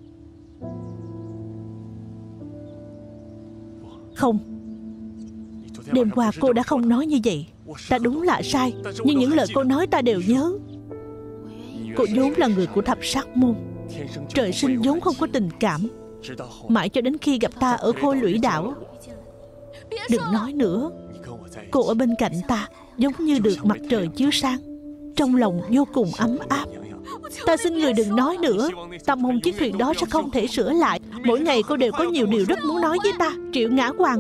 Không, đêm qua cô đã không nói như vậy. Ta đúng là sai, nhưng những lời cô nói ta đều nhớ. Cô vốn là người của thập sát môn, trời sinh vốn không có tình cảm. Mãi cho đến khi gặp ta ở Khôi Lũy Đảo. Đừng nói nữa. Cô ở bên cạnh ta giống như được mặt trời chiếu sáng, trong lòng vô cùng ấm áp. Ta xin người đừng nói nữa. Tâm hồn chiếc thuyền đó sẽ không thể sửa lại. Mỗi ngày cô đều có nhiều điều rất muốn nói với ta. Triệu Ngã Hoàng,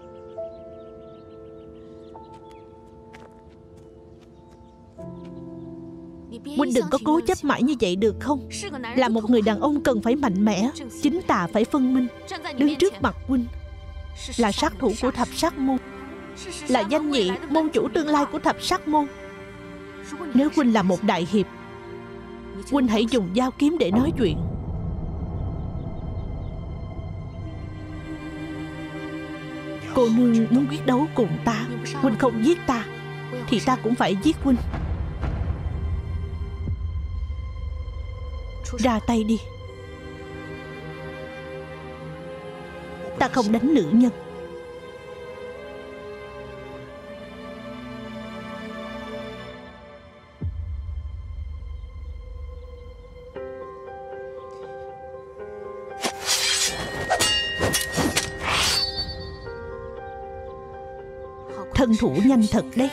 huynh đừng có cố chấp mãi như vậy được không? Là một người đàn ông cần phải mạnh mẽ, chính tà phải phân minh. Đứng trước mặt huynh là sát thủ của thập sát môn, là danh nhị môn chủ tương lai của thập sát môn. Nếu huynh là một đại hiệp, huynh hãy dùng dao kiếm để nói chuyện. Cô nương muốn quyết đấu cùng ta, huynh không giết ta thì ta cũng phải giết huynh. Ra tay đi. Ta không đánh nữ nhân. Thân thủ nhanh thật đấy.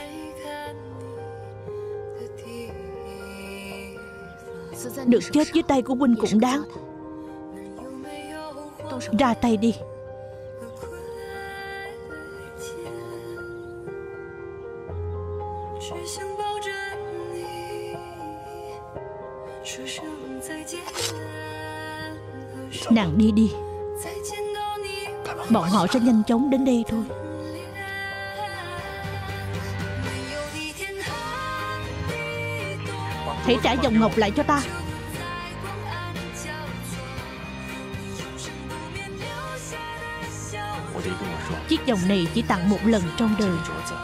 Được chết dưới tay của huynh cũng đáng. Ra tay đi. Nàng đi đi. Bọn họ sẽ nhanh chóng đến đây thôi. Hãy trả vòng ngọc lại cho ta. Chiếc vòng này chỉ tặng một lần trong đời.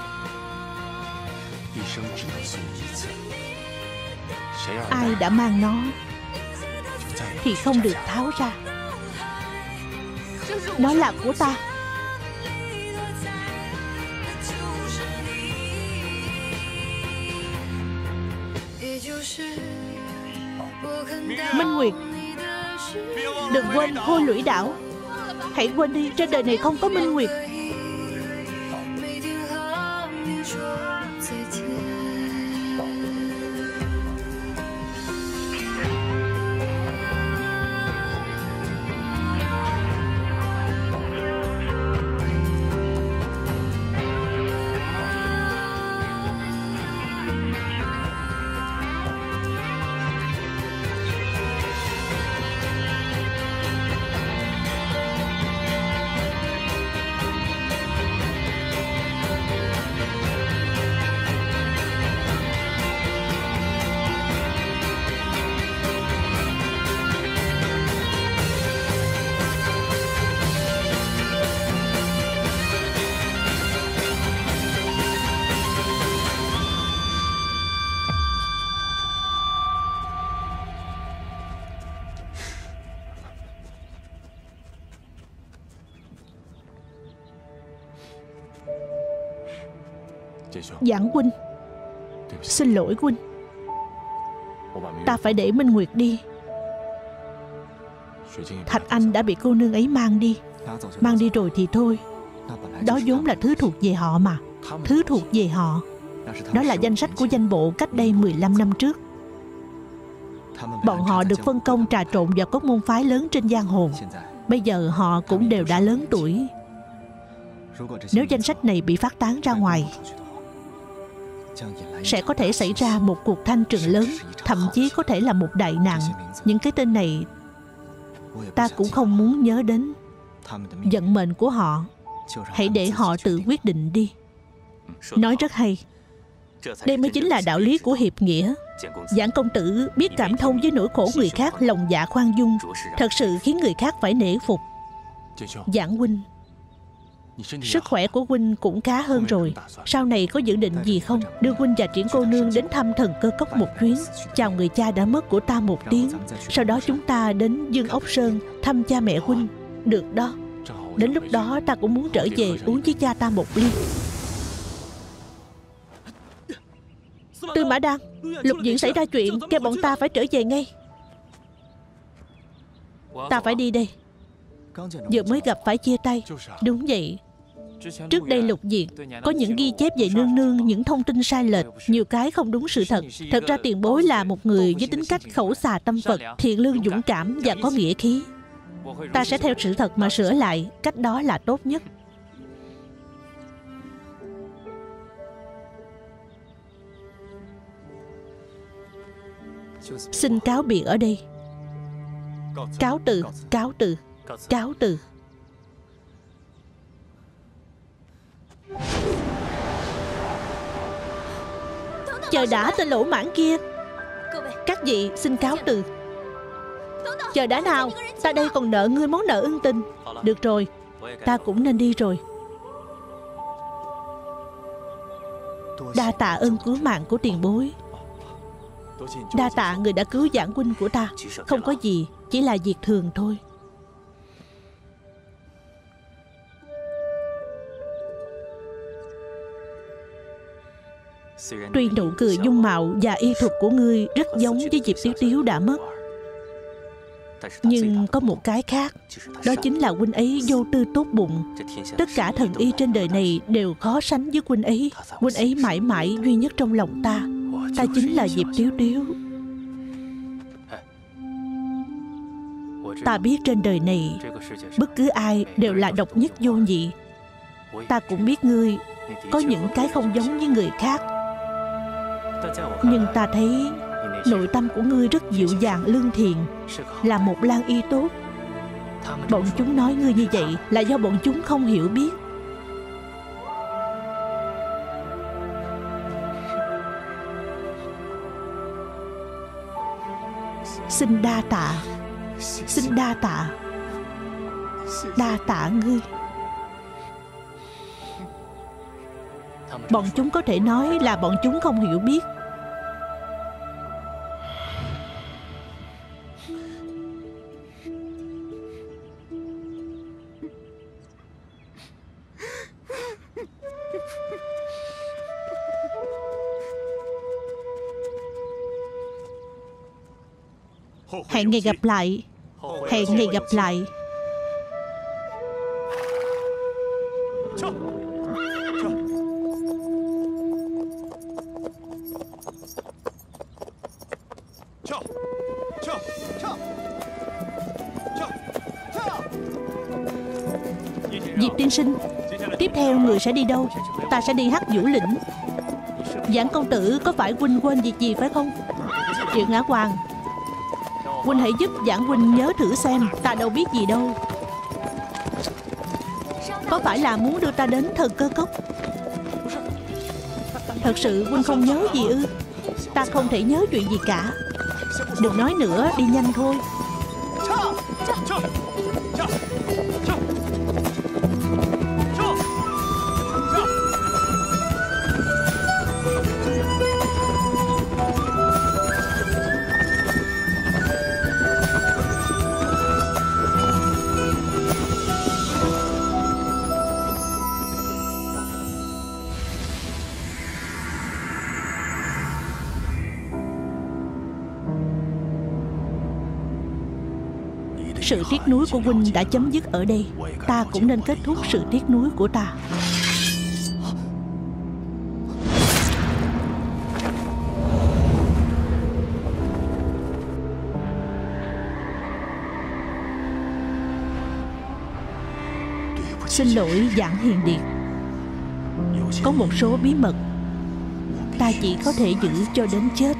Ai đã mang nó thì không được tháo ra. Nó là của ta. Minh Nguyệt, đừng quên Khôi Lũy Đảo. Hãy quên đi, trên đời này không có Minh Nguyệt. Giảng huynh, xin lỗi huynh. Ta phải để Minh Nguyệt đi. Thạch Anh đã bị cô nương ấy mang đi. Mang đi rồi thì thôi. Đó vốn là thứ thuộc về họ mà. Thứ thuộc về họ. Đó là danh sách của danh bộ cách đây mười lăm năm trước. Bọn họ được phân công trà trộn vào các môn phái lớn trên giang hồ. Bây giờ họ cũng đều đã lớn tuổi. Nếu danh sách này bị phát tán ra ngoài, sẽ có thể xảy ra một cuộc thanh trừng lớn, thậm chí có thể là một đại nạn. Những cái tên này ta cũng không muốn nhớ đến. Vận mệnh của họ, hãy để họ tự quyết định đi. Nói rất hay. Đây mới chính là đạo lý của hiệp nghĩa. Giảng công tử biết cảm thông với nỗi khổ người khác, lòng dạ khoan dung, thật sự khiến người khác phải nể phục. Giảng huynh, sức khỏe của huynh cũng khá hơn rồi. Sau này có dự định gì không? Đưa huynh và Triển cô nương đến thăm Thần Cơ Cốc một chuyến, chào người cha đã mất của ta một tiếng. Sau đó chúng ta đến Dương Ốc Sơn thăm cha mẹ huynh. Được đó. Đến lúc đó ta cũng muốn trở về uống với cha ta một ly. Tư Mã Đan, Lục Diện xảy ra chuyện, kêu bọn ta phải trở về ngay. Ta phải đi đây. Vừa mới gặp phải chia tay. Đúng vậy. Trước đây Lục Diện có những ghi chép về nương nương, những thông tin sai lệch, nhiều cái không đúng sự thật. Thật ra tiền bối là một người với tính cách khẩu xà tâm Phật, thiện lương dũng cảm và có nghĩa khí. Ta sẽ theo sự thật mà sửa lại. Cách đó là tốt nhất. Xin cáo biệt ở đây. Cáo từ, cáo từ, cáo từ. Chờ đã, tên lỗ mãng kia. Các vị xin cáo từ. Chờ đã nào, ta đây còn nợ ngươi món nợ ân tình. Được rồi, ta cũng nên đi rồi. Đa tạ ơn cứu mạng của tiền bối. Đa tạ người đã cứu Giảng huynh của ta. Không có gì, chỉ là việc thường thôi. Tuy nụ cười dung mạo và y thuật của ngươi rất giống với Diệp Tiếu Tiếu đã mất, nhưng có một cái khác. Đó chính là huynh ấy vô tư tốt bụng. Tất cả thần y trên đời này đều khó sánh với huynh ấy. Huynh ấy mãi mãi duy nhất trong lòng ta. Ta chính là Diệp Tiếu Tiếu. Ta biết trên đời này bất cứ ai đều là độc nhất vô nhị. Ta cũng biết ngươi có những cái không giống với người khác, nhưng ta thấy nội tâm của ngươi rất dịu dàng lương thiện, là một lang y tốt. Bọn chúng nói ngươi như vậy là do bọn chúng không hiểu biết. Xin đa tạ. Xin đa tạ. Đa tạ ngươi. Bọn chúng có thể nói là bọn chúng không hiểu biết. Hẹn ngày gặp lại. Hẹn ngày gặp lại. Diệp tiên sinh, tiếp theo người sẽ đi đâu? Ta sẽ đi Hắc Vũ Lĩnh. Giảng công tử, có phải huynh quên việc gì phải không? Triệu Ngã Hoàng, huynh hãy giúp Giảng huynh nhớ thử xem. Ta đâu biết gì đâu. Có phải là muốn đưa ta đến Thần Cơ Cốc? Thật sự huynh không nhớ gì ư? Ta không thể nhớ chuyện gì cả. Đừng nói nữa, đi nhanh thôi. sự tiếc nuối của huynh đã chấm dứt ở đây. Ta cũng nên kết thúc sự tiếc nuối của ta. Xin lỗi Giảng Hiền Điệt, có một số bí mật ta chỉ có thể giữ cho đến chết.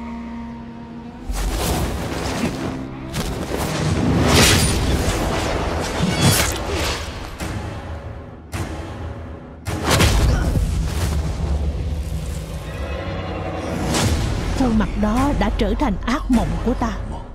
Khuôn mặt đó đã trở thành ác mộng của ta.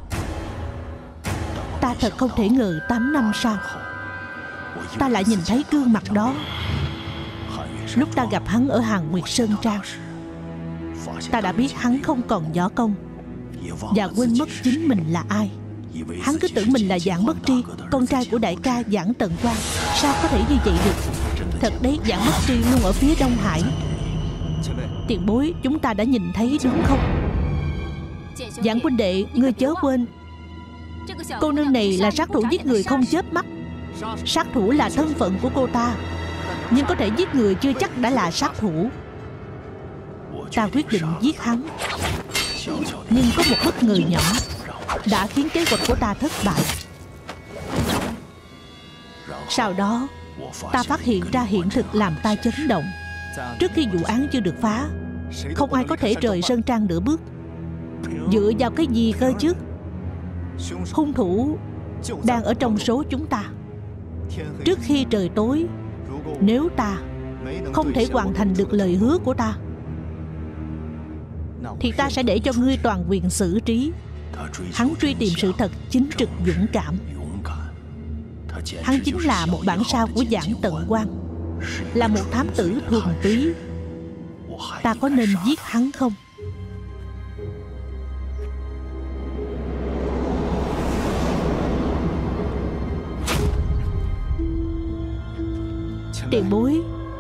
Ta thật không thể ngờ tám năm sau ta lại nhìn thấy gương mặt đó. Lúc ta gặp hắn ở Hàn Nguyệt Sơn Trang, ta đã biết hắn không còn võ công và quên mất chính mình là ai. Hắn cứ tưởng mình là Giảng Bất Tri, con trai của đại ca Giảng Tần Quang. Sao có thể như vậy được? Thật đấy, Giảng Bất Tri luôn ở phía Đông Hải. Tiền bối, chúng ta đã nhìn thấy đúng không? Giảng huynh đệ, ngươi chớ quên, cô nương này là sát thủ giết người không chớp mắt. Sát thủ là thân phận của cô ta, nhưng có thể giết người chưa chắc đã là sát thủ. Ta quyết định giết hắn, nhưng có một bất ngờ nhỏ đã khiến kế hoạch của ta thất bại. Sau đó ta phát hiện ra hiện thực làm ta chấn động. Trước khi vụ án chưa được phá, không ai có thể rời Sơn Trang nửa bước. Dựa vào cái gì cơ chứ? Hung thủ đang ở trong số chúng ta. Trước khi trời tối, nếu ta không thể hoàn thành được lời hứa của ta, thì ta sẽ để cho ngươi toàn quyền xử trí. Hắn truy tìm sự thật chính trực dũng cảm. Hắn chính là một bản sao của Giảng Tần Quang, là một thám tử thuần túy. Ta có nên giết hắn không? Tiền bối,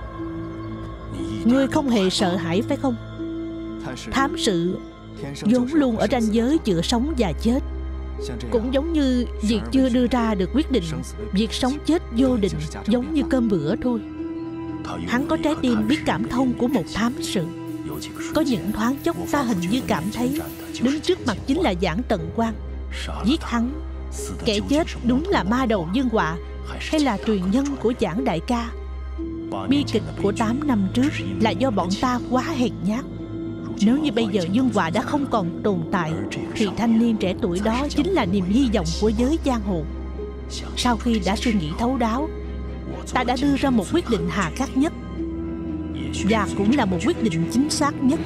ngươi không hề sợ hãi phải không? Thám sự vốn luôn ở ranh giới giữa sống và chết. Cũng giống như việc chưa đưa ra được quyết định, việc sống chết vô định, giống như cơm bữa thôi. Hắn có trái tim biết cảm thông của một thám sự. Có những thoáng chốc ta hình như cảm thấy đứng trước mặt chính là Giảng Tần Quang. Giết hắn, kẻ chết đúng là ma đầu Dương Họa, hay là truyền nhân của Giảng đại ca? Bi kịch của tám năm trước là do bọn ta quá hèn nhát. Nếu như bây giờ Dương Họa đã không còn tồn tại, thì thanh niên trẻ tuổi đó chính là niềm hy vọng của giới giang hồ. Sau khi đã suy nghĩ thấu đáo, ta đã đưa ra một quyết định hà khắc nhất, và cũng là một quyết định chính xác nhất.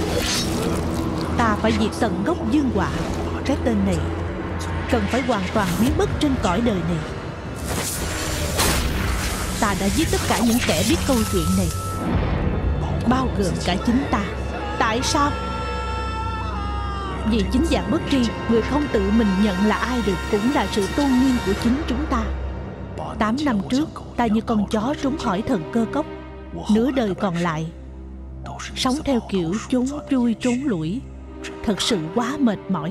Ta phải diệt tận gốc Dương Họa. Cái tên này cần phải hoàn toàn biến mất trên cõi đời này. Ta đã giết tất cả những kẻ biết câu chuyện này, bao gồm cả chính ta. Tại sao? Vì chính Giảng Bất Tri, người không tự mình nhận là ai được, cũng là sự tôn nghiêm của chính chúng ta. Tám năm trước, ta như con chó trốn khỏi thần cơ cốc. Nửa đời còn lại sống theo kiểu trốn chui trốn lủi, thật sự quá mệt mỏi.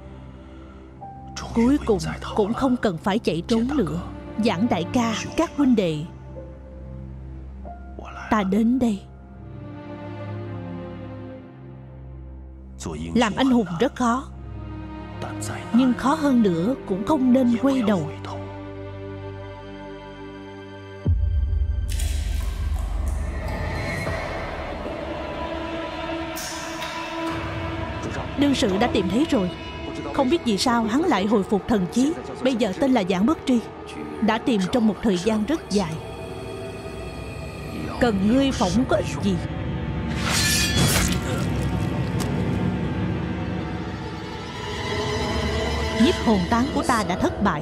Cuối cùng cũng không cần phải chạy trốn nữa. Giảng đại ca, các huynh đệ, ta đến đây. Làm anh hùng rất khó, nhưng khó hơn nữa cũng không nên quay đầu. Đương sự đã tìm thấy rồi. Không biết vì sao hắn lại hồi phục thần trí. Bây giờ tên là Giảng Bất Tri. Đã tìm trong một thời gian rất dài. Cần ngươi phỏng có ích gì? Nhiếp hồn tán của ta đã thất bại.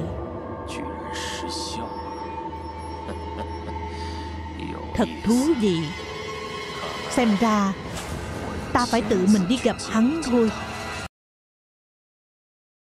Thật thú vị. Xem ra ta phải tự mình đi gặp hắn thôi.